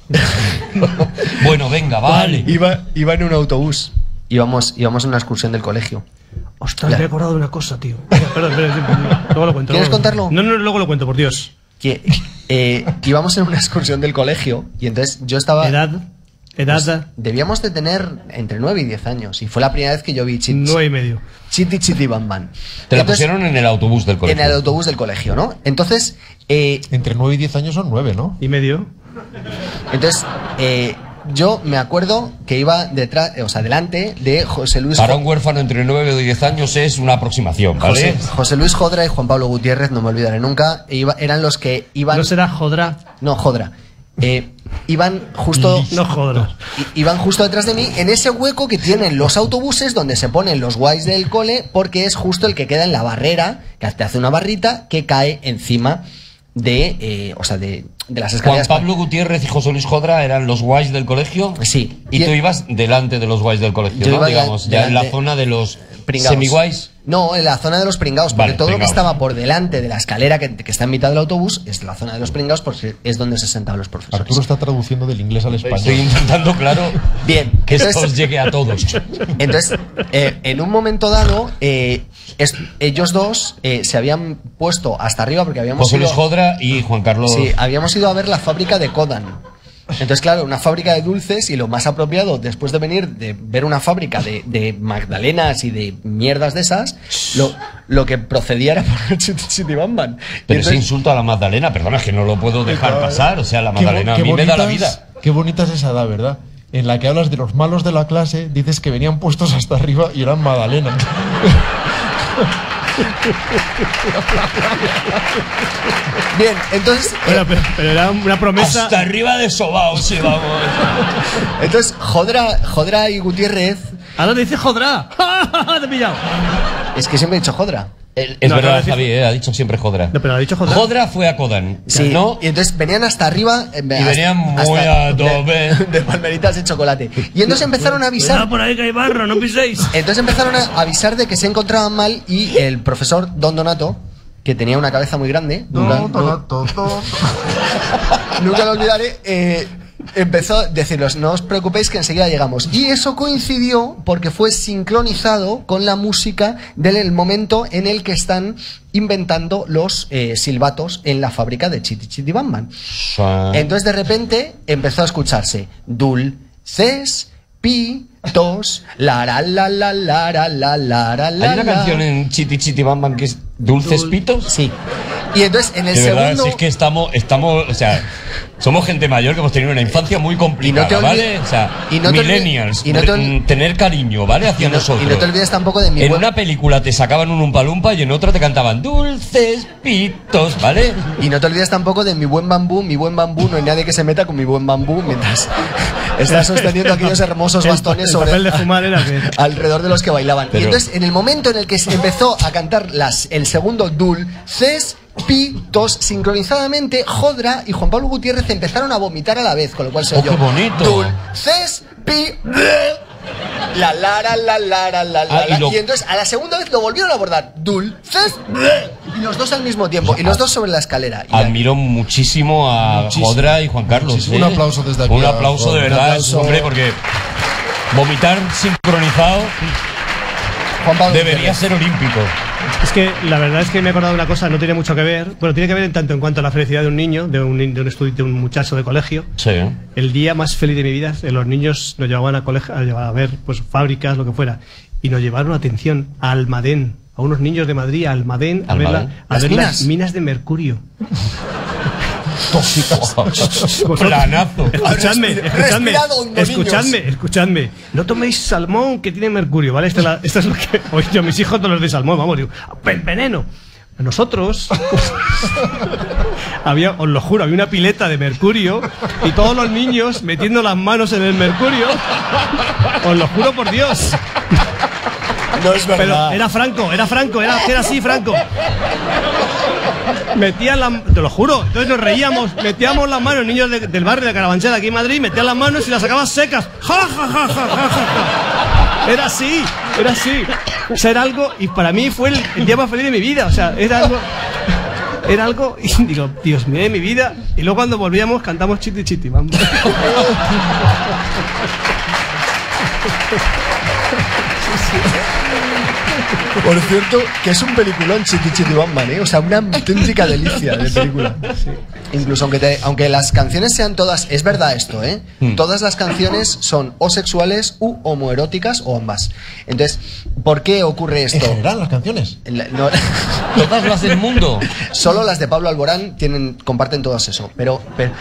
Bueno, venga, vale. iba, iba en un autobús. Íbamos, íbamos en una excursión del colegio. Ostras, La- me he acordado de una cosa, tío. Perdón, perdón, perdón, luego lo cuento. ¿Quieres luego lo contarlo? cuento. No, no, luego lo cuento, por Dios. Que eh, íbamos en una excursión del colegio y entonces yo estaba... Edad, edad, pues, debíamos de tener entre nueve y diez años y fue la primera vez que yo vi Chitty nueve y medio. Chitty Chitty Bang Bang. Te la Entonces, pusieron en el autobús del colegio. en el autobús del colegio, ¿no? Entonces, eh, Entre nueve y diez años son nueve, ¿no? Y medio. entonces eh, yo me acuerdo que iba detrás, eh, o sea, delante de José Luis Para Jo- un huérfano entre nueve y diez años es una aproximación, ¿vale? José, José Luis Jodra y Juan Pablo Gutiérrez, no me olvidaré nunca, e iba- eran los que iban... No será Jodra. No, Jodra. Eh, iban justo... No Jodra. I- Iban justo detrás de mí en ese hueco que tienen los autobuses donde se ponen los guays del cole porque es justo el que queda en la barrera, que te hace una barrita que cae encima de, eh, o sea, de, de las Juan escaleras. Pablo Gutiérrez y José Luis Jodra eran los guays del colegio. Sí. Y tú ibas delante de los guays del colegio, Yo ¿no? iba Digamos, delan- ya en la delante- zona de los Pringaos. semi-guays. No, en la zona de los pringaos, porque Vale, todo lo pringaos. que estaba por delante de la escalera que, que está en mitad del autobús es la zona de los pringaos porque es donde se sentaban los profesores. Arturo está traduciendo del inglés al español. Estoy intentando, claro, Bien, que esto entonces- os llegue a todos. Entonces, eh, en un momento dado, eh, es- ellos dos eh, se habían puesto hasta arriba porque habíamos José Luis ido, Jodra y Juan Carlos. sí, habíamos ido a ver la fábrica de Kodan. Entonces, claro, una fábrica de dulces y lo más apropiado después de venir de ver una fábrica de, de magdalenas y de mierdas de esas, lo, lo que procedía era poner Chitty Chitty Bang Bang. Y Pero ese entonces- insulto a la Magdalena, perdona, es que no lo puedo dejar pasar. O sea, la Qué bo- Magdalena a qué mí me da la bonitas- vida. Qué bonita es esa edad, ¿verdad? En la que hablas de los malos de la clase, dices que venían puestos hasta arriba y eran Magdalena. Bien, entonces, eh, Bueno, pero, pero era una promesa. Hasta arriba de sobao, sí, vamos. entonces Jodra, Jodra y Gutiérrez, Ahora te dice Jodra. Te he pillado. es que siempre he dicho Jodra. El- es No, acaba verdad, de decir- Javi, eh, ha dicho siempre Jodra. No, pero ha dicho Jodra. Jodra fue a Kodan, Sí, ¿no? y entonces venían hasta arriba eh, Y venían muy a tope. de, de palmeritas de chocolate. Y entonces empezaron a Cuidado avisar. por ahí que hay barro, no piséis. Entonces empezaron a avisar de que se encontraban mal y el profesor Don Donato, que tenía una cabeza muy grande, nunca, No, no- no, to, to. nunca lo olvidaré, eh, empezó a decirles, no os preocupéis que enseguida llegamos. Y eso coincidió porque fue sincronizado con la música del momento en el que están inventando los eh, silbatos en la fábrica de Chitty Chitty Bang Bang. Entonces de repente empezó a escucharse dulces, pitos, la la la la la la la la la la. Hay una canción en Chitty Chitty Bang Bang que es Dulces Pitos. Sí. Y entonces en el De verdad, segundo si es que estamos, estamos, o sea, somos gente mayor que hemos tenido una infancia muy complicada, Y no te olvi- ¿vale? O sea, y no te olvi- millennials, y no te olvi- mm, tener cariño, ¿vale? Hacia y no, nosotros. y no te olvides tampoco de mi En buen- una película te sacaban un umpalumpa y en otra te cantaban Dulces Pitos, ¿vale? Y no te olvides tampoco de mi buen bambú, mi buen bambú, no hay nadie que se meta con mi buen bambú mientras está sosteniendo aquellos hermosos El- bastones el sobre papel de fumar era que- alrededor de los que bailaban. Pero- Y entonces, en el momento en el que se empezó a cantar las, el segundo dulces pitos sincronizadamente, Jodra y Juan Pablo Gutiérrez empezaron a vomitar a la vez, con lo cual se ¡Oh, oyó qué bonito! dulces pi la la la la la la la Ah, la, y lo- y entonces a la segunda vez lo volvieron a abordar dulces y los dos al mismo tiempo y los dos sobre la escalera. Y Admiro muchísimo a Muchísimo. Jodra y Juan Carlos. Muchísimo. ¿eh? Un aplauso desde aquí Un a aplauso de Jodra. verdad, Un aplauso. hombre, porque vomitar sincronizado Juan Pablo debería Gutiérrez. ser olímpico. Es que la verdad es que me he acordado de una cosa, no tiene mucho que ver. Bueno, tiene que ver en tanto en cuanto a la felicidad de un niño, de un, ni- de un estudiante, de un muchacho de colegio. Sí. El día más feliz de mi vida, eh, los niños nos llevaban a, colegio, a, llevar a ver pues fábricas, lo que fuera. Y nos llevaron, atención, a Almadén. A unos niños de Madrid, a Almadén, a ver, la- Almadén. a ¿Las ver minas? las minas de mercurio. Planazo. Escuchadme, Respira- escuchadme, respirad hondo, escuchadme, niños. escuchadme. No toméis salmón que tiene mercurio, ¿vale? Esto es, la- esto es lo que. Oye, yo, mis hijos todos los de salmón, vamos, digo, "Ven- veneno". Nosotros, había, os lo juro, había una pileta de mercurio y todos los niños metiendo las manos en el mercurio. Os lo juro por Dios. No es Pero verdad. era Franco, era Franco, era, era así, Franco. Metían la... Te lo juro. Entonces nos reíamos, metíamos las manos, niños de- del barrio de Carabanchel, aquí en Madrid, metían las manos y las sacaban secas. ¡Ja, ja, ja, ja, ja, ja! Era así, era así. O sea, era algo... Y para mí fue el, el día más feliz de mi vida. O sea, era algo... Era algo... Y digo, Dios mío, de mi vida. Y luego cuando volvíamos cantamos Chiti Chiti, vamos. Por cierto, que es un peliculón Chiti Chiti Bam Bam, ¿eh? O sea, una auténtica delicia de película. Incluso aunque, te- aunque las canciones sean todas, es verdad esto, ¿eh? Mm. Todas las canciones son o sexuales u homoeróticas o ambas. Entonces, ¿por qué ocurre En esto? general, las canciones. La- no- Todas las del mundo. Solo las de Pablo Alborán tienen, comparten todas eso. Pero, pero,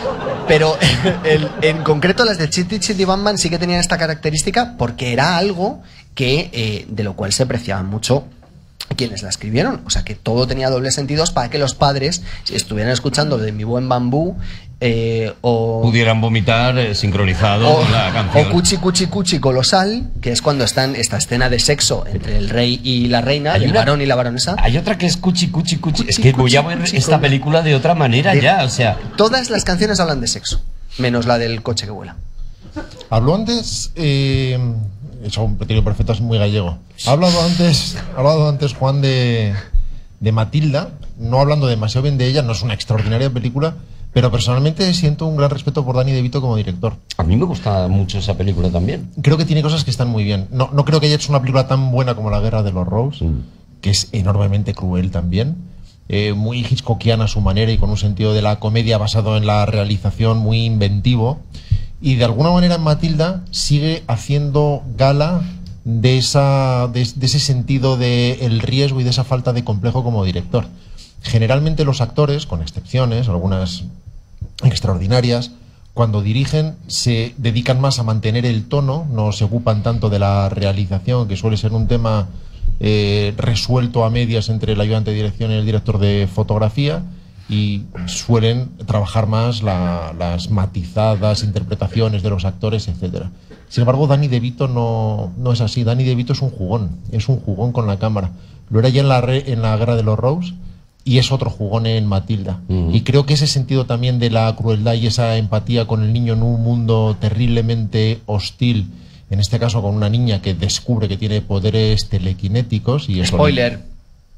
pero el- en concreto las de Chiti Chiti Bam Bam sí que tenían esta característica porque era algo que eh, de lo cual se apreciaban mucho quienes la escribieron. O sea que todo tenía dobles sentidos para que los padres, si estuvieran escuchando de Mi Buen Bambú eh, o... Pudieran vomitar eh, sincronizado O, con la canción. o Cuchi Cuchi Cuchi Colosal, que es cuando están esta escena de sexo entre el rey y la reina, Hay el una- varón y la baronesa. Hay otra que es cuchi, cuchi, cuchi. Cuchi, Es que voy a cuchi, ver cuchi, esta con- película de otra manera De- ya, o sea. Todas las canciones hablan de sexo, menos la del coche que vuela. Habló antes, eh, eso un pequeño perfecto es muy gallego. Ha hablado antes, ha hablado antes Juan de, de Matilda, no hablando demasiado bien de ella, no es una extraordinaria película, pero personalmente siento un gran respeto por Danny DeVito como director. A mí me gusta mucho esa película también. Creo que tiene cosas que están muy bien. No, no creo que haya hecho una película tan buena como La Guerra de los Rose, Mm. que es enormemente cruel también. Eh, muy Hitchcockiana a su manera y con un sentido de la comedia basado en la realización muy inventivo. Y de alguna manera en Matilda sigue haciendo gala de, esa, de, de ese sentido del riesgo y de esa falta de complejo como director. Generalmente los actores, con excepciones, algunas extraordinarias, cuando dirigen se dedican más a mantener el tono, no se ocupan tanto de la realización, que suele ser un tema eh, resuelto a medias entre el ayudante de dirección y el director de fotografía, y suelen trabajar más la- las matizadas interpretaciones de los actores, etcétera. Sin embargo, Danny DeVito no, no es así. Danny DeVito es un jugón, es un jugón con la cámara. Lo era ya en la, re- en la Guerra de los Rose y es otro jugón en Matilda. Ujú. Y creo que ese sentido también de la crueldad y esa empatía con el niño en un mundo terriblemente hostil, en este caso con una niña que descubre que tiene poderes telequinéticos y eso... Spoiler,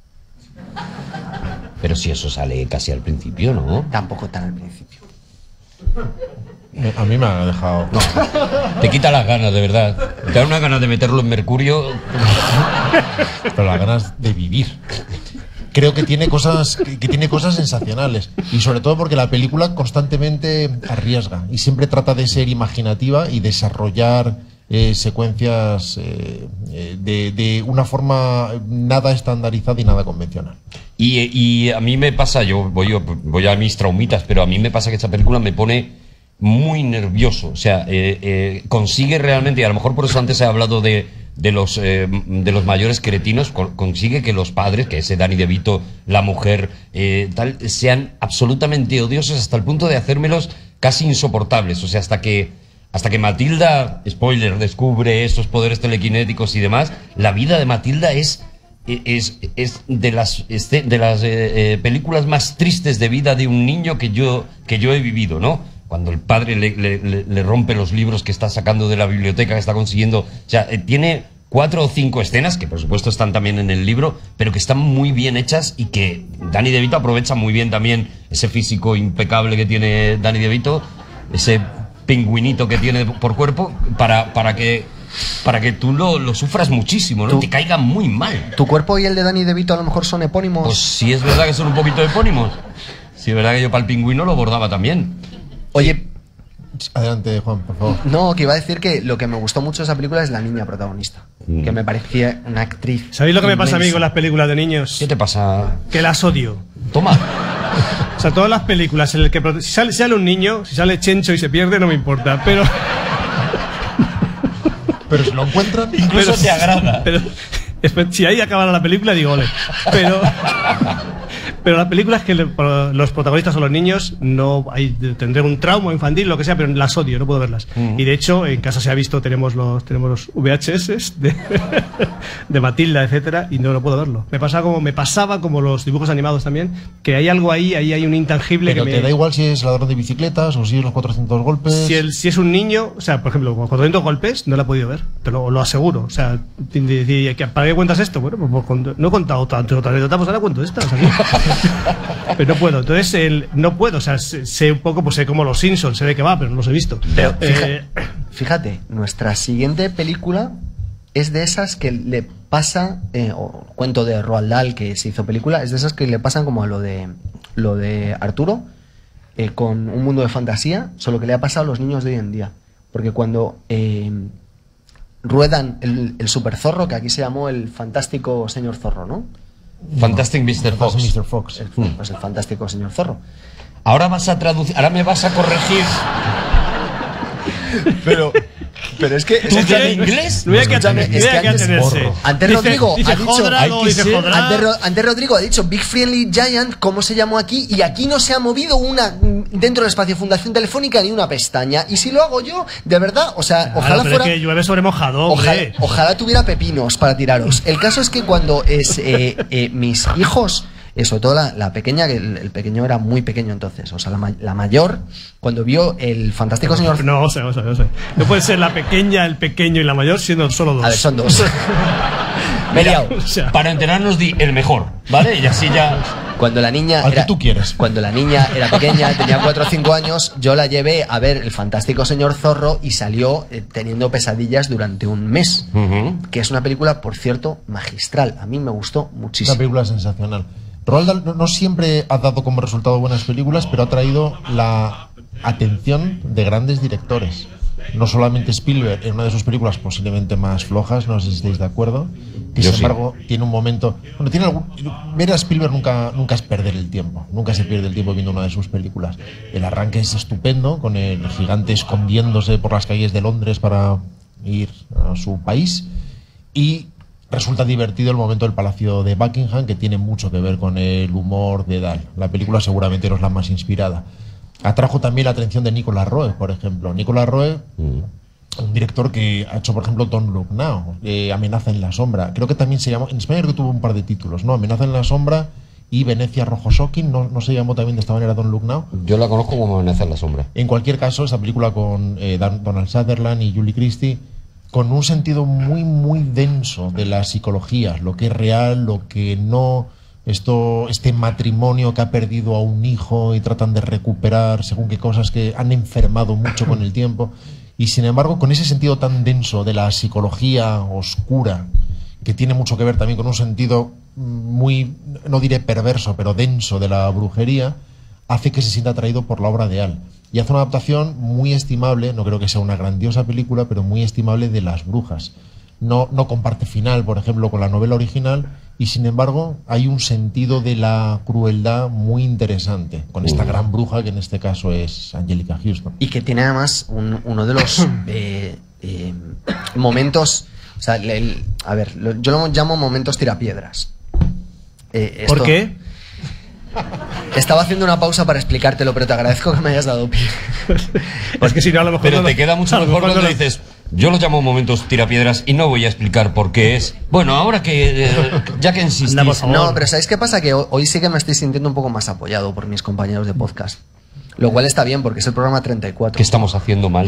Pero si eso sale casi al principio, ¿no? tampoco tan al principio. Me- A mí me ha dejado... Te quita las ganas, de verdad. Te da una ganas de meterlo en Mercurio. Pero las ganas de vivir. Creo que tiene cosas que, que tiene cosas sensacionales y sobre todo porque la película constantemente arriesga y siempre trata de ser imaginativa y desarrollar eh, secuencias eh, eh, de, de una forma nada estandarizada y nada convencional. Y, y a mí me pasa, yo voy, voy a mis traumitas, pero a mí me pasa que esta película me pone muy nervioso. O sea, eh, eh, consigue realmente, y a lo mejor por eso antes he hablado de, de, los, eh, de los mayores cretinos, con- consigue que los padres, que ese Danny DeVito, la mujer, eh, tal, sean absolutamente odiosos hasta el punto de hacérmelos casi insoportables. O sea, hasta que, hasta que Matilda, spoiler, descubre estos poderes telequinéticos y demás, la vida de Matilda es... Es, es de las, este- de las eh, eh, películas más tristes de vida de un niño que yo, que yo he vivido, ¿no? Cuando el padre le, le- le- le rompe los libros que está sacando de la biblioteca, que está consiguiendo... O sea, eh, tiene cuatro o cinco escenas, que por supuesto están también en el libro, pero que están muy bien hechas y que Danny DeVito aprovecha muy bien también ese físico impecable que tiene Danny DeVito, ese pingüinito que tiene por cuerpo, para, para que... Para que tú lo, lo sufras muchísimo, ¿no? Tú- Te caiga muy mal. ¿Tu cuerpo y el de Danny DeVito a lo mejor son epónimos? Pues sí es verdad que son un poquito epónimos. Sí es verdad que yo para el pingüino lo bordaba también. Oye, Adelante, Juan, por favor. no, que iba a decir que lo que me gustó mucho de esa película es la niña protagonista, Mm. que me parecía una actriz. ¿Sabéis lo que me pasa a mí inmensa. con las películas de niños? ¿Qué te pasa? Que las odio. Toma. O sea, todas las películas en las que prote- si sale, si sale un niño, si sale Chencho y se pierde, no me importa. Pero, Pero si lo encuentran... Incluso te agrada. pero después, si ahí acabara la película, digo, ole. Pero, Pero la película es que le- por- los protagonistas son los niños, no hay, tendré un trauma infantil, lo que sea, pero las odio, no puedo verlas. Y de hecho, en casa se ha visto, tenemos los, tenemos los V H S de, de Matilda, etcétera, y no lo puedo verlo. Me pasaba como, me pasaba como los dibujos animados también, que hay algo ahí, ahí hay un intangible Pero que te me... da igual si es ladrón de bicicletas o si es los cuatrocientos golpes. Si, el, si es un niño, o sea, por ejemplo, con cuatrocientos golpes, no la he podido ver, te lo, lo aseguro. O sea, te- te- te- que- ¿para qué cuentas esto? Bueno, pues, pues, cont- no he contado tanto otra anécdota, pues ahora cuento esta. O sea, que- pero no puedo, entonces el, no puedo, o sea, sé, sé un poco, pues sé como los Simpsons, sé de qué va, pero no los he visto. Pero fija- Eh, fíjate, nuestra siguiente película es de esas que le pasa, eh, o cuento de Roald Dahl que se hizo película, es de esas que le pasan como a lo de, lo de Arturo, eh, con un mundo de fantasía, solo que le ha pasado a los niños de hoy en día. Porque cuando eh, ruedan el, el super zorro, que aquí se llamó el fantástico señor zorro, ¿no? Fantastic mister Fox. mister Fox. El, pues el fantástico señor zorro. Ahora vas a traducir, ahora me vas a corregir. Pero, pero es que... ¿Tú es que- en inglés? no había que Escúchame, atener- es no había que que antes- atenerse. Antes Dice- Rodrigo dice ha dicho- Jodrado, hay que dice ser- Jodrado. Antes, Ro- antes Rodrigo ha dicho Big Friendly Giant, ¿cómo se llamó aquí? Y aquí no se ha movido una dentro del espacio Fundación Telefónica ni una pestaña. Y si lo hago yo, de verdad, o sea, Claro, ojalá pero fuera... es que llueve sobre mojado, Ojalá, hombre. ojalá tuviera pepinos para tiraros. El caso es que cuando es, eh, eh, mis hijos, eh, sobre todo la, la pequeña, que el, el pequeño era muy pequeño entonces, o sea, la, ma- la mayor, cuando vio el fantástico señor... No, o sea, o sea, o sea. No puede ser la pequeña, el pequeño y la mayor siendo solo dos. A ver, son dos. Me he liado. O sea, Para enterarnos di el mejor, ¿vale? Y así ya. Cuando la niña Al que era, tú quieres. Cuando la niña era pequeña, tenía cuatro o cinco años, yo la llevé a ver El fantástico señor Zorro y salió eh, teniendo pesadillas durante un mes. Ujú. Que es una película, por cierto, magistral. A mí me gustó Una muchísimo. película sensacional. Roald Dahl no, no siempre ha dado como resultado buenas películas, pero ha traído la atención de grandes directores. No solamente Spielberg, en una de sus películas posiblemente más flojas, no sé si estáis de acuerdo, que Yo sin sí. embargo tiene un momento... Bueno, tiene algún, ver a Spielberg nunca, nunca es perder el tiempo, nunca se pierde el tiempo viendo una de sus películas. El arranque es estupendo, con el gigante escondiéndose por las calles de Londres para ir a su país, y resulta divertido el momento del Palacio de Buckingham, que tiene mucho que ver con el humor de Dahl. La película seguramente no es la más inspirada. Atrajo también la atención de Nicolas Roeg, por ejemplo. Nicolas Roeg, un director que ha hecho, por ejemplo, Don't Look Now, eh, Amenaza en la sombra. Creo que también se llamó, en España creo que tuvo un par de títulos, ¿no? Amenaza en la sombra y Venecia Rojo Shocking, ¿no, no se llamó también de esta manera Don't Look Now? Yo la conozco como Amenaza en la sombra. En cualquier caso, esa película con eh, Dan- Donald Sutherland y Julie Christie, con un sentido muy, muy denso de la psicología, lo que es real, lo que no, esto, este matrimonio que ha perdido a un hijo y tratan de recuperar según qué cosas que han enfermado mucho con el tiempo, y sin embargo con ese sentido tan denso de la psicología oscura, que tiene mucho que ver también con un sentido muy, no diré perverso, pero denso de la brujería, hace que se sienta atraído por la obra de Dahl. Y hace una adaptación muy estimable, no creo que sea una grandiosa película, pero muy estimable de Las Brujas. No, no comparte final, por ejemplo, con la novela original, y sin embargo hay un sentido de la crueldad muy interesante, con esta gran bruja que en este caso es Angelica Houston. Y que tiene además un- uno de los eh, eh, momentos... O sea, el- el- a ver, lo- yo lo llamo momentos tirapiedras. Eh, ¿por esto- qué? Estaba haciendo una pausa para explicártelo, pero te agradezco que me hayas dado pie. Es que si no, a lo mejor. Pero no te lo- queda mucho a lo mejor mejor cuando no lo- dices, yo lo llamo momentos tirapiedras y no voy a explicar por qué es. Bueno, ahora que, eh, ya que insistís. Anda, por favor. No, pero ¿sabéis qué pasa? Que ho- hoy sí que me estoy sintiendo un poco más apoyado por mis compañeros de podcast. Lo cual está bien, porque es el programa treinta y cuatro. ¿Qué estamos haciendo mal?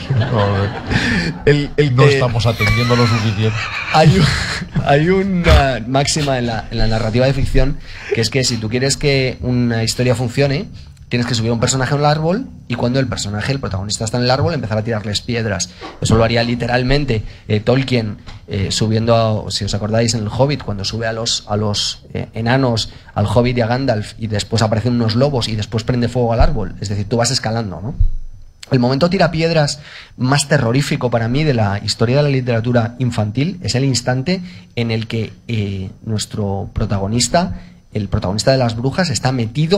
El, el No que- estamos atendiendo lo suficiente. Hay, un- hay una máxima en la, en la narrativa de ficción, que es que si tú quieres que una historia funcione, tienes que subir a un personaje a un árbol y cuando el personaje, el protagonista está en el árbol, empezar a tirarles piedras. Eso lo haría literalmente eh, Tolkien eh, subiendo, a- si os acordáis, en el Hobbit, cuando sube a los, a los eh, enanos, al Hobbit y a Gandalf, y después aparecen unos lobos y después prende fuego al árbol. Es decir, tú vas escalando, ¿no? El momento tirapiedras más terrorífico para mí de la historia de la literatura infantil es el instante en el que eh, nuestro protagonista, el protagonista de Las Brujas, está metido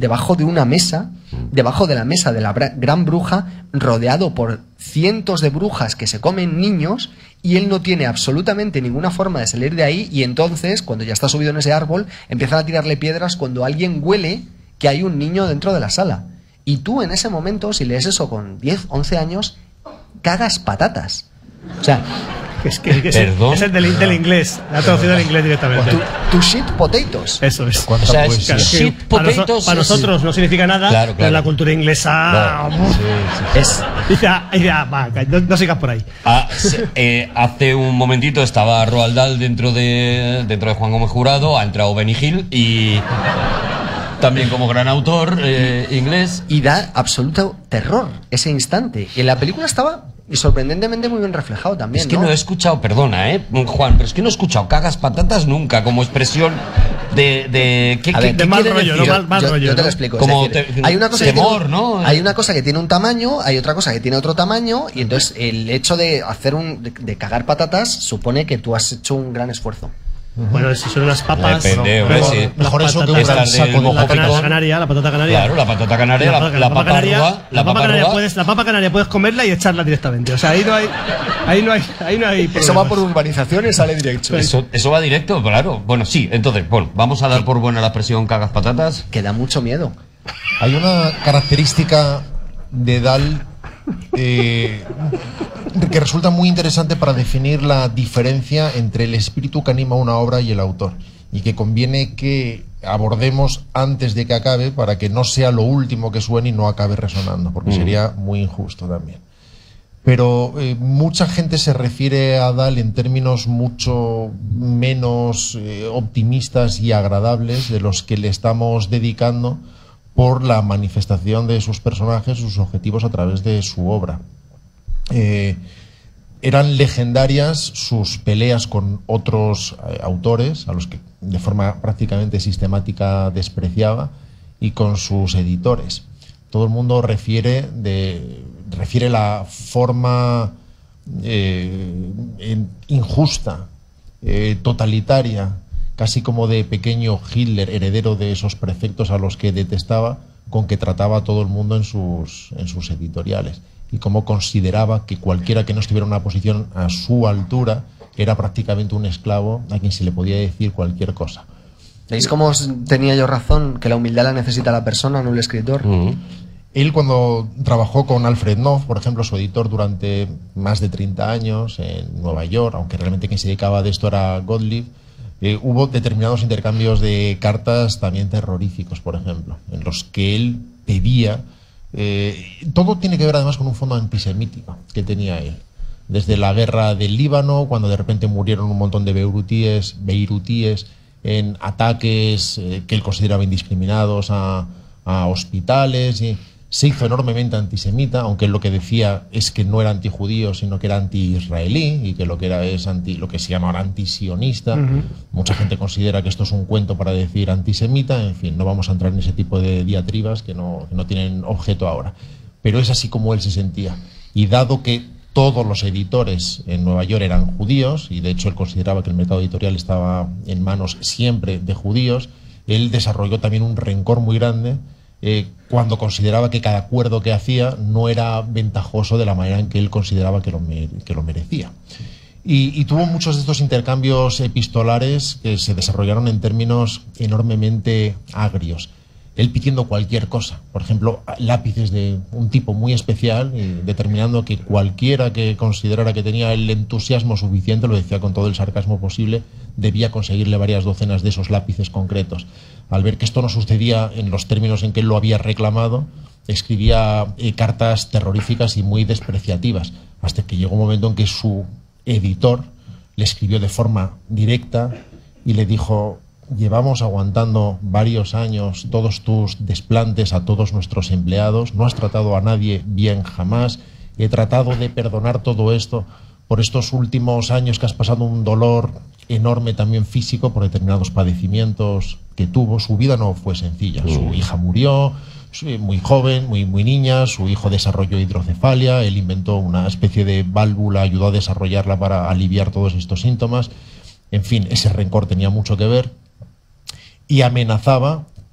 debajo de una mesa, debajo de la mesa de la gran bruja, rodeado por cientos de brujas que se comen niños, y él no tiene absolutamente ninguna forma de salir de ahí, y entonces, cuando ya está subido en ese árbol, empiezan a tirarle piedras cuando alguien huele que hay un niño dentro de la sala. Y tú en ese momento, si lees eso con diez, once años, cagas patatas. O sea... Es que, que es, el, es el del, del inglés, la traducción del inglés directamente. To, to shit potatoes. Eso es. O sea, es shit para, potatoes noso, para nosotros es, no significa nada, claro, claro. Pero en la cultura inglesa. Claro. Sí, sí, sí. Es, dice, ah, ah, va, no, no sigas por ahí. Ah, eh, hace un momentito estaba Roald Dahl dentro de, dentro de Juan Gómez Jurado, ha entrado Benny Hill y. También como gran autor eh, inglés. Y da absoluto terror ese instante. Y en la película estaba y sorprendentemente muy bien reflejado también. Es que no, no he escuchado, perdona, ¿eh, Juan? Pero es que no he escuchado cagas patatas nunca como expresión de. de ¿qué, ver, qué, de mal rollo, no mal, mal yo, rollo. Yo te ¿no? lo explico. Como es decir, te, hay, una cosa temor, que tiene, ¿no? hay una cosa que tiene un tamaño, hay otra cosa que tiene otro tamaño, y entonces el hecho de hacer un. de, de cagar patatas supone que tú has hecho un gran esfuerzo. Bueno, si son las papas. Depende, no, sí. Mejor eso que un gran saco de la patata canaria, la patata canaria. Claro, la patata canaria, la, la, la papa canaria, arruga, la papa canaria puedes, la papa canaria puedes comerla y echarla directamente. O sea, ahí no hay, ahí no hay, ahí no hay. Eso va por urbanizaciones, sale directo. Eso, eso va directo, claro. Bueno, sí. Entonces, bueno, vamos a dar por buena la expresión cagas patatas. Que da mucho miedo. Hay una característica de Dahl eh, que resulta muy interesante para definir la diferencia entre el espíritu que anima una obra y el autor, y que conviene que abordemos antes de que acabe para que no sea lo último que suene y no acabe resonando, porque mm. sería muy injusto también. Pero eh, mucha gente se refiere a Dahl en términos mucho menos eh, optimistas y agradables de los que le estamos dedicando por la manifestación de sus personajes, sus objetivos a través de su obra. Eh, eran legendarias sus peleas con otros eh, autores, a los que de forma prácticamente sistemática despreciaba, y con sus editores. Todo el mundo refiere, de, refiere la forma eh, injusta, eh, totalitaria, casi como de pequeño Hitler, heredero de esos prefectos a los que detestaba, con que trataba a todo el mundo en sus, en sus editoriales, y cómo consideraba que cualquiera que no estuviera en una posición a su altura era prácticamente un esclavo a quien se le podía decir cualquier cosa. ¿Veis cómo tenía yo razón? Que la humildad la necesita la persona, no el escritor. Uh-huh. Él, cuando trabajó con Alfred Knopf, por ejemplo, su editor, durante más de treinta años en Nueva York, aunque realmente quien se dedicaba de esto era Gottlieb, eh, hubo determinados intercambios de cartas también terroríficos, por ejemplo, en los que él pedía... Eh, todo tiene que ver además con un fondo antisemítico que tenía él. Desde la guerra del Líbano, cuando de repente murieron un montón de beirutíes, beirutíes en ataques eh, que él consideraba indiscriminados a, a hospitales, y se hizo enormemente antisemita, aunque él lo que decía es que no era antijudío, sino que era anti-israelí, y que lo que era es anti, lo que se llama ahora antisionista. Uh-huh. Mucha gente considera que esto es un cuento para decir antisemita. En fin, no vamos a entrar en ese tipo de diatribas que no, que no tienen objeto ahora. Pero es así como él se sentía. Y dado que todos los editores en Nueva York eran judíos, y de hecho él consideraba que el mercado editorial estaba en manos siempre de judíos, él desarrolló también un rencor muy grande eh, cuando consideraba que cada acuerdo que hacía no era ventajoso de la manera en que él consideraba que lo, me, que lo merecía. Y, y tuvo muchos de estos intercambios epistolares que se desarrollaron en términos enormemente agrios. Él pidiendo cualquier cosa, por ejemplo, lápices de un tipo muy especial, y determinando que cualquiera que considerara que tenía el entusiasmo suficiente, lo decía con todo el sarcasmo posible, debía conseguirle varias docenas de esos lápices concretos. Al ver que esto no sucedía en los términos en que él lo había reclamado, escribía eh, cartas terroríficas y muy despreciativas, hasta que llegó un momento en que su editor le escribió de forma directa y le dijo: llevamos aguantando varios años todos tus desplantes a todos nuestros empleados, no has tratado a nadie bien jamás, he tratado de perdonar todo esto por estos últimos años que has pasado un dolor enorme también físico por determinados padecimientos que tuvo. Su vida no fue sencilla, su hija murió muy joven, muy, muy niña, su hijo desarrolló hidrocefalia, él inventó una especie de válvula, ayudó a desarrollarla para aliviar todos estos síntomas. En fin, ese rencor tenía mucho que ver. Y amenazaba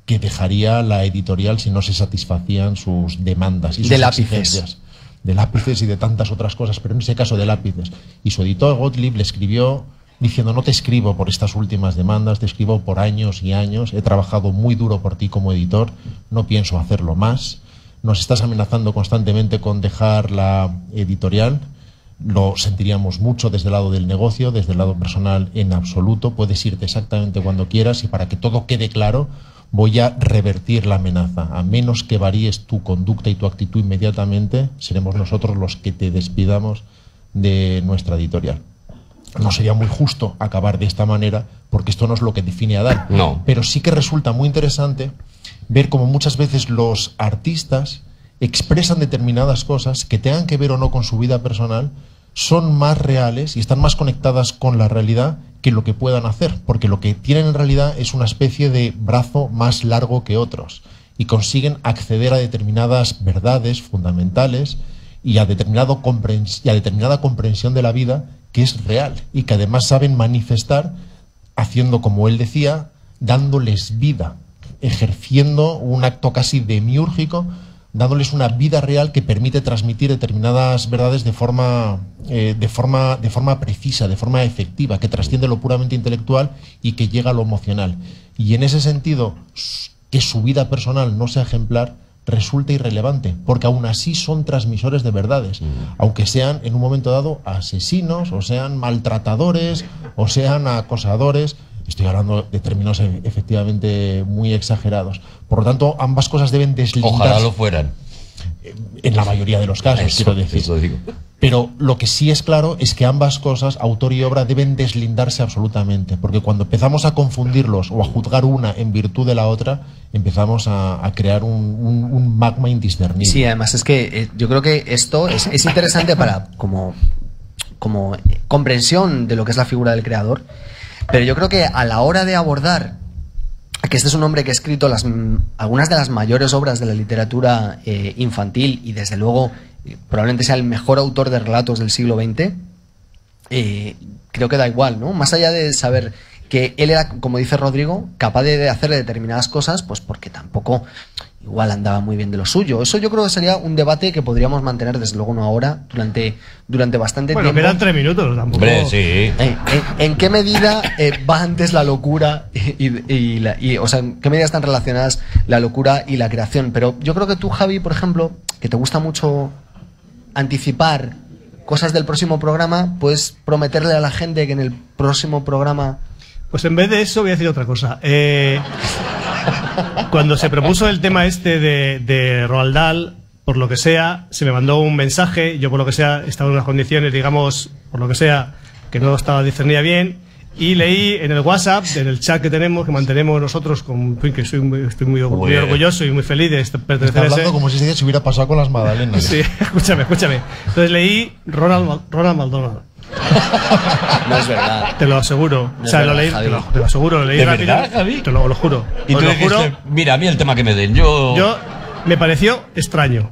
que dejaría la editorial si no se satisfacían sus demandas y sus de lápices. exigencias. De lápices y de tantas otras cosas, pero en ese caso de lápices. Y su editor Gottlieb le escribió diciendo: no te escribo por estas últimas demandas, te escribo por años y años, he trabajado muy duro por ti como editor, no pienso hacerlo más, nos estás amenazando constantemente con dejar la editorial, lo sentiríamos mucho desde el lado del negocio, desde el lado personal en absoluto, puedes irte exactamente cuando quieras, y para que todo quede claro, voy a revertir la amenaza. A menos que varíes tu conducta y tu actitud inmediatamente, seremos nosotros los que te despidamos de nuestra editorial. No sería muy justo acabar de esta manera, porque esto no es lo que define a Dahl. No. Pero sí que resulta muy interesante ver cómo muchas veces los artistas expresan determinadas cosas que tengan que ver o no con su vida personal, son más reales y están más conectadas con la realidad que lo que puedan hacer, porque lo que tienen en realidad es una especie de brazo más largo que otros y consiguen acceder a determinadas verdades fundamentales y a, determinado comprens- y a determinada comprensión de la vida que es real y que además saben manifestar haciendo, como él decía, dándoles vida, ejerciendo un acto casi demiúrgico, dándoles una vida real que permite transmitir determinadas verdades de forma, eh, de forma, de forma precisa, de forma efectiva, que trasciende lo puramente intelectual y que llega a lo emocional. Y en ese sentido, que su vida personal no sea ejemplar resulta irrelevante, porque aún así son transmisores de verdades, aunque sean en un momento dado asesinos, o sean maltratadores, o sean acosadores. Estoy hablando de términos e- efectivamente muy exagerados. Por lo tanto, ambas cosas deben deslindarse. Ojalá lo fueran. En la mayoría de los casos, Eso, quiero decir. eso digo. Pero lo que sí es claro es que ambas cosas, autor y obra, deben deslindarse absolutamente. Porque cuando empezamos a confundirlos o a juzgar una en virtud de la otra, empezamos a, a crear un, un, un magma indiscernible. Sí, además es que eh, yo creo que esto es, es interesante para como, como comprensión de lo que es la figura del creador. Pero yo creo que a la hora de abordar que este es un hombre que ha escrito las, algunas de las mayores obras de la literatura eh, infantil y desde luego eh, probablemente sea el mejor autor de relatos del siglo veinte, eh, creo que da igual, ¿no? Más allá de saber que él era, como dice Rodrigo, capaz de hacer determinadas cosas, pues porque tampoco igual andaba muy bien de lo suyo. Eso yo creo que sería un debate que podríamos mantener, desde luego no ahora, durante, durante bastante Bueno, tiempo. quedan tres minutos tampoco. Hombre, sí. Eh, ¿En, en qué medida eh, va antes la locura y, y, y la, y, o sea, en qué medida están relacionadas la locura y la creación? Pero yo creo que tú, Javi, por ejemplo, que te gusta mucho anticipar cosas del próximo programa, puedes prometerle a la gente que en el próximo programa... Pues en vez de eso voy a decir otra cosa. Eh, cuando se propuso el tema este de, de Roald Dahl, por lo que sea, se me mandó un mensaje, yo por lo que sea estaba en unas condiciones, digamos, por lo que sea, que no estaba discernida bien, y leí en el WhatsApp, en el chat que tenemos, que mantenemos nosotros, con, que soy muy, estoy muy, muy orgulloso y muy feliz de este- pertenecer Está a ese... hablando como si ese día se hubiera pasado con las magdalenas. Sí, escúchame, escúchame. Entonces leí Ronald, Mal- Ronald McDonald. No es verdad. Te lo aseguro. No O sea, es lo verdad, leí, Javi. te lo, te lo aseguro, lo leí ¿De rápido. verdad, Javi? Te lo, lo juro. Y Os tú lo dijiste, juro. mira, a mí el tema que me den, yo... Yo me pareció extraño.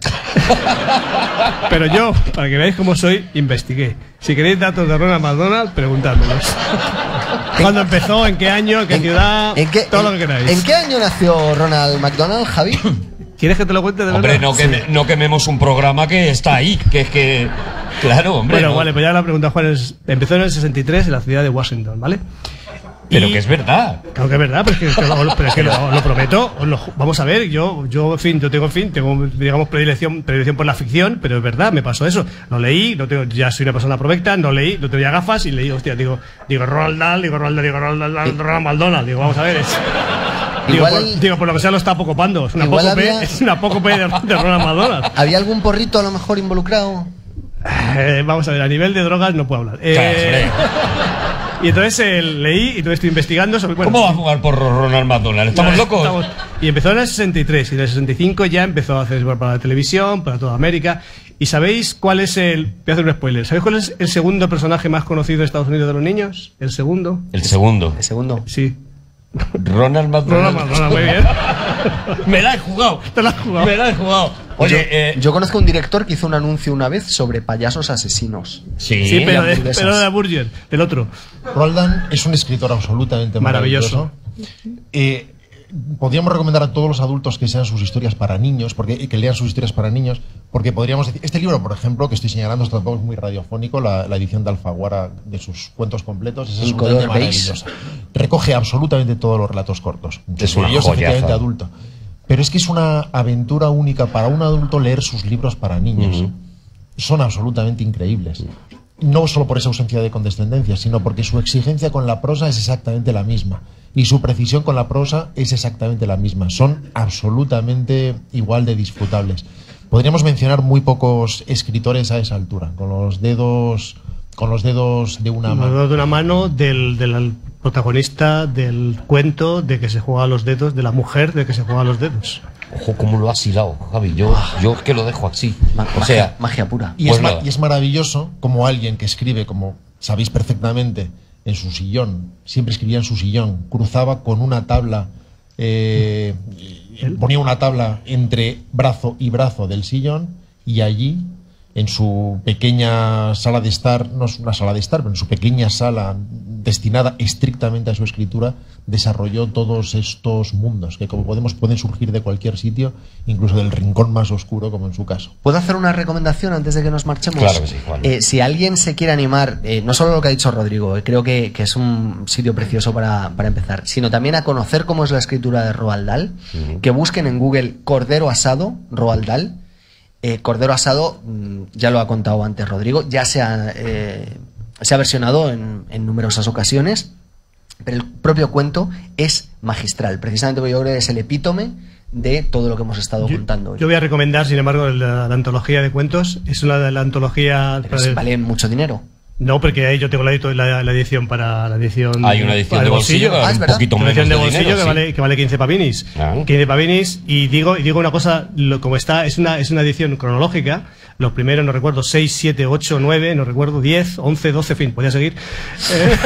Pero yo, para que veáis cómo soy, investigué. Si queréis datos de Ronald McDonald, preguntádmelos. ¿Cuándo empezó? ¿En qué año? ¿En qué ciudad? ¿En qué, Todo lo en- que queráis. ¿En qué año nació Ronald McDonald, Javi? ¿Quieres que te lo cuente de Hombre, verdad? no, queme- no quememos un programa que está ahí, que es que... Claro, hombre. Bueno, no. vale, pues ya la pregunta, Juan. Es, empezó en el sesenta y tres en la ciudad de Washington, ¿vale? Pero Y- que es verdad. Claro que es verdad, pero es que, pero es que lo, lo prometo. os lo ju- vamos a ver, yo, yo, en fin, yo tengo, en fin, tengo, digamos, predilección, predilección por la ficción, pero es verdad, me pasó eso. Lo leí, no tengo, ya soy una persona provecta, no leí, no tenía gafas y leí, hostia, digo, digo Roald Dahl, digo Roald Dahl, digo Roald Dahl, Ronald McDonald, digo, vamos a ver, es, digo, Igual- por, digo, por lo que sea lo está poco pando, es una Igual poco había- es una poco de, de Ronald McDonald. ¿Había algún porrito a lo mejor involucrado? Eh, vamos a ver, a nivel de drogas no puedo hablar. Eh, y entonces eh, leí y entonces estoy investigando sobre... bueno, ¿Cómo va a jugar por Ronald McDonald? ¿Estamos No, locos? estamos- Y empezó en el sesenta y tres y en el sesenta y cinco ya empezó a hacer para la televisión, para toda América. ¿Y sabéis cuál es el... Voy a hacer un spoiler. ¿Sabéis cuál es el segundo personaje más conocido de Estados Unidos de los niños? ¿El segundo? El segundo. El segundo. Sí. Ronald McDonald. Ronald McDonald, muy bien. Me la he jugado. Te la has jugado. Me la he jugado. Oye, Oye, eh, yo conozco un director que hizo un anuncio una vez sobre payasos asesinos. sí, Sí, pero de, hamburguesas. pero de la Burger, del otro. Roald Dahl es un escritor absolutamente Maravilloso. maravilloso. Eh, podríamos recomendar a todos los adultos que sean sus historias para niños, porque que lean sus historias para niños, porque podríamos decir, este libro, por ejemplo, que estoy señalando, esto tampoco es muy radiofónico, la, la edición de Alfaguara de sus cuentos completos, es absolutamente maravillosa. Recoge absolutamente todos los relatos cortos. Es una joyaza, efectivamente adulto. Pero es que es una aventura única para un adulto leer sus libros para niños. Uh-huh. Son absolutamente increíbles. No solo por esa ausencia de condescendencia, sino porque su exigencia con la prosa es exactamente la misma. Y su precisión con la prosa es exactamente la misma. Son absolutamente igual de disfrutables. Podríamos mencionar muy pocos escritores a esa altura, con los dedos, con los dedos de una mano. Los dedos de una mano del, del protagonista del cuento de que se juega a los dedos, de la mujer de que se juega a los dedos. Ojo, cómo lo has hilado, Javi. Yo, yo es que lo dejo así. Ma o sea, magia pura. Y, pues es y es maravilloso como alguien que escribe, como sabéis perfectamente, en su sillón, siempre escribía en su sillón, cruzaba con una tabla, eh, ponía una tabla entre brazo y brazo del sillón y allí, en su pequeña sala de estar, no es una sala de estar, pero en su pequeña sala destinada estrictamente a su escritura, desarrolló todos estos mundos que, como podemos, pueden surgir de cualquier sitio, incluso del rincón más oscuro, como en su caso. ¿Puedo hacer una recomendación antes de que nos marchemos? Claro que sí, Juan. Eh, si alguien se quiere animar, eh, no solo lo que ha dicho Rodrigo, eh, creo que, que es un sitio precioso para, para empezar, sino también a conocer cómo es la escritura de Roald Dahl, uh-huh. que busquen en Google Cordero Asado, Roald Dahl. Eh, Cordero Asado, ya lo ha contado antes Rodrigo, ya se ha, eh, se ha versionado en, en numerosas ocasiones, pero el propio cuento es magistral, precisamente porque yo creo que es el epítome de todo lo que hemos estado yo, contando hoy. Yo voy a recomendar, sin embargo, la, la antología de cuentos, es una de la antología... Pero si vale mucho dinero. No, porque ahí yo tengo la, la, la edición para la edición. Hay una edición de bolsillo, bolsillo ah, que vale un poquito menos edición de de bolsillo dinero, que, sí. vale, que vale quince pavinis. Ah. quince pavinis, y digo, y digo una cosa, lo, como está, es una, es una edición cronológica. Los primeros, no recuerdo, seis, siete, ocho, nueve, no recuerdo, diez, once, doce, en fin, podía seguir. Eh,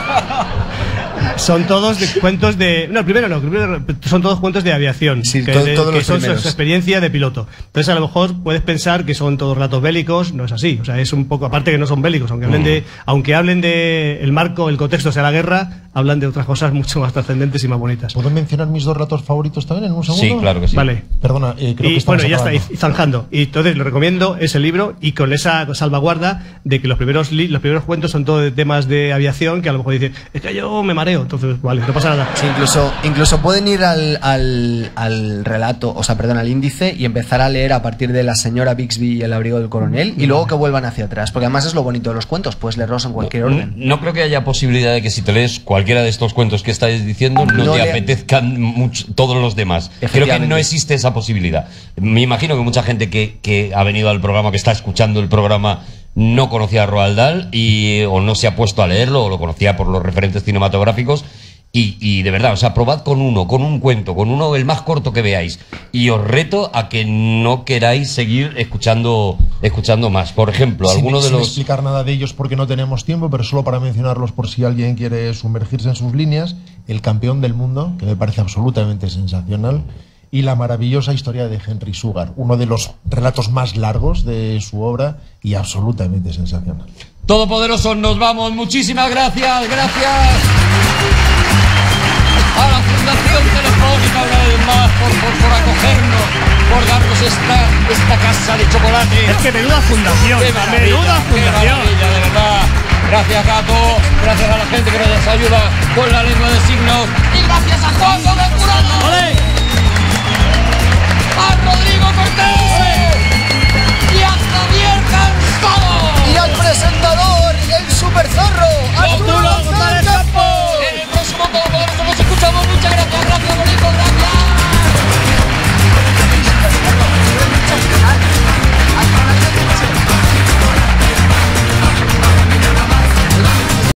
son todos de cuentos de... No, el primero no, el primero son todos cuentos de aviación, sí, que, todo, de, todos que los son primeros. su experiencia de piloto. Entonces a lo mejor puedes pensar que son todos relatos bélicos, no es así. O sea, es un poco, aparte que no son bélicos, aunque hablen de, aunque hablen de el marco, el contexto sea la guerra, hablan de otras cosas mucho más trascendentes y más bonitas. ¿Puedo mencionar mis dos relatos favoritos también en un segundo? Sí, claro que sí. Vale. Perdona, eh, creo y, que estamos bueno, ya acabando. está, y, y zanjando. Y entonces lo recomiendo ese libro y con esa salvaguarda de que los primeros li los primeros cuentos son todos de temas de aviación que a lo mejor dicen, es que yo me mareo, entonces vale, no pasa nada. Sí, incluso, incluso pueden ir al, al, al relato, o sea, perdón, al índice y empezar a leer a partir de La señora Bixby y El abrigo del coronel y luego que vuelvan hacia atrás, porque además es lo bonito de los cuentos, puedes leerlos en cualquier no, orden. No, no creo que haya posibilidad de que si te lees cualquiera de estos cuentos que estáis diciendo no, no te le... apetezcan mucho, todos los demás. Creo que no existe esa posibilidad. Me imagino que mucha gente que, que ha venido al programa, que está escuchando el programa, no conocía a Roald Dahl y, o no se ha puesto a leerlo o lo conocía por los referentes cinematográficos. Y, y de verdad, o sea, probad con uno, con un cuento, con uno el más corto que veáis. Y os reto a que no queráis seguir escuchando, escuchando más. Por ejemplo, sin, alguno de sin los... explicar nada de ellos porque no tenemos tiempo, pero solo para mencionarlos por si alguien quiere sumergirse en sus líneas. El campeón del mundo, que me parece absolutamente sensacional. Y la maravillosa historia de Henry Sugar, uno de los relatos más largos de su obra y absolutamente sensacional. Todopoderosos, nos vamos. Muchísimas gracias, gracias a la Fundación Telefónica una vez más por, por, por acogernos, por darnos esta, esta casa de chocolate. Es que menuda fundación, qué maravilla, menuda fundación. Qué maravilla, de verdad. Gracias, Gato, gracias a la gente que nos ayuda con la lengua de signos y gracias a Juan Gómez Jurado. ¡Olé! A Rodrigo Cortés y a Javier Cansado y al presentador, el super